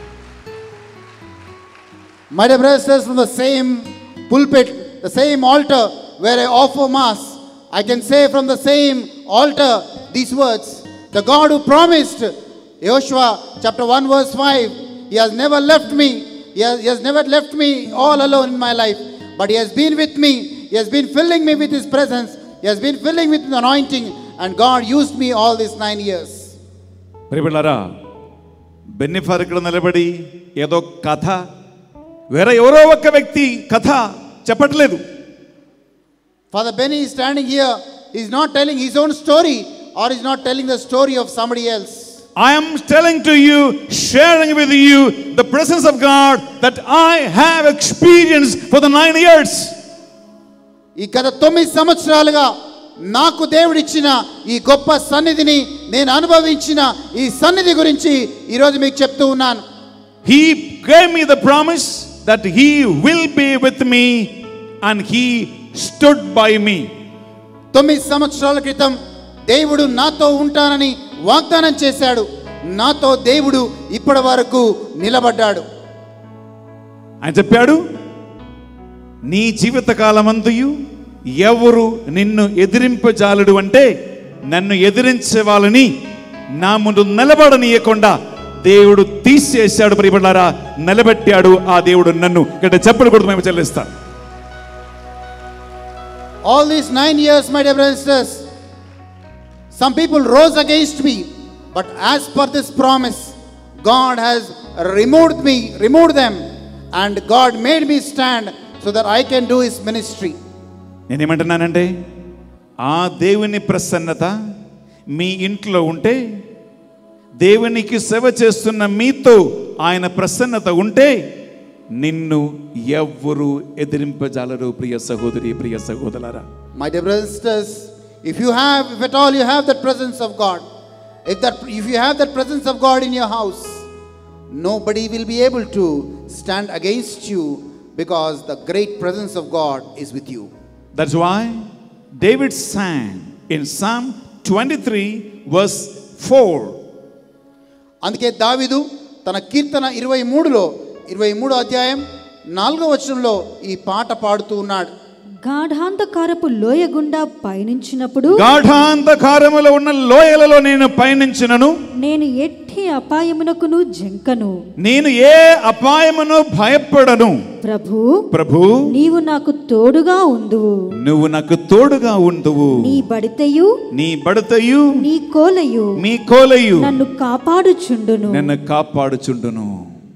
[SPEAKER 4] My dear brothers, from the same pulpit, the same altar where I offer mass, I can say from the same altar these words. The God who promised, Joshua chapter one verse five, He has never left me. He has, he has never left me all alone in my life, but He has been with me. He has been filling me with His presence. He has been filling me with the anointing. And God used me all these nine years.
[SPEAKER 1] ప్రియబిడ్డలారా, బెన్నిఫర్ ఇక్కడ నిలబడి ఏదో కథ, వేరే ఎవరో ఒక వ్యక్తి కథ చెప్పట్లేదు.
[SPEAKER 4] Father Benny is standing here. He is not telling his own story, or he is not telling the story of somebody else.
[SPEAKER 1] I am telling to you, sharing with you the presence of God that I have experienced for the nine years.
[SPEAKER 4] ఈ గత తొమ్మిది సంవత్సరాలుగా నాకు దేవుడిచ్చిన ఈ గొప్ప సన్నిధిని నేను అనుభవించిన ఈ సన్నిధి గురించి ఈ రోజు మీకు చెప్తూ ఉన్నాను.
[SPEAKER 1] He gave me the promise that He will be with me and He stood by me.
[SPEAKER 4] తొమ్మిది సంవత్సరాల క్రితం దేవుడు నాతో ఉంటానని వాగ్దానం చేశాడు. నాతో దేవుడు ఇప్పటి వరకు నిలబడ్డాడు.
[SPEAKER 1] ఆయన చెప్పాడు, నీ జీవితకాలమంతయు ఎవరు నిన్ను ఎదిరింపజాలడు అంటే, నన్ను ఎదిరించే వాళ్ళని నా ముందు నిలబడనీయకుండా దేవుడు తీసేశాడు. ప్రియబిడ్డలారా, నిలబెట్టాడు ఆ దేవుడు నన్ను. ఇక్కడ చెప్పులు కూడా మేము చెల్లిస్తాం.
[SPEAKER 4] All these nine years, my dear brothers and sisters, some people rose against me, but as per this promise, God has removed me, removed them, and God made me stand so that I can do His ministry.
[SPEAKER 1] నేనేమంటున్నానంటే, ఆ దేవుని ప్రసన్నత మీ ఇంట్లో ఉంటే, దేవునికి సేవ చేస్తున్న మీతో ఆయన ప్రసన్నత ఉంటే, నిన్ను ఎవ్వరు ఎదిరింపజాలరు. ప్రియ సహోదరి, ప్రియ సహోదరులారా,
[SPEAKER 4] My dear brothers and sisters, if you have, if at all you have that presence of God, if that, if you have that presence of God in your house, nobody will be able to stand against you, because the great presence of God is with you.
[SPEAKER 1] that's why David sang in Psalm twenty-three verse four.
[SPEAKER 4] అందుకే దావీదు తన కీర్తన ఇరవై మూడులో ఇరవై మూడో అధ్యాయం నాలుగో వచనంలో ఈ పాట పాడుతూ ఉన్నాడు.
[SPEAKER 5] గాఢాంధకారపు లోయ గుండా పయనించినప్పుడు,
[SPEAKER 1] గాఢాంధకారములో ఉన్న లోయలలో నేను పయనించినను,
[SPEAKER 5] నేను ఎట్టి అపాయమునకును జంకను.
[SPEAKER 1] నేను ఏ అపాయమును భయపడను.
[SPEAKER 5] ప్రభు
[SPEAKER 1] ప్రభు
[SPEAKER 5] నీవు నాకు తోడుగా ఉందువు.
[SPEAKER 1] నువ్వు నాకు తోడుగా ఉందువు.
[SPEAKER 5] నీ బడితయు
[SPEAKER 1] నీ బడతయు
[SPEAKER 5] నీ కోలయు
[SPEAKER 1] మీ కోలయు
[SPEAKER 5] నన్ను కాపాడుచుండును.
[SPEAKER 1] నన్ను కాపాడుచుండును.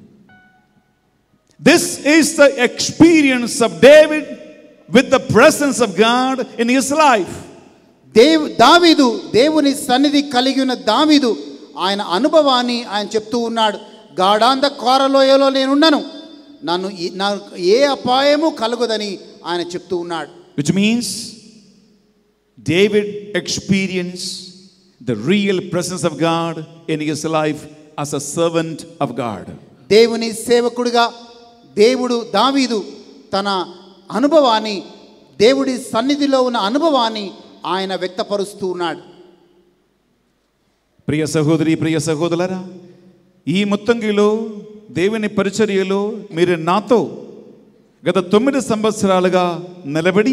[SPEAKER 1] This is the experience of David with the presence of God in his life.
[SPEAKER 4] Dev దావీదు దేవుని సన్నిధి కలిగి ఉన్న దావీదు ఆయన అనుభవాన్ని ఆయన చెప్తూ ఉన్నాడు. గాఢాంధకార లోయలో నేనున్నాను, నన్ను నాకు ఏ అపాయము కలుగదని ఆయన చెప్తూ ఉన్నాడు.
[SPEAKER 1] Which means David experienced the real presence of God in his life as a servant of God.
[SPEAKER 4] దేవుని సేవకుడిగా దేవుడు దావీదు తన అనుభవాన్ని, దేవుడి సన్నిధిలో ఉన్న అనుభవాన్ని ఆయన వ్యక్తపరుస్తూ ఉన్నాడు.
[SPEAKER 1] ప్రియ సహోదరి, ప్రియ సహోదరులారా, ఈ ముత్తంగిలో దేవుని పరిచర్యలో మీరు నాతో గత తొమ్మిది సంవత్సరాలుగా నిలబడి,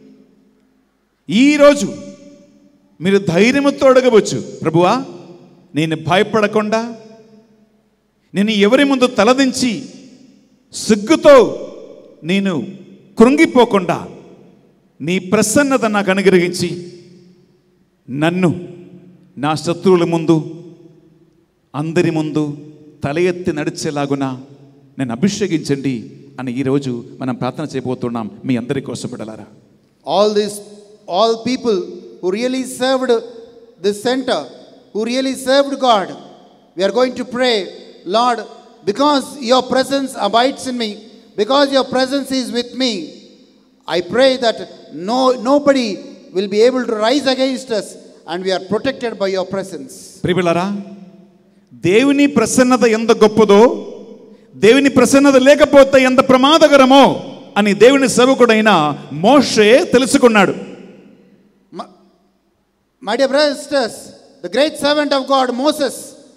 [SPEAKER 1] ఈరోజు మీరు ధైర్యంతో అడగవచ్చు, ప్రభువా నేను భయపడకుండా, నేను ఎవరి ముందు తలదించి సిగ్గుతో నేను కృంగిపోకుండా నీ ప్రసన్నత నాకు అనుగ్రహించి నన్ను నా శత్రువుల ముందు, అందరి ముందు తల ఎత్తి నడిచేలాగున నేను అభిషేకించండి అని ఈరోజు మనం ప్రార్థన చేయబోతున్నాం. మీ అందరి కోసం బిడ్డలారా,
[SPEAKER 4] All this, all people who really served this center, who really served God, we are going to pray, Lord, because your presence abides in me, because your presence is with me, I pray that no nobody will be able to rise against us, and we are protected by your presence.
[SPEAKER 1] ప్రియబిడ్డలారా, దేవుని ప్రసన్నత ఎంత గొప్పదో, దేవుని ప్రసన్నత లేకపోతే ఎంత ప్రమాదకరమో అని దేవుని సేవకుడైన మోషే తెలుసుకున్నాడు.
[SPEAKER 4] My dear brothers and sisters, the great servant of God, Moses,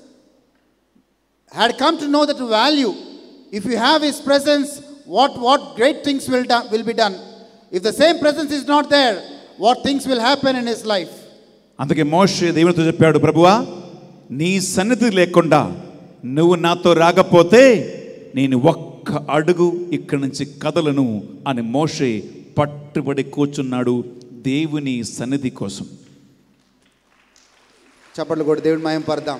[SPEAKER 4] had come to know that value. If you have his presence, what, what great things will, do, will be done. If the same presence is not there, what things will happen in his life.
[SPEAKER 1] అందుకే మోషే దేవునితో చెప్పాడు, ప్రభువా నీ సన్నిధి లేకుండా నువ్వు నాతో రాకపోతే నేను ఒక్క అడుగు ఇక్కడి నుంచి కదలను అని మోషే పట్టుబడి కూర్చున్నాడు దేవుని సన్నిధి కోసం.
[SPEAKER 4] చప్పట్లు కొట్టి దేవుని మహిమ పరదాం.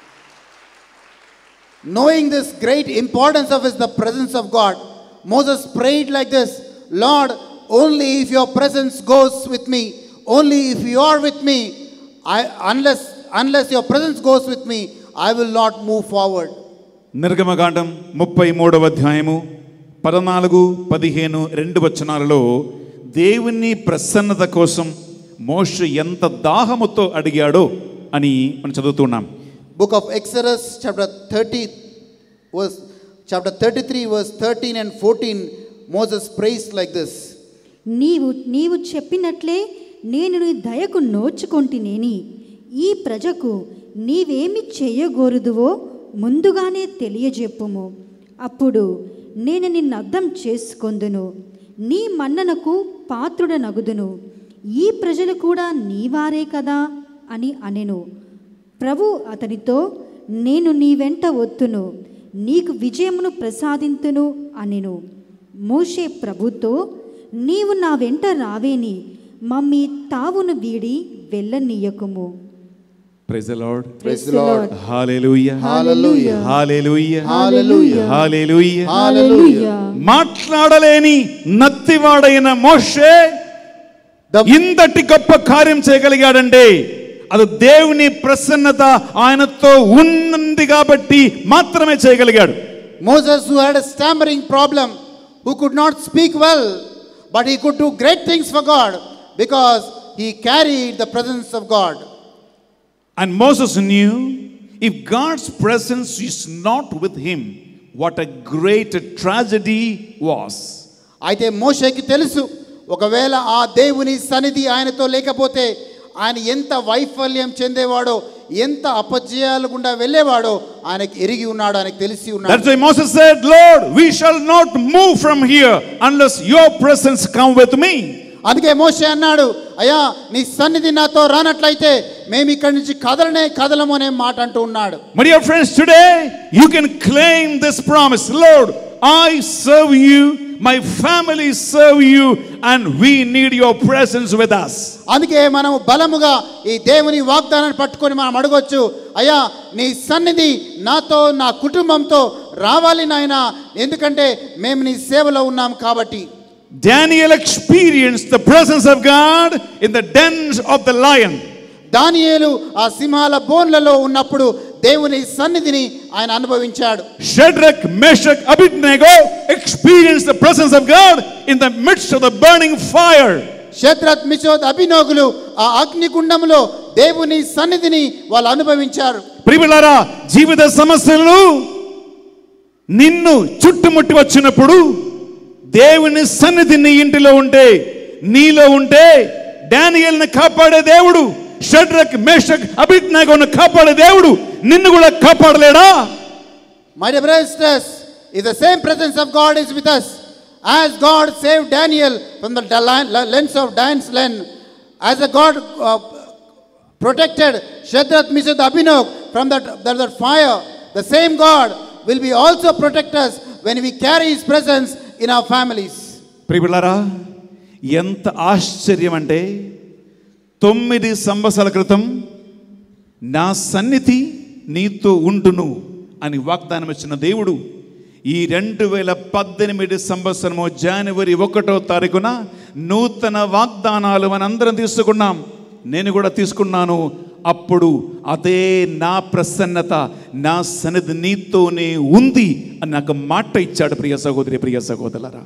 [SPEAKER 4] Knowing this great importance of his, the presence of God, Moses prayed like this, Lord, only if your presence goes with me, only if you are with me, I, unless, unless your presence goes with me, I will not move forward.
[SPEAKER 1] నిర్గమకాండం ముప్పై మూడవ అధ్యాయము పద్నాలుగు పదిహేను రెండు వచనాలలో దేవుని ప్రసన్నత కోసం మోషే ఎంత దాహముతో అడిగాడో అని మనం చదువుతున్నాం.
[SPEAKER 4] Book of Exodus chapter thirty verse chapter thirty-three verse thirteen and fourteen, Moses prays like this.
[SPEAKER 5] నీవు నీవు చెప్పినట్లే నేను నీ దయకు నోచుకొంటినేని ఈ ప్రజకు నీవేమి చేయగోరుదువో ముందుగానే తెలియజెప్పుము, అప్పుడు నేను నిన్ను అర్థం చేసుకొందును, నీ మన్ననకు పాత్రుడనగుదును, ఈ ప్రజలు కూడా నీవారే కదా అని అనెను. ప్రభు అతనితో, నేను నీ వెంట వత్తును, నీకు విజయమును ప్రసాదింతును అనెను. మోషే ప్రభుతో, నీవు నా వెంట రావేని మమ్మీ తావును వీడి వెళ్ళనీయకుము.
[SPEAKER 1] Praise the lord.
[SPEAKER 4] Praise the Lord.
[SPEAKER 1] Hallelujah.
[SPEAKER 4] Hallelujah.
[SPEAKER 1] Hallelujah.
[SPEAKER 4] Hallelujah.
[SPEAKER 1] Hallelujah.
[SPEAKER 4] Hallelujah.
[SPEAKER 1] మాట్లాడలేని నత్తివాడైన మోషే ఇంతటి గొప్ప కార్యం చేయగలిగాడంటే అది దేవుని ప్రసన్నత ఆయనతో ఉన్నది కాబట్టి మాత్రమే చేయగలిగాడు.
[SPEAKER 4] Moses, who had a stammering problem, who could not speak well, but he could do great things for God because he carried the presence of God.
[SPEAKER 1] And Moses knew if God's presence is not with him, what a great tragedy was.
[SPEAKER 4] అయితే మోషేకి తెలుసు, ఒకవేళ ఆ దేవుని సన్నిధి ఆయనతో లేకపోతే ఆయన ఎంత వైఫల్యం చెందేవాడో, ఎంత అపజయాలు గుండా వెళ్ళేవాడో ఆయనకి ఎరిగి ఉన్నాడు, ఆయనకి తెలిసి ఉన్నాడు.
[SPEAKER 1] That's why Moses said, Lord, we shall not move from here unless your presence come with me.
[SPEAKER 4] అందుకే మోషే అన్నాడు, అయ్యా నీ సన్నిధి నాతో రానట్లయితే మేము ఇక్కడి నుంచి కదలనే కదలము అనే మాట అంటూ ఉన్నాడు.
[SPEAKER 1] My dear friends, today you can claim this promise. Lord, I serve you, my family serve you, and we need your presence with us.
[SPEAKER 4] అందుకే మనం బలముగా ఈ దేవుని వాగ్దానాన్ని పట్టుకొని మనం అడగొచ్చు, అయ్యా నీ సన్నిధి నాతో నా కుటుంబంతో రావాలి నాయనా, ఎందుకంటే మేము నీ సేవలో ఉన్నాం కాబట్టి.
[SPEAKER 1] Daniel experienced the presence of God in the dens of the lion.
[SPEAKER 4] దానియేలు ఆ సింహాల బోన్లలో ఉన్నప్పుడు దేవుని సన్నిధిని ఆయన అనుభవించాడు.
[SPEAKER 1] Shadrach, Meshach, Abednego experienced the presence of God in the midst of the burning fire.
[SPEAKER 4] Shadrach, Meshach, అబినోగులు ఆ అగ్నిగుండంలో దేవుని సన్నిధిని వాళ్ళు అనుభవించారు.
[SPEAKER 1] ప్రియులారా, జీవిత సమస్యలు నిన్ను చుట్టుముట్టి వచ్చినప్పుడు దేవుని సన్నిధి నీ ఇంటిలో ఉంటే, నీలో ఉంటే, డానియేలును కాపాడే దేవుడు, షడ్రక్, మేషక్, అబేద్నెగోను కాపాడే దేవుడు నిన్ను కూడా కాపాడలేడా?
[SPEAKER 4] My dear brothers, if the same presence of God is with us, as God saved Daniel from the lens of Dan's lens, as the God uh, protected Shadrach, Meshach, Abednego from that, that, that fire, the same God will be also protect us when we carry His presence in our families.
[SPEAKER 1] ప్రియులారా, ఎంత ఆశ్చర్యం అంటే తొమ్మిది సంవత్సరాల క్రితం నా సన్నిధి నీతో ఉండును అని వాగ్దానం ఇచ్చిన దేవుడు ఈ రెండు వేల పద్దెనిమిది సంవత్సరము జనవరి ఒకటో తారీఖున నూతన వాగ్దానాలు మనందరం తీసుకున్నాం. నేను కూడా తీసుకున్నాను. అప్పుడు అదే నా ప్రసన్నత, నా సన్నిధి నీతోనే ఉంది అని నాకు మాట ఇచ్చాడు. ప్రియ సహోదరి, ప్రియ సహోదరులారా,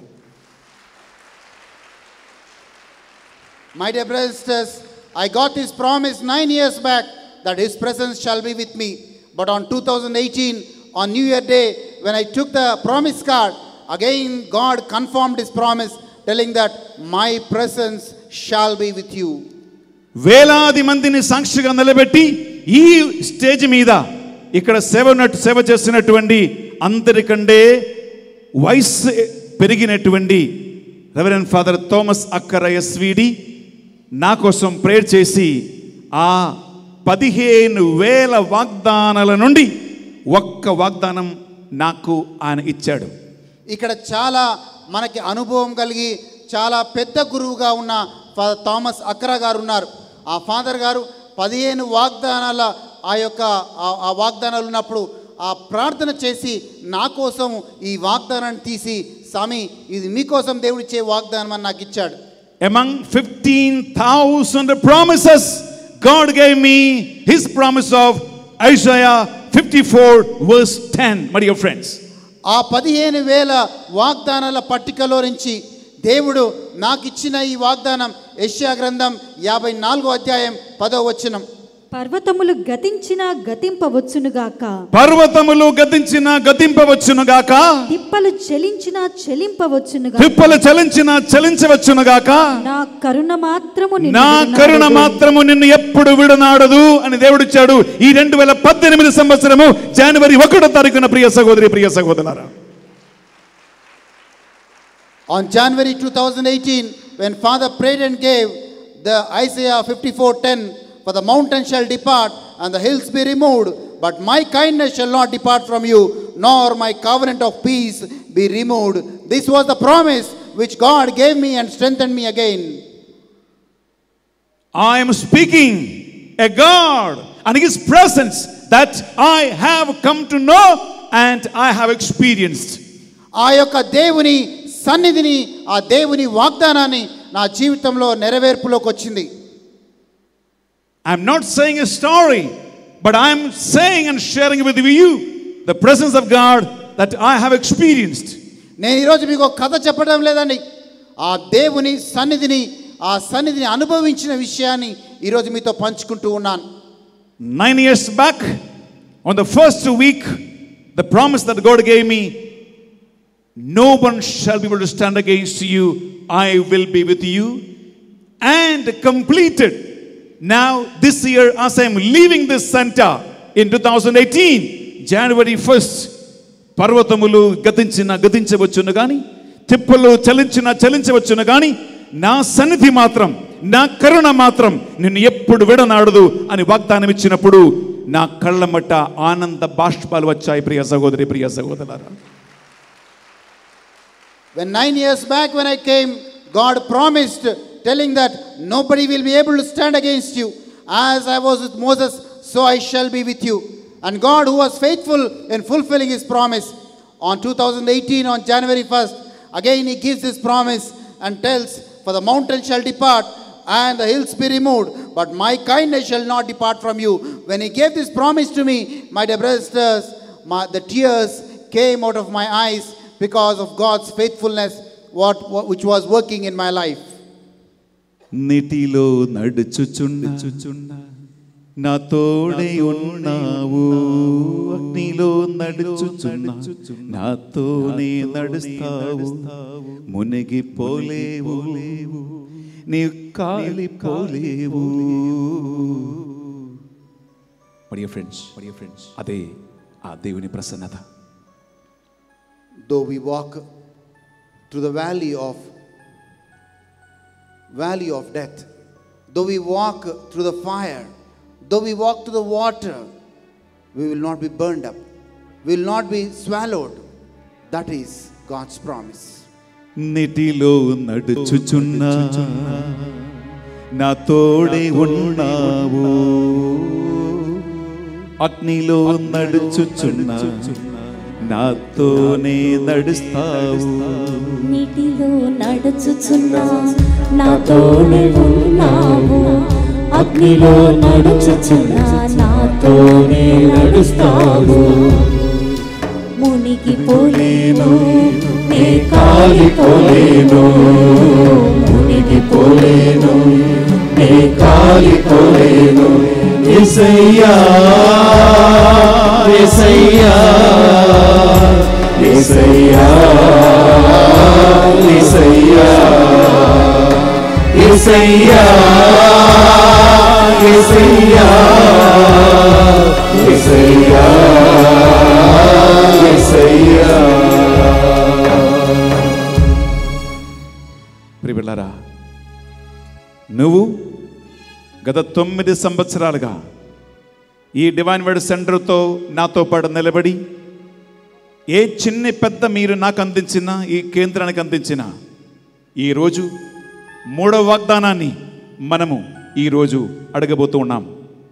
[SPEAKER 4] My dear brothers and sisters, I got this promise nine years back that His presence shall be with me. But on two thousand eighteen, on New Year Day, when I took the promise card, again God confirmed His promise, telling that my presence shall be with you.
[SPEAKER 1] వేలాది మందిని సాక్షిగా నిలబెట్టి ఈ stage మీద ఇక్కడ సేవ సేవ చేస్తున్నటువంటి అందరికంటే వయసు పెరిగినటువంటి reverend father Thomas Akkara SVD నా కోసం ప్రేయర్ చేసి ఆ పదిహేను వేల వాగ్దానాల నుండి ఒక్క వాగ్దానం నాకు ఆయన ఇచ్చాడు.
[SPEAKER 4] ఇక్కడ చాలా మనకి అనుభవం కలిగి చాలా పెద్ద గురువుగా ఉన్న ఫాదర్ థామస్ అక్రా గారు ఉన్నారు. ఆ ఫాదర్ గారు పదిహేను వాగ్దానాల ఆ యొక్క ఆ వాగ్దానాలు ఉన్నప్పుడు ఆ ప్రార్థన చేసి నా కోసం ఈ వాగ్దానాన్ని తీసి, స్వామి ఇది మీకోసం దేవుడిచ్చే వాగ్దానం అని నాకు ఇచ్చాడు.
[SPEAKER 1] Among fifteen thousand promises, God gave me His promise of Isaiah fifty-four verse ten, my dear friends.
[SPEAKER 4] ఆ పదిహేను వేల వాగ్దానాల పట్టికలో నుంచి దేవుడు నాకు ఇచ్చిన ఈ వాగ్దానం యెషయా గ్రంథం యాభై నాలుగో అధ్యాయం పదో వచనం.
[SPEAKER 5] పర్వతములు గతించిన గతింపవచ్చునుగాక,
[SPEAKER 1] పర్వతములు గతించిన గతింపవచ్చునుగాక,
[SPEAKER 5] తిప్పలు చలించిన చెలింపవచ్చునుగాక,
[SPEAKER 1] తిప్పలు చలించిన చలించవచ్చునుగాక,
[SPEAKER 5] నా కరుణ మాత్రము నిన్ను
[SPEAKER 1] నా కరుణ మాత్రము నిన్ను ఎప్పుడు విడనాడదు అని దేవుడు ఇచ్చాడు. ఈ రెండు వేల పద్దెనిమిది సంవత్సరము జనవరి ఒకటో తారీఖున ప్రియ సహోదరి ప్రియ సహోదరులారా.
[SPEAKER 4] On January two thousand eighteen, when Father prayed and gave the Isaiah fifty-four ten, for the mountains shall depart and the hills be removed, but my kindness shall not depart from you, nor my covenant of peace be removed. This was the promise which God gave me and strengthened me again.
[SPEAKER 1] I am speaking a God and His presence that I have come to know and I have experienced.
[SPEAKER 4] ఆ యొక్క దేవుని సన్నిధిని, ఆ దేవుని వాగ్దానాన్ని నా జీవితంలో నెరవేర్పులోకి వచ్చింది.
[SPEAKER 1] I am not saying a story, but I am saying and sharing with you the presence of God that I have experienced.
[SPEAKER 4] నేను ఈరోజు మీకు ఒక కథ చెప్పడం లేదండి. ఆ దేవుని సన్నిధిని, ఆ సన్నిధిని అనుభవించిన విషయాన్ని ఈరోజు మీతో పంచుకుంటూ ఉన్నాను.
[SPEAKER 1] Nine years back, on the first week, the promise that God gave me, no one shall be able to stand against you. I will be with you. And completed. Now, this year, as I am leaving this center in two thousand eighteen, January first, పర్వతములు గతించిన గతించవచ్చును గాని, తిప్పలు చలించిన చలించవచ్చును గాని, నా సన్నిధి మాత్రం, నా కరుణ మాత్రం నిన్ను ఎప్పుడు విడనాడదు అని వాగ్దానం ఇచ్చినప్పుడు నా కళ్ళ మట్ట ఆనంద బాష్పాలు వచ్చాయి ప్రియ సహోదరి ప్రియ సహోదరులారా.
[SPEAKER 4] When nine years back when I came, God promised, telling that nobody will be able to stand against you. As I was with Moses, so I shall be with you. And God, who was faithful in fulfilling His promise, on two thousand eighteen, on January first, again He gives this promise and tells, for the mountains shall depart and the hills be removed, but my kindness shall not depart from you. When He gave this promise to me, my dear brothers, my, the tears came out of my eyes because of God's faithfulness, what, what which was working in my life.
[SPEAKER 1] నీటిలో నడుచుచున్నా నా తోడే ఉన్నావు, అగ్నిలో నడుచుచున్నా నాతోనే నడుస్తావు, మునిగిపోలేవు నీ కాలిపోలేవు. మరి friends మరి friends అదే ఆ దేవుని ప్రసన్నత.
[SPEAKER 4] Though we walk through the valley of valley of death, though we walk through the fire, though we walk through the water, we will not be burned up, we will not be swallowed. That is God's promise.
[SPEAKER 1] నీటిలో నడుచుచున్నా నా తోడే ఉన్నావు, అగ్నిలో నడుచుచున్నా నాతోనే నడుస్తావు,
[SPEAKER 6] నీటిలో నడుచుచున్నా నాతోనే ఉన్నావు, అగ్నిలో నడుచుచున్నా నాతోనే నడుస్తావు, మునిగిపోలేను నే కాలిపోలేను, మునిగిపోలేను నే కాలిపోలేను. యేసయ్యా యేసయ్యా యేసయ్యా యేసయ్యా యేసయ్యా యేసయ్యా యేసయ్యా యేసయ్యా. ప్రియబిడ్డలారా, నువ్వు గత తొమ్మిది సంవత్సరాలుగా ఈ డివైన్ వర్డ్ సెంటర్తో నాతో పాటు నిలబడి ఏ చిన్న పెద్ద మీరు నాకు అందించిన ఈ కేంద్రానికి అందించిన ఈరోజు మూడవ వాగ్దానాన్ని మనము ఈరోజు అడగబోతూ ఉన్నాం.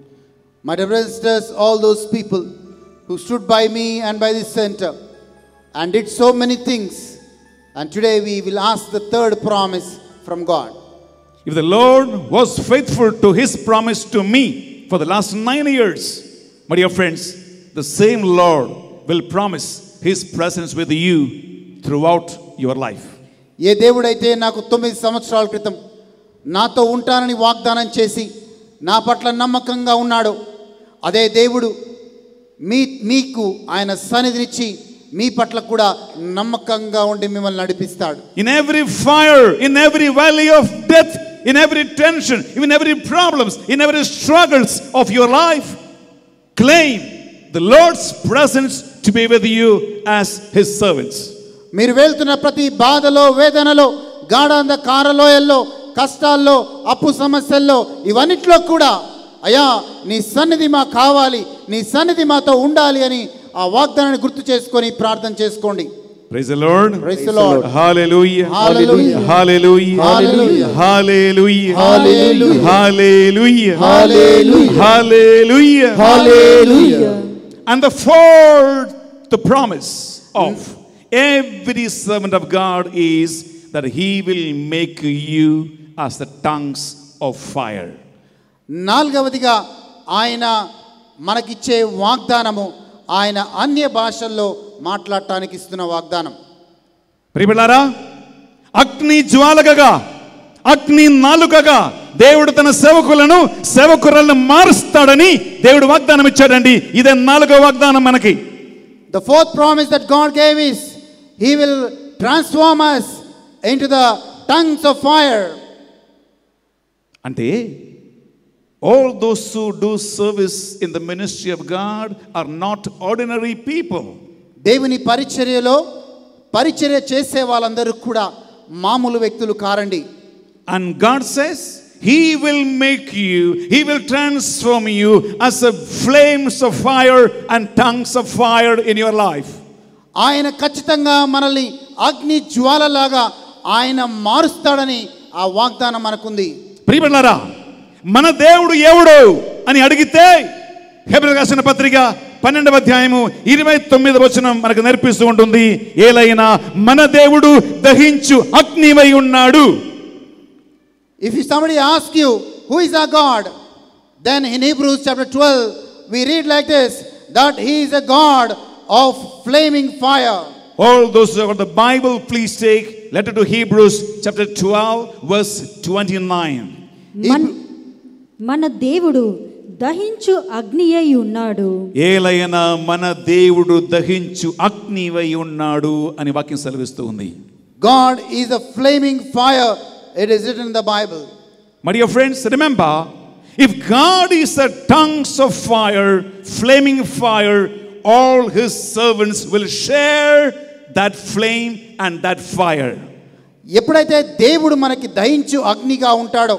[SPEAKER 4] My dear brothers and sisters, all those people who stood by me and by this center and did so many things, and today we will ask the third promise from God.
[SPEAKER 6] If the Lord was faithful to his promise to me for the last nine years, my dear friends, the same Lord will promise his presence with you throughout your life.
[SPEAKER 4] ఏ దేవుడైతే నాకు తొమ్మిది సంవత్సరాల క్రితం నాతో ఉంటానని వాగ్దానం చేసి నా పట్ల నమ్మకంగా ఉన్నాడో అదే దేవుడు మీ మీకు ఆయన సన్నిధినిచ్చి మీ పట్ల కూడా నమ్మకంగా ఉండి మిమ్మల్ని నడిపిస్తాడు.
[SPEAKER 6] In every fire, in every valley of death, in every tension, in every problems, in every struggles of your life, claim the Lord's presence to be with you as his servants.
[SPEAKER 4] మీరు వెళ్తున్న ప్రతి బాధలో, వేదనలో, గాఢాంధకారలోయల్లో, కష్టాల్లో, అప్పు సమస్యల్లో, ఇవన్నిట్లో కూడా అయ్యా నీ సన్నిధి మాకు కావాలి, నీ సన్నిధి మాతో ఉండాలి అని ఆ వాగ్దానాన్ని గుర్తు చేసుకొని ప్రార్థన చేసుకోండి.
[SPEAKER 6] Praise the Lord.
[SPEAKER 4] Praise the Lord.
[SPEAKER 6] Hallelujah.
[SPEAKER 4] Hallelujah.
[SPEAKER 6] Hallelujah.
[SPEAKER 4] Hallelujah.
[SPEAKER 6] Hallelujah.
[SPEAKER 4] Hallelujah.
[SPEAKER 6] Hallelujah.
[SPEAKER 4] Hallelujah.
[SPEAKER 6] Hallelujah.
[SPEAKER 4] Hallelujah.
[SPEAKER 6] And the fourth, the promise of every servant of God is that he will make you as the tongues of fire.
[SPEAKER 4] నాలుగవదిగా ఆయన మనకిచ్చే వాగ్దానము ఆయన అన్య భాషల్లో మాట్లాడటానికి ఇస్తున్న వాగ్దానం.
[SPEAKER 6] ప్రియబిడ్డలారా, అగ్ని జ్వాలకగా, అగ్ని నాలుకగా దేవుడు తన సేవకులను సేవకులను మారుస్తాడని దేవుడు వాగ్దానం ఇచ్చాడండి. ఇదే నాలుగో వాగ్దానం మనకి.
[SPEAKER 4] The fourth promise that God gave is he will transform us into the tongues of fire.
[SPEAKER 6] అంటే all those who do service in the ministry of God are not ordinary people.
[SPEAKER 4] దేవుని పరిచర్యలో పరిచర్య చేసే వాళ్ళందరూ కూడా మామూలు వ్యక్తులు కారండి.
[SPEAKER 6] And God says he will make you, he will transform you as a flames of fire and tongues of fire in your life.
[SPEAKER 4] ఆయన ఖచ్చితంగా మనల్ని అగ్ని జ్వాలలాగా ఆయన మారుస్తాడని ఆ వాగ్దానం మనకుంది.
[SPEAKER 6] ప్రియబిడ్డలారా, మన దేవుడు ఎవడు అని అడిగితే హెబ్రీ రాసిన పత్రిక పన్నెండవ అధ్యాయము ఇరవై తొమ్మిది వచనం మనకు నేర్పిస్తూ ఉంటుంది. ఏలైనా మన దేవుడు దహించు అగ్నివై ఉన్నాడు.
[SPEAKER 4] If somebody asks you who is our God, then in Hebrews chapter twelve we read like this, that he is a God of flaming fire.
[SPEAKER 6] All those who have got the Bible, please take letter to Hebrews chapter twelve verse twenty-nine.
[SPEAKER 5] మన- మన దేవుడు దహించు అగ్ని అయి ఉన్నాడు.
[SPEAKER 6] ఏలైనా మన దేవుడు దహించు అగ్నివై ఉన్నాడు అని వాక్యం సెలవిస్తూ ఉంది.
[SPEAKER 4] God is a flaming fire. It is written in the Bible.
[SPEAKER 6] My dear friends, remember, if God is a tongues of fire, flaming fire, all his servants will share that flame and that fire.
[SPEAKER 4] ఎప్పుడైతే దేవుడు మనకి దహించు అగ్నిగా ఉంటాడో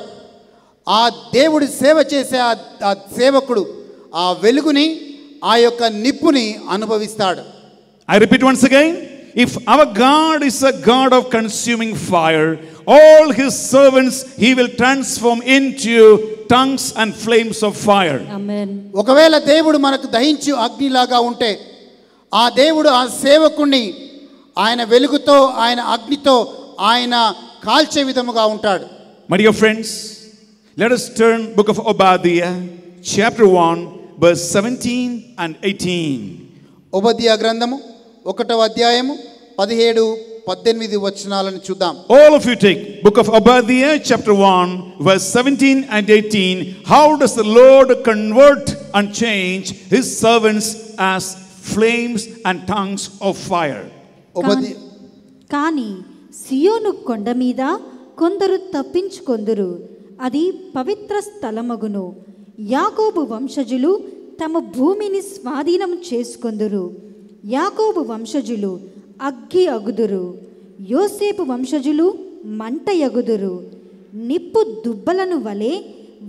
[SPEAKER 4] ఆ దేవుడి సేవ చేసే ఆ ఆ సేవకుడు ఆ వెలుగుని ఆ యొక్క నిప్పుని అనుభవిస్తాడు.
[SPEAKER 6] I repeat once again, if our God is a God of consuming fire, all his servants he will transform into tongues and flames of fire.
[SPEAKER 5] ఆమేన్.
[SPEAKER 4] ఒకవేళ దేవుడు మనకు దహించు అగ్నిలాగా ఉంటే ఆ దేవుడు ఆ సేవకుణ్ణి ఆయన వెలుగుతో ఆయన అగ్నితో ఆయన కాల్చే విధముగా ఉంటాడు.
[SPEAKER 6] My dear friends, let us turn book of Obadiah chapter one verse seventeen and eighteen.
[SPEAKER 4] ఓబద్యా గ్రంథము ఒకటవ అధ్యాయము పదిహేడు పద్దెనిమిది వచనాలను చూద్దాం.
[SPEAKER 6] All of you take book of Obadiah chapter one verse seventeen and eighteen. How does the Lord convert and change his servants as flames and tongues of fire?
[SPEAKER 4] ఓబద్యా
[SPEAKER 5] కానీ సియోను కొండ మీద కొందరు తప్పించుకొందురు, అది పవిత్ర స్థలమగును. యాకోబు వంశజులు తమ భూమిని స్వాధీనం చేసుకొందురు. యాకోబు వంశజులు అగ్గి అగుదురు, యోసేపు వంశజులు మంట యగుదురు. నిప్పు దుబ్బలను వలె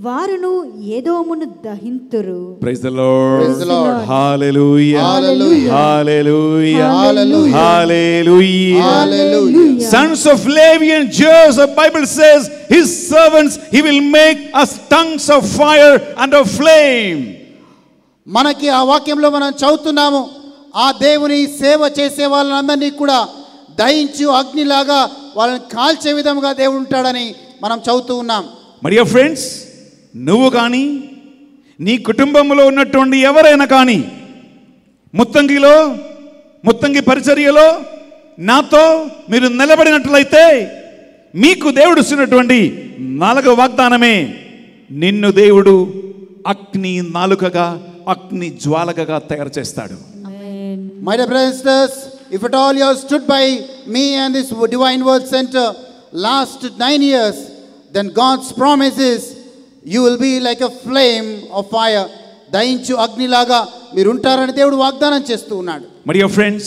[SPEAKER 5] వారును ఏదోమును దహింతురు.
[SPEAKER 1] Praise the Lord.
[SPEAKER 4] Praise the Lord.
[SPEAKER 1] Hallelujah.
[SPEAKER 4] Hallelujah.
[SPEAKER 1] Hallelujah.
[SPEAKER 4] Hallelujah.
[SPEAKER 1] Hallelujah.
[SPEAKER 4] Hallelujah.
[SPEAKER 1] Sons of Levi and Joseph, Bible says, his servants he will make as tongues of fire and of flame.
[SPEAKER 4] మనకి ఆ వాక్యంలో మనం చదువుతున్నాము, ఆ దేవుని సేవ చేసే వాళ్ళందరినీ కూడా దహించు అగ్నిలాగా వాళ్ళని కాల్చే విధంగా దేవుడు ఉంటాడని మనం చదువుతూ ఉన్నాం.
[SPEAKER 1] My dear friends, నువ్వు కానీ నీ కుటుంబంలో ఉన్నటువంటి ఎవరైనా కానీ ముత్తంగిలో ముత్తంగి పరిచర్యలో నాతో మీరు నిలబడినట్లయితే మీకు దేవుడు ఇస్తున్నటువంటి నాలుగవ వాగ్దానమే, నిన్ను దేవుడు అగ్ని నాలుకగా అగ్ని జ్వాలకగా తయారు చేస్తాడు.
[SPEAKER 4] My dear brothers and sisters, if at all you have stood by me and this Divine Word Center last nine years, then God's promise is you will be like a flame of fire. దహించు అగ్నిలాగా మీరు ఉంటారని దేవుడు వాగ్దానం చేస్తూ ఉన్నాడు.
[SPEAKER 1] My dear friends,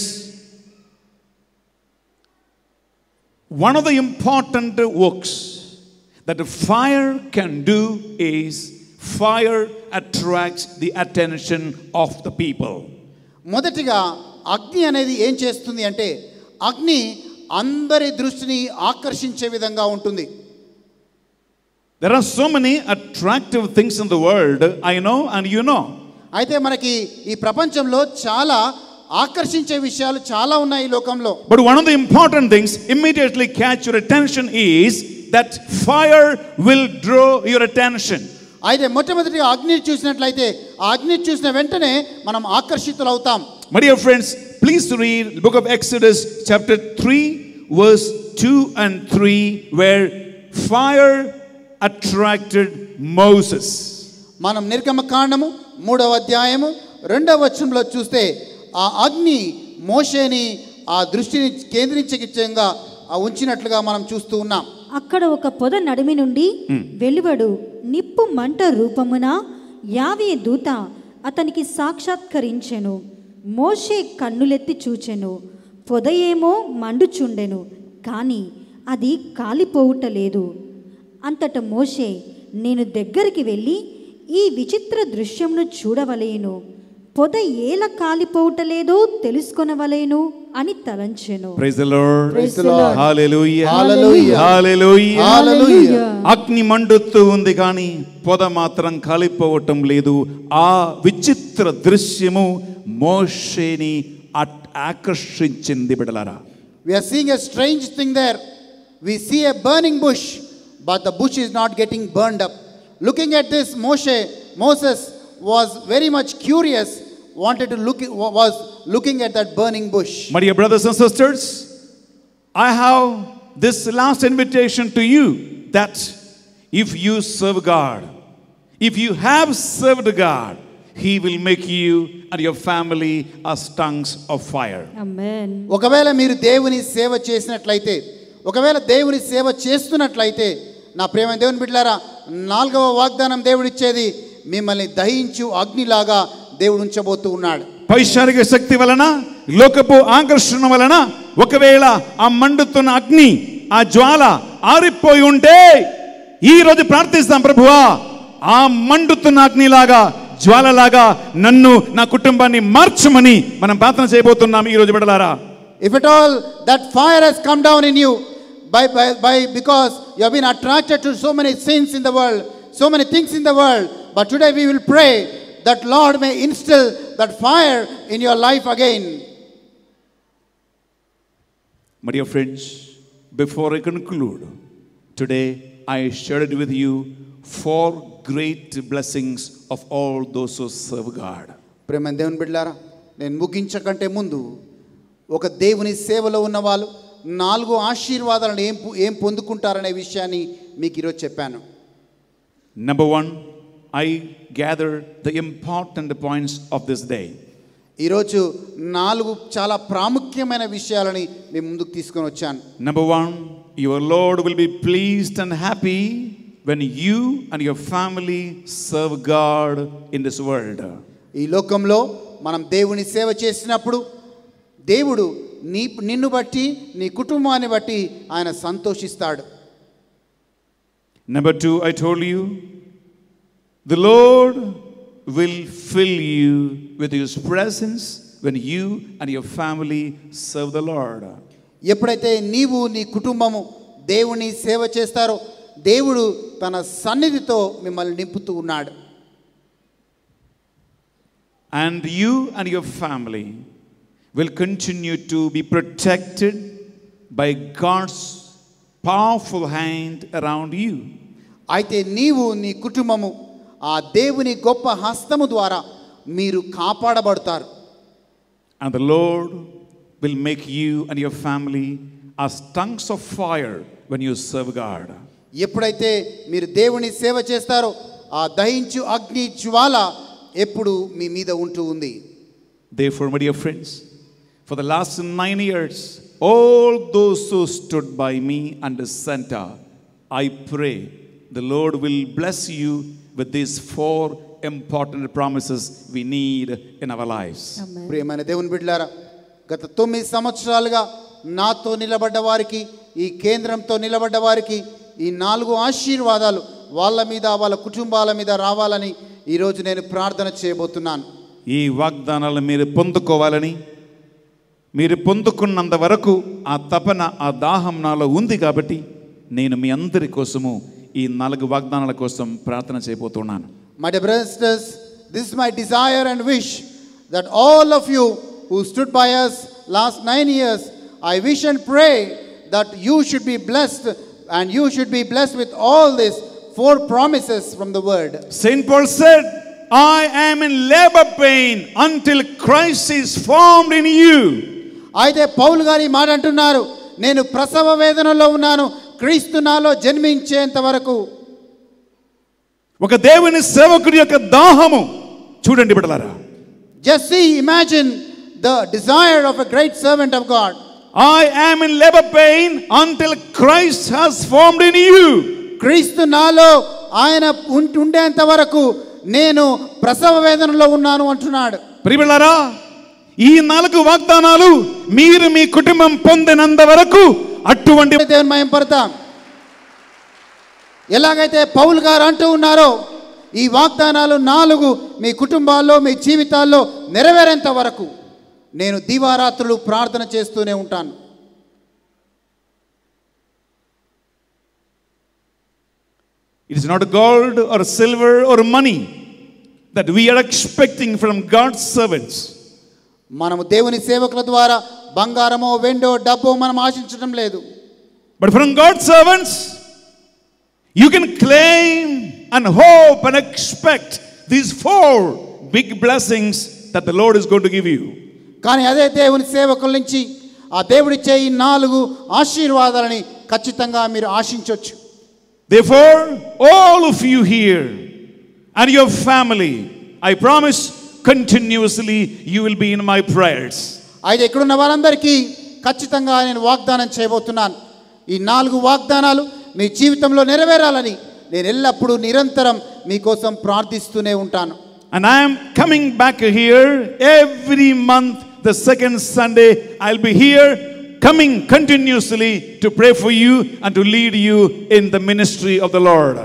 [SPEAKER 1] one of the important works that the fire can do is fire attracts the attention of the people.
[SPEAKER 4] మొదటిగా అగ్ని అనేది ఏం చేస్తుంది అంటే అగ్ని అందరి దృష్టిని ఆకర్షించే విధంగా ఉంటుంది.
[SPEAKER 1] There are so many attractive things in the world, I know and you know.
[SPEAKER 4] అయితే మనకి ఈ ప్రపంచంలో చాలా ఆకర్షించే విషయాలు చాలా ఉన్నాయి ఈ లోకంలో.
[SPEAKER 1] But one of the important things immediately catch your attention is that fire will draw your attention.
[SPEAKER 4] అయితే మొట్టమొదటిగా అగ్ని చూసినట్లయితే ఆ అగ్ని చూసిన వెంటనే మనం ఆకర్షితులు అవుతాం.
[SPEAKER 1] My dear friends, please read the book of Exodus chapter three verse two and three where fire attracted Moses.
[SPEAKER 4] మనం నిర్గమకాండము మూడవ అధ్యాయము రెండవ వచనంలో చూస్తే ఆ అగ్ని మోషేని ఆ దృష్టిని కేంద్రీకరించగా ఉంచినట్లుగా మనం చూస్తూ ఉన్నాం.
[SPEAKER 5] అక్కడ ఒక పొద నడిమి నుండి వెలువడు నిప్పు మంట రూపమున యావే దూత అతనికి సాక్షాత్కరించెను. మోషే కన్నులెత్తి చూచెను, పొద ఏమో మండుచుండెను, కానీ అది కాలిపోవుటలేదు. అంతట మోషే, నేను దగ్గరికి వెళ్ళి ఈ విచిత్ర దృశ్యమును చూడవలేను, పొద ఏల కాలిపోవుటలేదో తెలుసుకొనవలేను అని తలంచెను.
[SPEAKER 1] Praise the Lord.
[SPEAKER 4] Praise the Lord.
[SPEAKER 1] Hallelujah.
[SPEAKER 4] Hallelujah.
[SPEAKER 1] Hallelujah.
[SPEAKER 4] Hallelujah.
[SPEAKER 1] అగ్ని మండుతూ ఉంది కానీ పొద మాత్రం కాలిపోవటం లేదు. ఆ విచిత్ర దృశ్యము మోషేని ఆకర్షించింది బిడ్డలారా.
[SPEAKER 4] We are seeing a strange thing there. We see a burning bush, but the bush is not getting burned up. Looking at this, Moshe, Moses was very much curious, wanted to look, was looking at that burning bush.
[SPEAKER 1] My dear brothers and sisters, I have this last invitation to you that if you serve God, if you have served God, He will make you and your family as tongues of fire.
[SPEAKER 5] ఆమేన్.
[SPEAKER 4] ఒకవేళ మీరు దేవుని సేవ చేసినట్లయితే, ఒకవేళ దేవుని సేవ చేస్తున్నట్లయితే, నా ప్రియమైన దేవుని బిడ్డలారా, నాలుగవ వాగ్దానం దేవుడు ఇచ్చేది మిమ్మల్ని దహించు అగ్నిలాగా దేవుడు ఉంచబోతూ ఉన్నాడు.
[SPEAKER 1] పైశారిక శక్తి వలన, లోకపు ఆకర్షణ వలన ఒకవేళ ఆ మండుతున్న అగ్ని, ఆ జ్వాల ఆరిపోయి ఉంటే ఈ రోజు ప్రార్థిస్తాం, ప్రభువా ఆ మండుతున్న అగ్నిలాగా జ్వాలలాగా నన్ను నా కుటుంబాన్ని మార్చమని మనం ప్రార్థన చేయబోతున్నాం ఈ రోజు బిడ్డలారా.
[SPEAKER 4] If at all that fire has come down in you by, by, by because you have been attracted to so many sins in the world, so many things in the world, but today we will pray that Lord may instill that fire in your life again.
[SPEAKER 1] My dear friends, before I conclude, today I shared with you four great blessings of all those who serve God.
[SPEAKER 4] ప్రేమ దేవుని బిడ్డలారా, నేను ముగించకంటే ముందు ఒక దేవుని సేవలో ఉన్న వాళ్ళు నాలుగు ఆశీర్వాదాలను ఏం ఏం పొందుకుంటారనే విషయాన్ని మీకు ఈరోజు చెప్పాను.
[SPEAKER 1] Number one, I gather the important points of this day.
[SPEAKER 4] ఈరోజు నాలుగు చాలా ప్రాముఖ్యమైన విషయాలని మీ ముందుకు తీసుకొని వచ్చాను.
[SPEAKER 1] Number one, your Lord will be pleased and happy when you and your family serve God in this world.
[SPEAKER 4] ఈ లోకంలో మనం దేవుని సేవ చేసినప్పుడు దేవుడు నీ నిన్ను బట్టి నీ కుటుంబాన్ని బట్టి ఆయన సంతోషిస్తాడు.
[SPEAKER 1] Number two, I told you,
[SPEAKER 6] The Lord will fill you with His presence when you and your family serve the Lord.
[SPEAKER 4] ఎప్పుడైతే నీవు నీ కుటుంబము దేవుని సేవ చేస్తారో దేవుడు తన సన్నిధితో మిమ్మల్ని నింపుతూ ఉన్నాడు.
[SPEAKER 6] And you and your family will continue to be protected by God's powerful hand around you.
[SPEAKER 4] అయితే నీవు నీ కుటుంబము ఆ దేవుని గొప్ప హస్తము ద్వారా మీరు కాపాడబడతారు.
[SPEAKER 6] And the Lord will make you and your family as tongues of fire when you serve God.
[SPEAKER 4] ఎప్పుడైతే మీరు దేవుని సేవ చేస్తారో ఆ దహించు అగ్ని జ్వాల ఎప్పుడు మీ మీద ఉంటూ ఉంది.
[SPEAKER 6] Therefore, my dear friends, for the last nine years, all those who stood by me under Santa, I pray the Lord will bless you with these four important promises we need in our lives.
[SPEAKER 4] ప్రియమైన దేవుని బిడ్డలారా, గత తొమ్మిది సంవత్సరాలుగా నాతో నిలబడ్డ వారికి, ఈ కేంద్రంతో నిలబడ్డ వారికి ఈ నాలుగు ఆశీర్వాదాలు వాళ్ళ మీద వాళ్ళ కుటుంబాల మీద రావాలని ఈరోజు నేను ప్రార్థన చేయబోతున్నాను.
[SPEAKER 6] ఈ వాగ్దానాలు మీరు పొందుకోవాలని, మీరు పొందుకున్నంత వరకు ఆ తపన ఆ దాహం నాలో ఉంది కాబట్టి నేను మీ అందరి కోసము ఈ నాలుగు వాగ్దానాల కోసం ప్రార్థన చేయబోతున్నాను.
[SPEAKER 4] My dear brothers and sisters, this is my desire and wish that all of you who stood by us last nine years, I wish and pray that you should be blessed and you should be blessed with all these four promises from the word.
[SPEAKER 6] Saint Paul said, I am in labor pain until Christ is formed in you.
[SPEAKER 4] అయితే పౌలు గారు ఈ మాట అంటున్నారు, నేను ప్రసవ వేదనలో ఉన్నాను క్రీస్తు నాలో జన్మించేంత వరకు.
[SPEAKER 6] ఒక దేవుని సేవకుడి యొక్క దాహము చూడండి బిడ్డలారా.
[SPEAKER 4] Just see, imagine the desire of a great servant of God.
[SPEAKER 6] I am in labor pain until Christ has formed in you.
[SPEAKER 4] క్రీస్తు నాలో ఆయన ఉంట- ఉండేంత వరకు నేను ప్రసవ వేదనలో ఉన్నాను అంటున్నాడు.
[SPEAKER 6] ప్రియబిడ్డలారా, ఈ నాలుగు వాగ్దానాలు మీరు మీ కుటుంబం పొందినంత వరకు అటువంటి
[SPEAKER 4] దేవుని మహిమ పడతాం. ఎలాగైతే పౌలు గారు అంటూ ఉన్నారో ఈ వాగ్దానాలు నాలుగు మీ కుటుంబాల్లో మీ జీవితాల్లో నెరవేరేంత వరకు నేను దివారాత్రులు ప్రార్థన చేస్తూనే ఉంటాను.
[SPEAKER 6] It is not gold or silver or money that we are expecting from God's servants.
[SPEAKER 4] మనము దేవుని సేవకుల ద్వారా బంగారమో వెండో డబ్బో మనం ఆశించడం లేదు.
[SPEAKER 6] But from God's servants, you can claim and hope and expect these four big blessings that the Lord is going to give you.
[SPEAKER 4] కానీ అదే దేవుని సేవకుల నుంచి ఆ దేవుడిచ్చే ఈ నాలుగు ఆశీర్వాదాలని ఖచ్చితంగా మీరు ఆశించవచ్చు.
[SPEAKER 6] Therefore, all of you here and your family, I promise continuously you will be in my prayers.
[SPEAKER 4] అయితే ఇక్కడున్న వారందరికీ ఖచ్చితంగా నేను వాగ్దానం చేయబోతున్నాను. ఈ నాలుగు వాగ్దానాలు మీ జీవితంలో నెరవేరాలని నేను ఎల్లప్పుడూ నిరంతరం మీకోసం ప్రార్థిస్తూనే ఉంటాను.
[SPEAKER 6] And I am coming back here every month, the second Sunday. I'll be here coming continuously to pray for you and to lead you in the ministry of the Lord.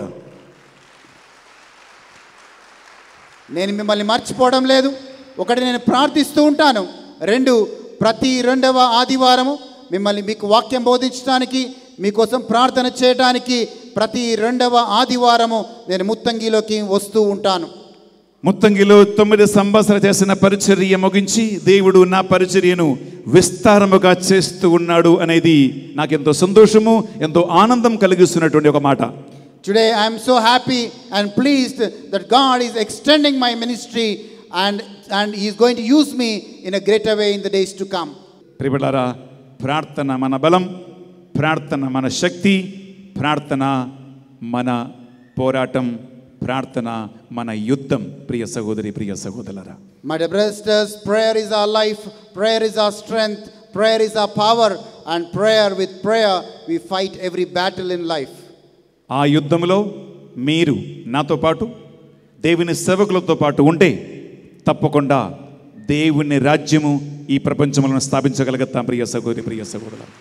[SPEAKER 4] నేను మిమ్మల్ని మర్చిపోవడం లేదు. ఒకటి, నేను ప్రార్థిస్తూ ఉంటాను. రెండు, ప్రతి రెండవ ఆదివారము మిమ్మల్ని మీకు వాక్యం బోధించడానికి మీకోసం ప్రార్థన చేయడానికి ప్రతి రెండవ ఆదివారము నేను ముత్తంగిలోకి వస్తూ ఉంటాను.
[SPEAKER 6] ముత్తంగిలో తొమ్మిది సంవత్సరాలు చేసిన పరిచర్య ముగించి దేవుడు నా పరిచర్యను విస్తారముగా చేస్తూ ఉన్నాడు అనేది నాకెంతో సంతోషము ఎంతో ఆనందం కలిగిస్తున్నటువంటి ఒక మాట.
[SPEAKER 4] Today I am so happy and pleased that God is extending my ministry and and he is going to use me in a greater way in the days to come.
[SPEAKER 6] ప్రియబిడ్డలారా, ప్రార్థన మన బలం, ప్రార్థన మన శక్తి, ప్రార్థన మన పోరాటం, ప్రార్థన మన యుద్ధం. ప్రియ సహోదరి, ప్రియ సహోదరులారా,
[SPEAKER 4] My dear brothers and sisters, prayer is our life, prayer is our strength, prayer is our power, and prayer with prayer we fight every battle in life.
[SPEAKER 6] ఆ యుద్ధంలో మీరు నాతో పాటు దేవుని సేవకులతో పాటు ఉంటే తప్పకుండా దేవుని రాజ్యము ఈ ప్రపంచంలో స్థాపించగలుగుతాం. ప్రియ సహోదరి, ప్రియ సహోదరులారా,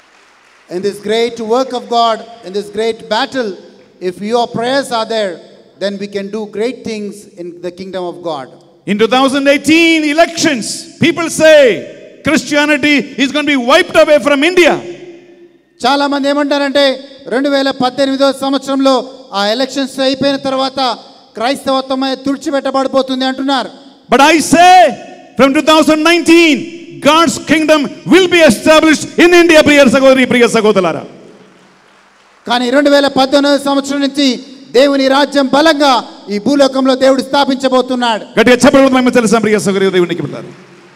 [SPEAKER 4] In this great work of God, in this great battle, if your prayers are there, then we can do great things in the kingdom of God.
[SPEAKER 6] In two thousand eighteen elections, people say Christianity is going to be wiped away from India.
[SPEAKER 4] చాలా మంది ఏమంటారంటే రెండు వేల పద్దెనిమిదో సంవత్సరంలో ఆ elections అయిపోయిన తర్వాత క్రైస్తవత్వం తుడిచిపెట్టబడిపోతుంది అంటున్నారు.
[SPEAKER 6] But I say from two thousand nineteen God's kingdom will be established in India, ప్రియ సహోదరి ప్రియ సహోదరులారా.
[SPEAKER 4] కానీ రెండు వేల పద్దెనిమిదో సంవత్సరం నుంచి దేవుని రాజ్యం బలంగా ఈ భూలోకంలో దేవుడు స్థాపించబోతున్నాడు.
[SPEAKER 6] గట్టిగా చెప్పండి మేము తెలుసా ప్రియ సహోదరి దేవునికి బిడ్డలారా.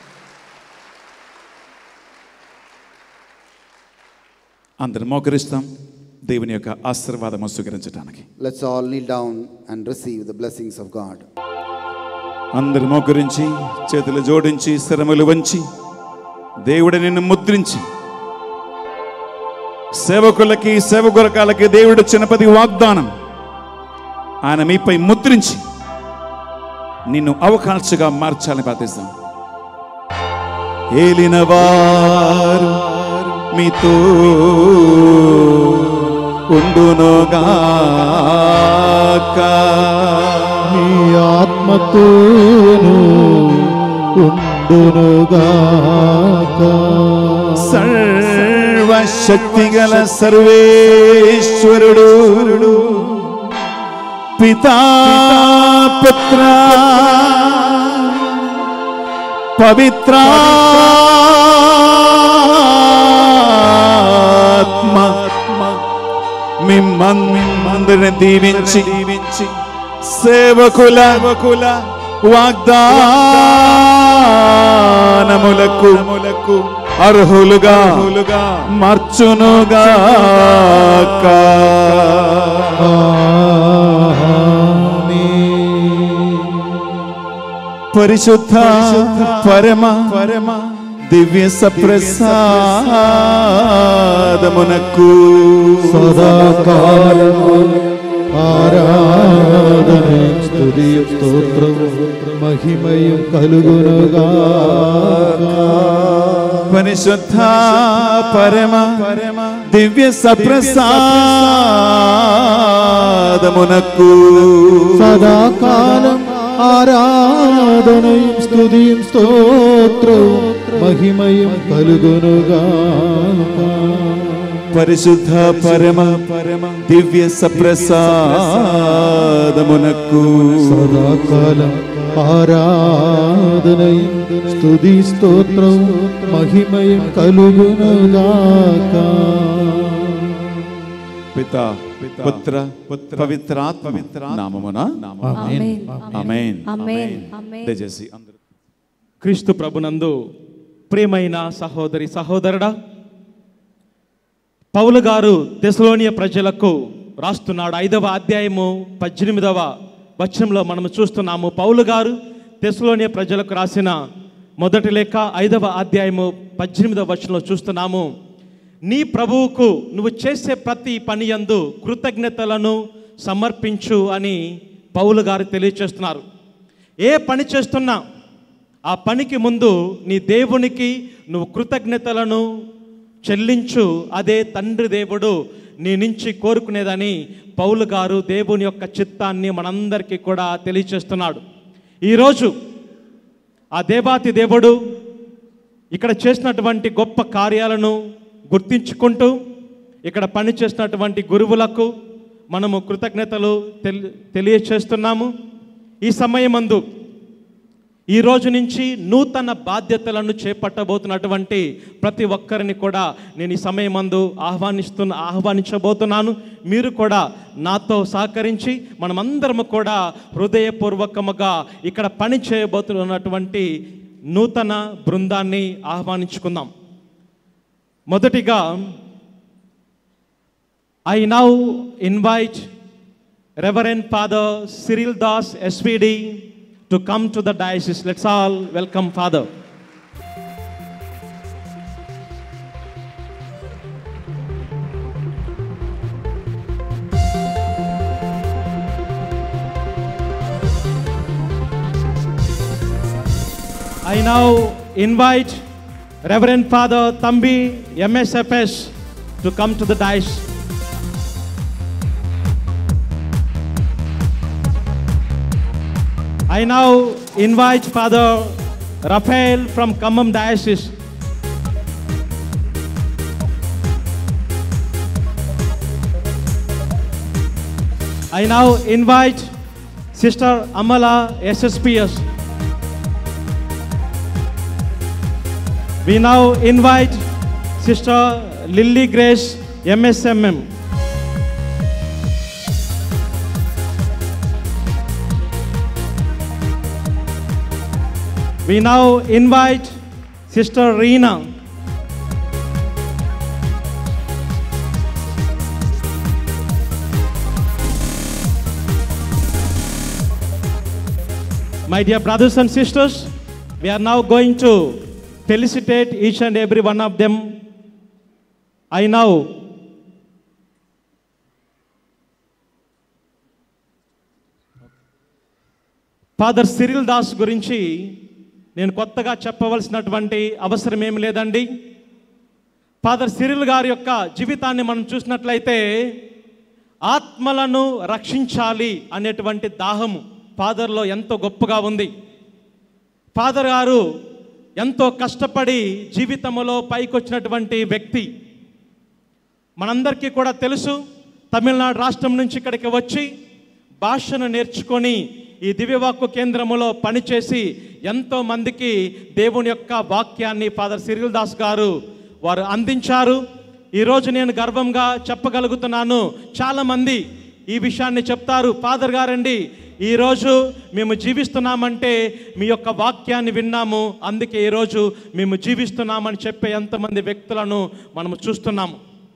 [SPEAKER 6] అందరం మోకరిస్తాం దేవుని యొక్క ఆశీర్వాదము స్వీకరించడానికి.
[SPEAKER 4] Let's all kneel down and receive the blessings of God.
[SPEAKER 6] అందరు మోకరించి చేతులు జోడించి శరములు వంచి దేవుడు నిన్ను ముద్రించి సేవకులకి సేవకులకి దేవుడు చిన్నపది వాగ్దానం ఆయన మీపై ముద్రించి నిన్ను అవకాశగా మార్చాలని ప్రార్థిస్తాం. ఏలినవారు మీతో ఉండునుగాక,
[SPEAKER 2] మీ ఆత్మతోను ఉండునుగాక.
[SPEAKER 6] సర్వశక్తిగల సర్వేశ్వరుడు పితా పుత్ర పవిత్రాత్మ మిమ్మందరిని దీవించి సేవకుల వాగ్దానములకు అర్హులుగా మార్చునుగాక. పరిశుద్ధ పరమ పరమ దివ్య సప్రసాదమునకు
[SPEAKER 2] సదాకాలము ఆరాధన స్తుతియు స్తోత్రము మహిమయు కలుగునుగాక.
[SPEAKER 6] పరిశుద్ధ పరమ పరమ దివ్య సప్రసాదమునకు
[SPEAKER 2] సదాకాలం ఆరాధనయం స్తుతియం స్తోత్రం మహిమయం కలుగునుగాక.
[SPEAKER 6] పరిశుద్ధ పరమ పరమ దివ్య సప్రసాదమునకు
[SPEAKER 2] సదాకాలం ఆరాధనయం స్తుతి స్తోత్రం మహిమయం కలుగునుగాక.
[SPEAKER 6] పితా పుత్ర పవిత్రాత్మ నామమున
[SPEAKER 5] ఆమేన్.
[SPEAKER 6] ఆమేన్.
[SPEAKER 5] ఆమేన్. ఆమేన్.
[SPEAKER 6] దయచేసి అందరూ
[SPEAKER 3] క్రీస్తు ప్రభునందు ప్రియమైన సహోదరి సహోదరుడా, పౌలు గారు తెస్సలోనియ ప్రజలకు రాస్తున్నాడు. ఐదవ అధ్యాయము పద్దెనిమిదవ వచనంలో మనం చూస్తున్నాము. పౌలు గారు తెస్సలోనియ ప్రజలకు రాసిన మొదటి లేఖ ఐదవ అధ్యాయము పద్దెనిమిదవ వచనంలో చూస్తున్నాము. నీ ప్రభువుకు నువ్వు చేసే ప్రతి పని యందు కృతజ్ఞతలను సమర్పించు అని పౌలు గారు తెలియచేస్తున్నారు. ఏ పని చేస్తున్నా ఆ పనికి ముందు నీ దేవునికి నువ్వు కృతజ్ఞతలను చెల్లించు. అదే తండ్రి దేవుడు నీ నుంచి కోరుకునేదని పౌలు గారు దేవుని యొక్క చిత్తాన్ని మనందరికీ కూడా తెలియచేస్తున్నాడు. ఈరోజు ఆ దేవాతి దేవుడు ఇక్కడ చేసినటువంటి గొప్ప కార్యాలను గుర్తించుకుంటూ ఇక్కడ పని చేసినటువంటి గురువులకు మనము కృతజ్ఞతలు తెలి తెలియచేస్తున్నాము. ఈ సమయమందు ఈ రోజు నుంచి నూతన బాధ్యతలను చేపట్టబోతున్నటువంటి ప్రతి ఒక్కరిని కూడా నేను ఈ సమయమందు ఆహ్వానిస్తున్న ఆహ్వానించబోతున్నాను. మీరు కూడా నాతో సహకరించి మనమందరము కూడా హృదయపూర్వకముగా ఇక్కడ పని చేయబోతున్నటువంటి నూతన బృందాన్ని ఆహ్వానించుకుందాం. మొదటిగా I now invite Reverend Father Cyril Das S V D to come to the diocese. Let's all welcome Father. I now invite Reverend Father Thambi M S F S to come to the diocese. I now invite Father Raphael from Khammam Diocese. I now invite Sister Amala, S S P S. We now invite Sister Lily Grace, M S M M. We now invite Sister Reena. My dear brothers and sisters, we are now going to felicitate each and every one of them. I now father Cyril Das గురించి నేను కొత్తగా చెప్పవలసినటువంటి అవసరం ఏమి లేదండి. Father Cyril గారి యొక్క జీవితాన్ని మనం చూసినట్లయితే ఆత్మలను రక్షించాలి అనేటువంటి దాహము ఫాదర్లో ఎంతో గొప్పగా ఉంది. ఫాదర్ గారు ఎంతో కష్టపడి జీవితంలో పైకొచ్చినటువంటి వ్యక్తి. మనందరికీ కూడా తెలుసు, తమిళనాడు రాష్ట్రం నుంచి ఇక్కడికి వచ్చి భాషను నేర్చుకొని ఈ దివ్యవాక్కు కేంద్రములో పనిచేసి ఎంతో మందికి దేవుని యొక్క వాక్యాన్ని ఫాదర్ సిరిల్ దాస్ గారు వారు అందించారు. ఈరోజు నేను గర్వంగా చెప్పగలుగుతున్నాను, చాలామంది ఈ విషయాన్ని చెప్తారు, ఫాదర్ గారండి ఈరోజు మేము జీవిస్తున్నామంటే మీ యొక్క వాక్యాన్ని విన్నాము, అందుకే ఈరోజు మేము జీవిస్తున్నామని చెప్పే ఎంతమంది వ్యక్తులను మనము చూస్తున్నాము.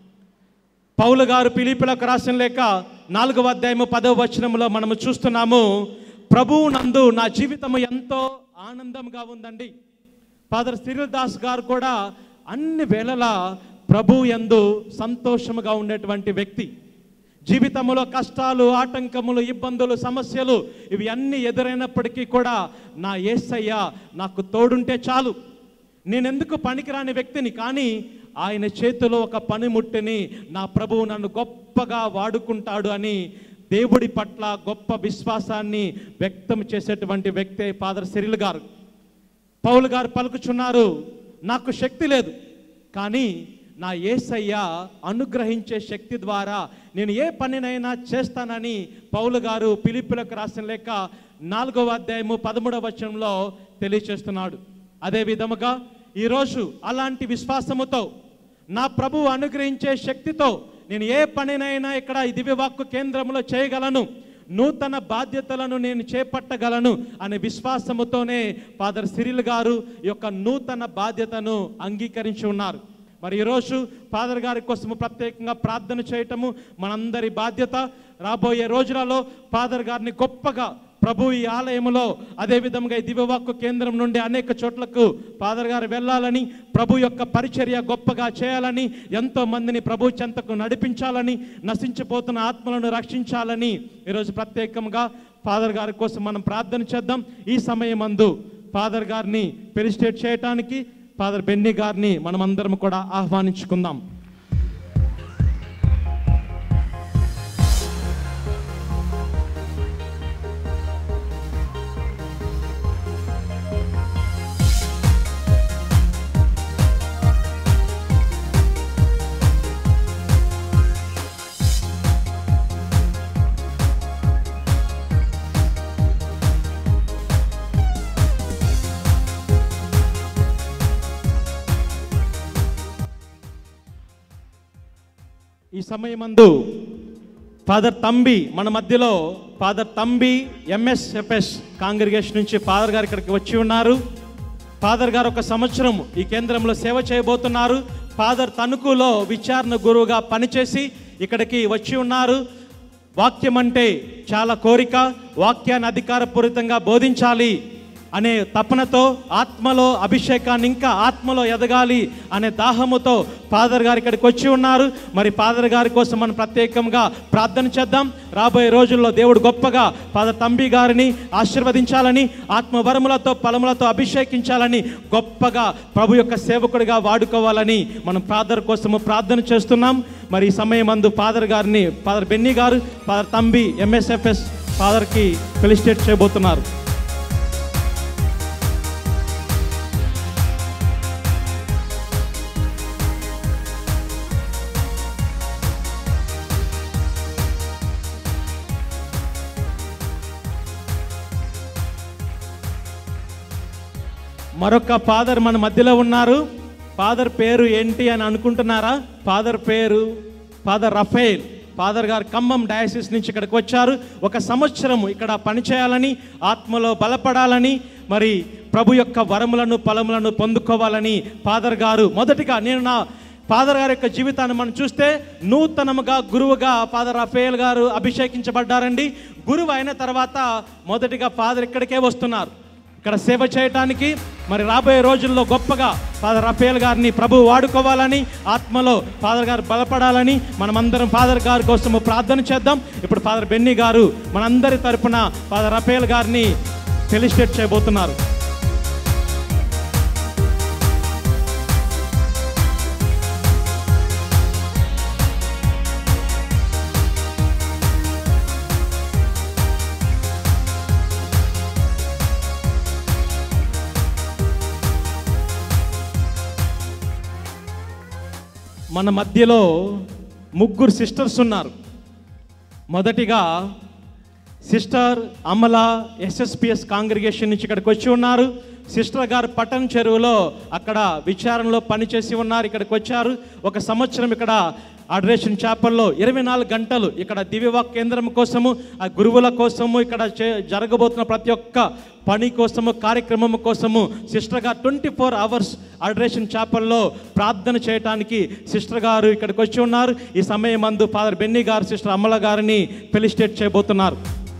[SPEAKER 3] పౌలు గారు ఫిలిప్పీయులకు రాసిన లేఖ నాలుగవ అధ్యాయము పదవ వచనములో మనము చూస్తున్నాము, ప్రభువు నందు నా జీవితము ఎంతో ఆనందంగా ఉందండి. ఫాదర్ సిరిల్ దాస్ గారు కూడా అన్ని వేళలా ప్రభు యందు సంతోషముగా ఉండేటువంటి వ్యక్తి. జీవితంలో కష్టాలు, ఆటంకములు, ఇబ్బందులు, సమస్యలు ఇవి అన్నీ ఎదురైనప్పటికీ కూడా నా యేసయ్య నాకు తోడుంటే చాలు, నేనెందుకు పనికిరాని వ్యక్తిని, కానీ ఆయన చేతిలో ఒక పనిముట్టిని నా ప్రభువు నన్ను గొప్పగా వాడుకుంటాడు అని దేవుడి పట్ల గొప్ప విశ్వాసాన్ని వ్యక్తం చేసేటువంటి వ్యక్తే ఫాదర్ సిరిల్ గారు. పౌలు గారు పలుకుచున్నారు, నాకు శక్తి లేదు, కానీ నా యేసయ్య అనుగ్రహించే శక్తి ద్వారా నేను ఏ పనినైనా చేస్తానని పౌలు గారు ఫిలిప్పీయులకు రాసిన లేఖ నాలుగవ అధ్యాయము పదమూడవ వచనంలో తెలియచేస్తున్నాడు. అదే విధముగా ఈరోజు అలాంటి విశ్వాసముతో నా ప్రభువు అనుగ్రహించే శక్తితో నేను ఏ పనినైనా ఇక్కడ ఈ దివ్యవాక్కు కేంద్రంలో చేయగలను, నూతన బాధ్యతలను నేను చేపట్టగలను అనే విశ్వాసముతోనే ఫాదర్ సిరిల్ గారు ఈ యొక్క నూతన బాధ్యతను అంగీకరించి ఉన్నారు. మరి ఈరోజు ఫాదర్ గారి కోసము ప్రత్యేకంగా ప్రార్థన చేయటము మనందరి బాధ్యత. రాబోయే రోజులలో ఫాదర్ గారిని గొప్పగా ప్రభు ఈ ఆలయంలో, అదేవిధంగా ఈ దివ్యవాక్కు కేంద్రం నుండి అనేక చోట్లకు ఫాదర్ గారు వెళ్ళాలని, ప్రభు యొక్క పరిచర్య గొప్పగా చేయాలని, ఎంతో మందిని ప్రభు చెంతకు నడిపించాలని, నశించిపోతున్న ఆత్మలను రక్షించాలని ఈరోజు ప్రత్యేకంగా ఫాదర్ గారి కోసం మనం ప్రార్థన చేద్దాం. ఈ సమయమందు ఫాదర్ గారిని ఫెలిసిటేట్ చేయటానికి ఫాదర్ బెన్నీ గారిని మనమందరం కూడా ఆహ్వానించుకుందాం. ఈ సమయమందు ఫాదర్ తంబి మన మధ్యలో, ఫాదర్ తంబి ఎంఎస్ఎఫ్ఎస్ కాంగ్రిగేషన్ నుంచి ఫాదర్ గారు ఇక్కడికి వచ్చి ఉన్నారు. ఫాదర్ గారు ఒక సంవత్సరం ఈ కేంద్రంలో సేవ చేయబోతున్నారు. ఫాదర్ తణుకులో విచారణ గురువుగా పనిచేసి ఇక్కడికి వచ్చి ఉన్నారు. వాక్యం అంటే చాలా కోరిక, వాక్యాన్ని అధికారపూరితంగా బోధించాలి అనే తపనతో, ఆత్మలో అభిషేకాన్ని ఇంకా ఆత్మలో ఎదగాలి అనే దాహముతో ఫాదర్ గారు ఇక్కడికి వచ్చి ఉన్నారు. మరి ఫాదర్ గారి కోసం మనం ప్రత్యేకంగా ప్రార్థన చేద్దాం. రాబోయే రోజుల్లో దేవుడు గొప్పగా ఫాదర్ తంబి గారిని ఆశీర్వదించాలని, ఆత్మవరములతో ఫలములతో అభిషేకించాలని, గొప్పగా ప్రభు యొక్క సేవకుడిగా వాడుకోవాలని మనం ఫాదర్ కోసము ప్రార్థన చేస్తున్నాం. మరి ఈ సమయం అందు ఫాదర్ గారిని ఫాదర్ బెన్నీ గారు, ఫాదర్ తంబి ఎంఎస్ఎఫ్ఎస్ ఫాదర్కి ఫెలిసిటేట్ చేయబోతున్నారు. మరొక ఫాదర్ మన మధ్యలో ఉన్నారు. ఫాదర్ పేరు ఏంటి అని అనుకుంటున్నారా? ఫాదర్ పేరు ఫాదర్ రఫేల్. ఫాదర్ గారు ఖమ్మం డయాసిస్ నుంచి ఇక్కడికి వచ్చారు. ఒక సంవత్సరం ఇక్కడ పనిచేయాలని, ఆత్మలో బలపడాలని, మరి ప్రభు యొక్క వరములను ఫలములను పొందుకోవాలని ఫాదర్ గారు మొదటిగా, నేను నా ఫాదర్ గారి యొక్క జీవితాన్ని మనం చూస్తే నూతనముగా గురువుగా ఫాదర్ రఫేల్ గారు అభిషేకించబడ్డారండి. గురువు అయిన తర్వాత మొదటిగా ఫాదర్ ఇక్కడికే వస్తున్నారు, ఇక్కడ సేవ చేయటానికి. మరి రాబోయే రోజుల్లో గొప్పగా ఫాదర్ రఫేల్ గారిని ప్రభు వాడుకోవాలని, ఆత్మలో ఫాదర్ గారు బలపడాలని మనమందరం ఫాదర్ గారి కోసము ప్రార్థన చేద్దాం. ఇప్పుడు ఫాదర్ బెన్నీ గారు మనందరి తరపున ఫాదర్ రఫేల్ గారిని ఫెలిసిటేట్ చేయబోతున్నారు. మన మధ్యలో ముగ్గురు సిస్టర్స్ ఉన్నారు. మొదటిగా సిస్టర్ అమల ఎస్ఎస్పిఎస్ కాంగ్రిగేషన్ నుంచి ఇక్కడికి వచ్చి ఉన్నారు. సిస్టర్ గారు పట్టణ చెరువులో అక్కడ విచారణలో పనిచేసి ఉన్నారు, ఇక్కడికి వచ్చారు. ఒక సంవత్సరం ఇక్కడ అడరేషన్ చాపల్లో ఇరవై నాలుగు గంటలు ఇక్కడ దివ్యవాక్ కేంద్రం కోసము, ఆ గురువుల కోసము, ఇక్కడ జరగబోతున్న ప్రతి ఒక్క పని కోసము, కార్యక్రమం కోసము సిస్టర్ గారు ట్వంటీ ఫోర్ అవర్స్ అడరేషన్ చాపల్లో ప్రార్థన చేయడానికి సిస్టర్ గారు ఇక్కడికి వచ్చి ఉన్నారు. ఈ సమయం అందు ఫాదర్ బెన్నీ గారు సిస్టర్ అమల గారిని ఫెలిసిటేట్ చేయబోతున్నారు.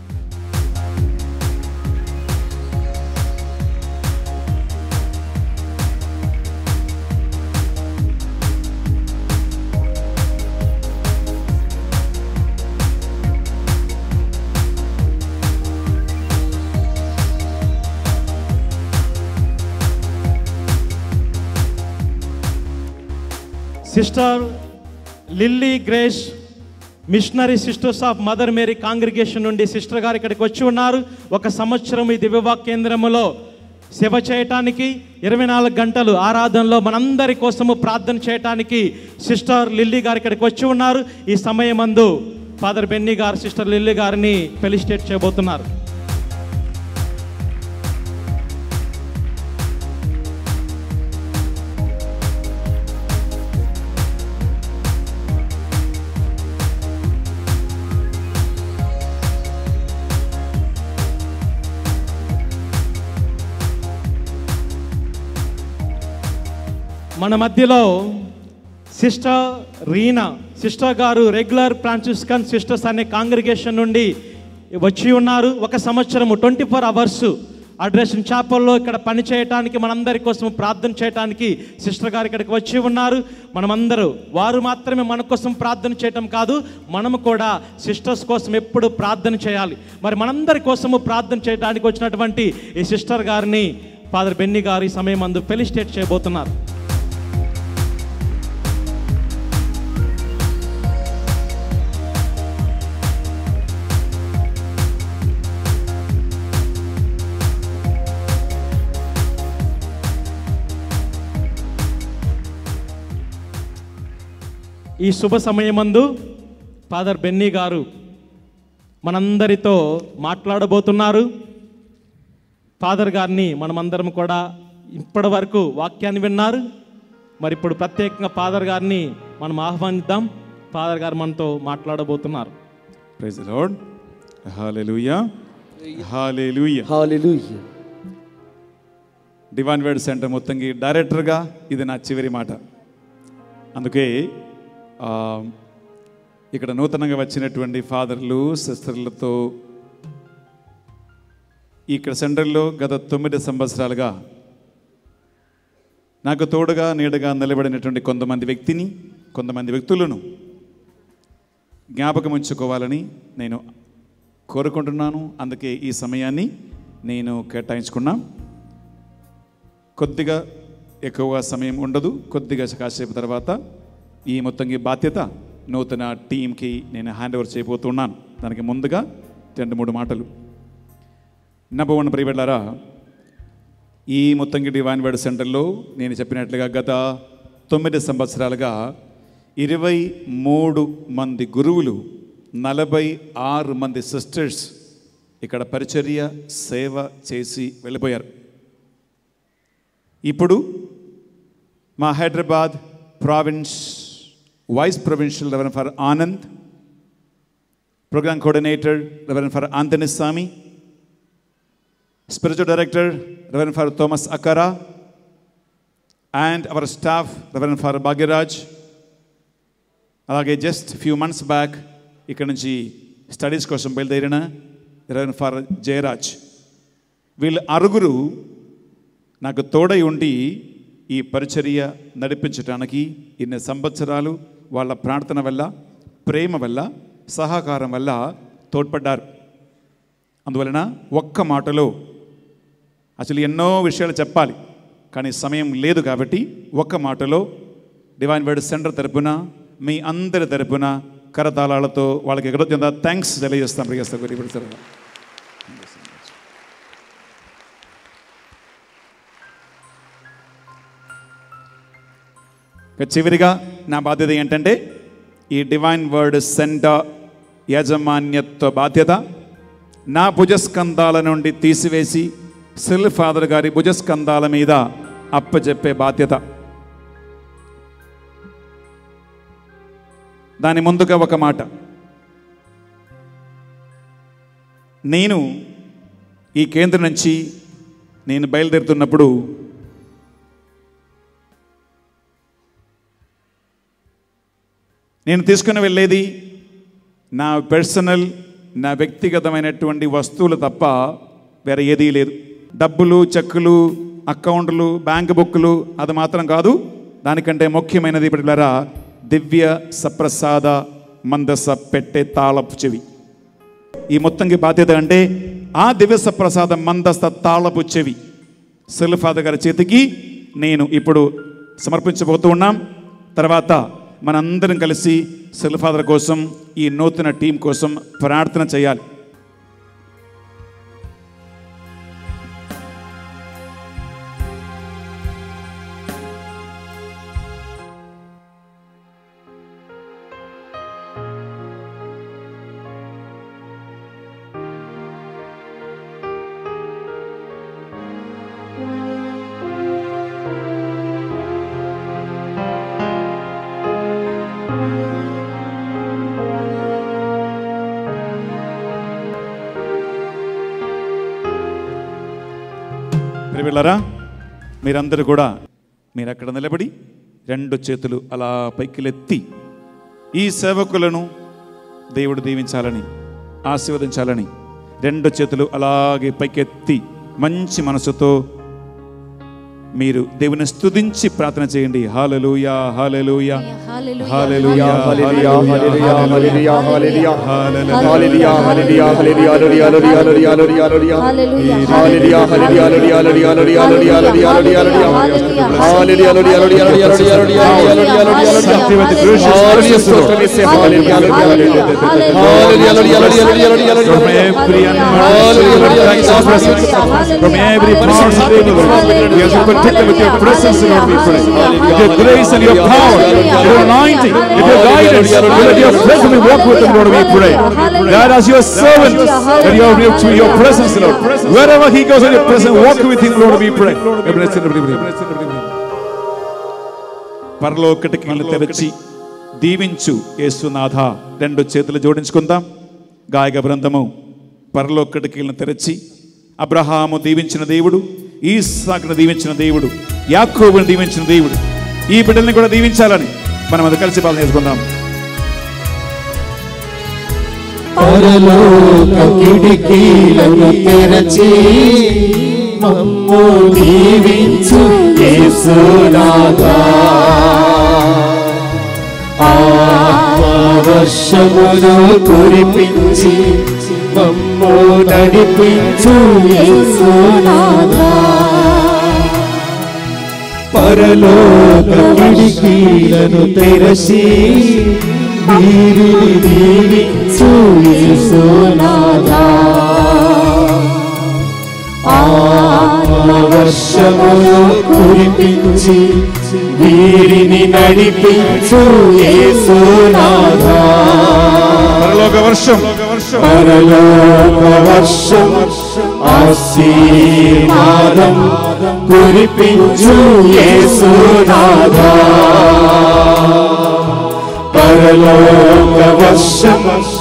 [SPEAKER 3] Sister Lily Grace missionary sisters of mother Mary congregation నుండి సిస్టర్ గారు ఇక్కడికి వచ్చి ఉన్నారు. ఒక సంవత్సరం ఈ దివ్యవాక్ కేంద్రంలో సేవ చేయటానికి, ఇరవై నాలుగు గంటలు ఆరాధనలో మనందరి కోసము ప్రార్థన చేయటానికి సిస్టర్ లిల్లీ గారు ఇక్కడికి వచ్చి ఉన్నారు. ఈ సమయం అందు ఫాదర్ బెన్నీ గారు సిస్టర్ లిల్లీ గారిని ఫెలిసిటేట్ చేయబోతున్నారు. మన మధ్యలో సిస్టర్ రీనా, సిస్టర్ గారు రెగ్యులర్ ఫ్రాన్సిస్కన్ సిస్టర్స్ అనే కాంగ్రిగేషన్ నుండి వచ్చి ఉన్నారు. ఒక సంవత్సరము ట్వంటీ ఫోర్ అవర్స్ అడ్రెషన్ చాపల్లో ఇక్కడ పని చేయటానికి, మనందరి కోసం ప్రార్థన చేయటానికి సిస్టర్ గారు ఇక్కడికి వచ్చి ఉన్నారు. మనమందరూ, వారు మాత్రమే మన కోసం ప్రార్థన చేయటం కాదు, మనము కూడా సిస్టర్స్ కోసం ఎప్పుడు ప్రార్థన చేయాలి. మరి మనందరి కోసము ప్రార్థన చేయడానికి వచ్చినటువంటి ఈ సిస్టర్ గారిని ఫాదర్ బెన్నీ గారు ఈ సమయం అందు ఫెలిసిటేట్ చేయబోతున్నారు. ఈ శుభ సమయమందు ఫాదర్ బెన్నీ గారు మనందరితో మాట్లాడబోతున్నారు. ఫాదర్ గారిని మనమందరం కూడా ఇప్పటి వరకు వాక్యాన్ని విన్నారు. మరి ఇప్పుడు ప్రత్యేకంగా ఫాదర్ గారిని మనం ఆహ్వానిద్దాం. ఫాదర్ గారు మనతో మాట్లాడబోతున్నారు.
[SPEAKER 1] Praise the lord. Hallelujah, hallelujah,
[SPEAKER 2] hallelujah.
[SPEAKER 1] Divine word centre మొత్తంకి డైరెక్టర్గా ఇది నా చివరి మాట. అందుకే ఇక్కడ నూతనంగా వచ్చినటువంటి ఫాదర్లు సిస్టర్లతో ఇక్కడ సెంటర్లో గత తొమ్మిది సంవత్సరాలుగా నాకు తోడుగా నీడగా నిలబడినటువంటి కొంతమంది వ్యక్తిని కొంతమంది వ్యక్తులను జ్ఞాపకం ఉంచుకోవాలని నేను కోరుకుంటున్నాను. అందుకే ఈ సమయాన్ని నేను కేటాయించుకున్నా. కొద్దిగా ఎక్కువగా సమయం ఉండదు, కొద్దిగా కాసేపు తర్వాత ఈ మొత్తం ఈ బాధ్యత నూతన టీంకి నేను హ్యాండ్ ఓవర్ చేయబోతున్నాను. దానికి ముందుగా రెండు మూడు మాటలు. నెంబర్ వన్, ప్రియబిడ్డలారా, ఈ మొత్తంగి డివైన్ వర్డ్ సెంటర్లో నేను చెప్పినట్లుగా గత తొమ్మిది సంవత్సరాలుగా ఇరవై మూడు మంది గురువులు, నలభై ఆరు మంది సిస్టర్స్ ఇక్కడ పరిచర్య సేవ చేసి వెళ్ళిపోయారు. ఇప్పుడు మా Hyderabad province vice provincial reverend father Anand, programme coordinator reverend father Anthony Swami, spiritual director Reverend Father Thomas Akara, and our staff Reverend Father Bhagiraj. అలాగే జస్ట్ ఫ్యూ మంత్స్ బ్యాక్ ఇక్కడ నుంచి స్టడీస్ కోసం బయలుదేరిన రెవరెండ్ ఫాదర్ జయరాజ్. వీళ్ళు అరుగురు నాకు తోడై ఉండి ఈ పరిచర్య నడిపించడానికి ఇన్ని సంవత్సరాలు వాళ్ళ ప్రార్థన వల్ల, ప్రేమ వల్ల, సహకారం వల్ల తోడ్పడ్డారు. అందువలన ఒక్క మాటలో అసలు ఎన్నో విషయాలు చెప్పాలి, కానీ సమయం లేదు కాబట్టి ఒక్క మాటలో డివైన్ వర్డ్ సెంటర్ తరపున మీ అందరి తరపున కరతాళాలతో వాళ్ళకి ఎక్కడో థ్యాంక్స్ తెలియజేస్తాం. ప్రియస్తారు చివరిగా నా బాధ్యత ఏంటంటే ఈ డివైన్ వర్డ్ సెంటర్ యాజమాన్యత్వ బాధ్యత నా భుజస్కంధాల నుండి తీసివేసి సిల్ ఫాదర్ గారి భుజస్కంధాల మీద అప్పచెప్పే బాధ్యత. దాని ముందుగా ఒక మాట, నేను ఈ కేంద్రం నుంచి నేను బయలుదేరుతున్నప్పుడు నేను తీసుకుని వెళ్ళేది నా పర్సనల్, నా వ్యక్తిగతమైనటువంటి వస్తువులు తప్ప వేరే ఏదీ లేదు. డబ్బులు, చెక్కులు, అకౌంట్లు, బ్యాంక్ బుక్లు అది మాత్రం కాదు. దానికంటే ముఖ్యమైనది ఇప్పటిలారా దివ్య సప్రసాద మందస పెట్టే తాళపు చెవి. ఈ మొత్తంకి బాధ్యత అంటే ఆ దివ్య సప్రసాద మందస తాళపు చెవి సిల్ ఫాదర్ గారి చేతికి నేను ఇప్పుడు సమర్పించబోతూ ఉన్నాం. తర్వాత మనందరం కలిసి సిల్ ఫాదర్ కోసం, ఈ నూతన టీం కోసం ప్రార్థన చేయాలి. ప్రియమిత్రులారా, మీరందరూ కూడా మీరు అక్కడ నిలబడి రెండు చేతులు అలా పైకిలెత్తి ఈ సేవకులను దేవుడు దీవించాలని, ఆశీర్వదించాలని రెండు చేతులు అలాగే పైకెత్తి మంచి మనసుతో మీరు దేవుని స్తుతించి ప్రార్థన చేయండి. హల్లెలూయా, hallelujah, hallelujah, hallelujah, hallelujah, hallelujah, hallelujah, hallelujah, hallelujah, hallelujah, hallelujah, hallelujah, hallelujah, hallelujah, hallelujah, hallelujah, hallelujah, with your presence, Lord, we pray. With your grace and your power, your anointing, with your guidance, with your presence, we walk with them, Lord, we pray. God, as your servant, that your, your presence, Lord, wherever he goes in your presence, walk with him, Lord, we pray. పరలోక కిటికీలను తెరచి దీవించు యేసునాథ. రెండు చేతులు జోడించుకుందాం. గాయక బృందము పరలోక కిటికీలను తెరచి అబ్రహాము దీవించిన దేవుడు, ఈసాకును దీవించిన దేవుడు, యాకోబును దీవించిన దేవుడు ఈ బిడ్డల్ని కూడా దీవించాలని మనం అది కలిసి పాలన చేసుకుందాం.
[SPEAKER 2] పరలోక కిటికీలను తెరచి మమ్ము దీవించు యేసునాథా. ఆత్మవర్షమును కురిపించి మమ్ము నడిపించు యేసునాథా. పరలోక కిటికీలను తెరచి వీరిని దీవించు యేసునాథా. ఆత్మవర్షమును కురిపించి వీరిని నడిపించు యేసునాథా.
[SPEAKER 1] పరలోక వర్షం,
[SPEAKER 2] పరలోక వర్షం
[SPEAKER 7] ఆశీర్వాదం కురిపించు యేసునాథా పరలోక వర్షం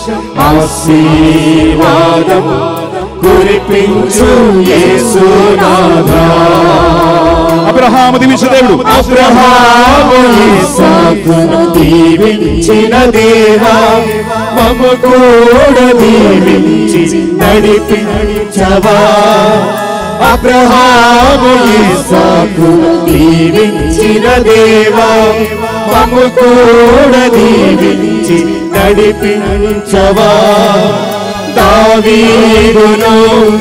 [SPEAKER 7] ఆశీర్వాదం కురిపించు యేసునాథా
[SPEAKER 6] అబ్రహాము దీవించిన దేవుడు
[SPEAKER 7] అబ్రహాము ఇస్సాకును దీవించిన దేవా మమ్ము కూడా దీవించి నడిపించవా అబ్రహాము ఇస్సాకును దీవించిన దేవా మమ్ము కూడా దీవించి నడిపించవా దావీదును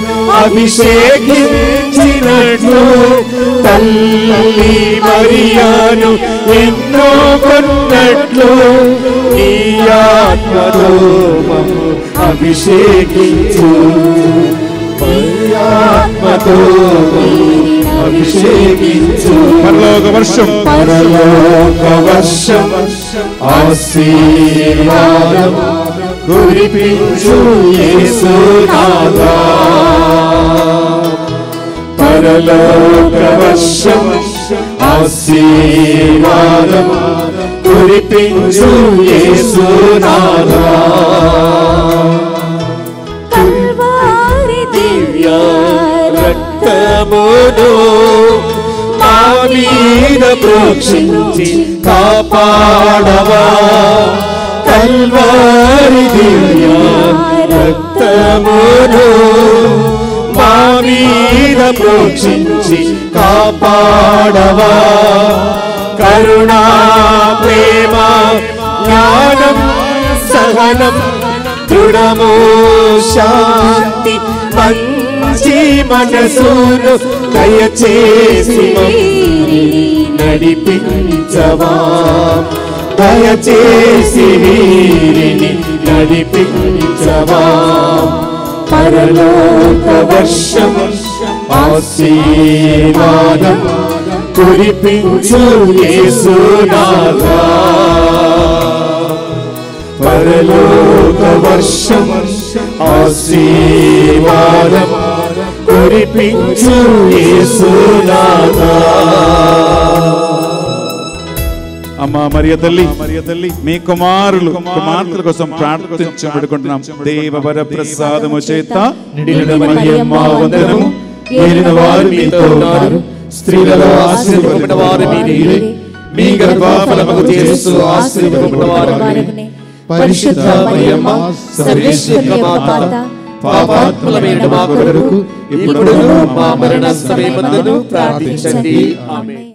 [SPEAKER 7] అభిషేకించినట్లు తల్లి మరియను ఎన్నో కొన్నట్లు నీ ఆత్మతో మమ్ము అభిషేకించు నీ ఆత్మతో అభిషేకించు
[SPEAKER 6] పరలోక వర్షం
[SPEAKER 7] పరలోక వర్షం ఆశీర్వాదం కురిపించు యేసునాథా పరలోక వర్షం ఆశీర్వాదం కురిపించు యేసునాథా కల్వారి దివ్య రక్తమును మా మీద ప్రోక్షించి కాపాడవా కల్వారి దివ్య రక్తమును మా మీద ప్రోక్షించి కాపాడవా కరుణా ప్రేమ జ్ఞానం సహనం దృఢము శాంతి మంచి మనసును దయచేసి నడిపించవా దయచేసి వీరిని నడిపించవా పరలోక వర్షం ఆశీర్వాదం కురిపించు యేసునాథా పరలోక వర్షం ఆశీర్వాదం కురిపించు యేసునాథా
[SPEAKER 6] అమ్మా మరియ తల్లి మరియ తల్లి మీ కుమారులు కుమార్తెల కోసం ప్రార్థించబడుకుంటున్నాం దేవవర ప్రసాదము చేత
[SPEAKER 7] నిండిన మరియమ్మ వందనము ఏలిన వారు మీతో ఉన్నారు స్త్రీలలో ఆశీర్వదింపబడిన వారు మీరే మీ గర్భఫలముకు యేసు ఆశీర్వదింపబడిన వారు పరిశుద్ధ మరియమ్మ సర్వేశ్వరి మాత పాపాత్ములమైన మా కొరకు ఇప్పుడు మా మరణ సమయమందును ప్రార్థించండి ఆమేన్.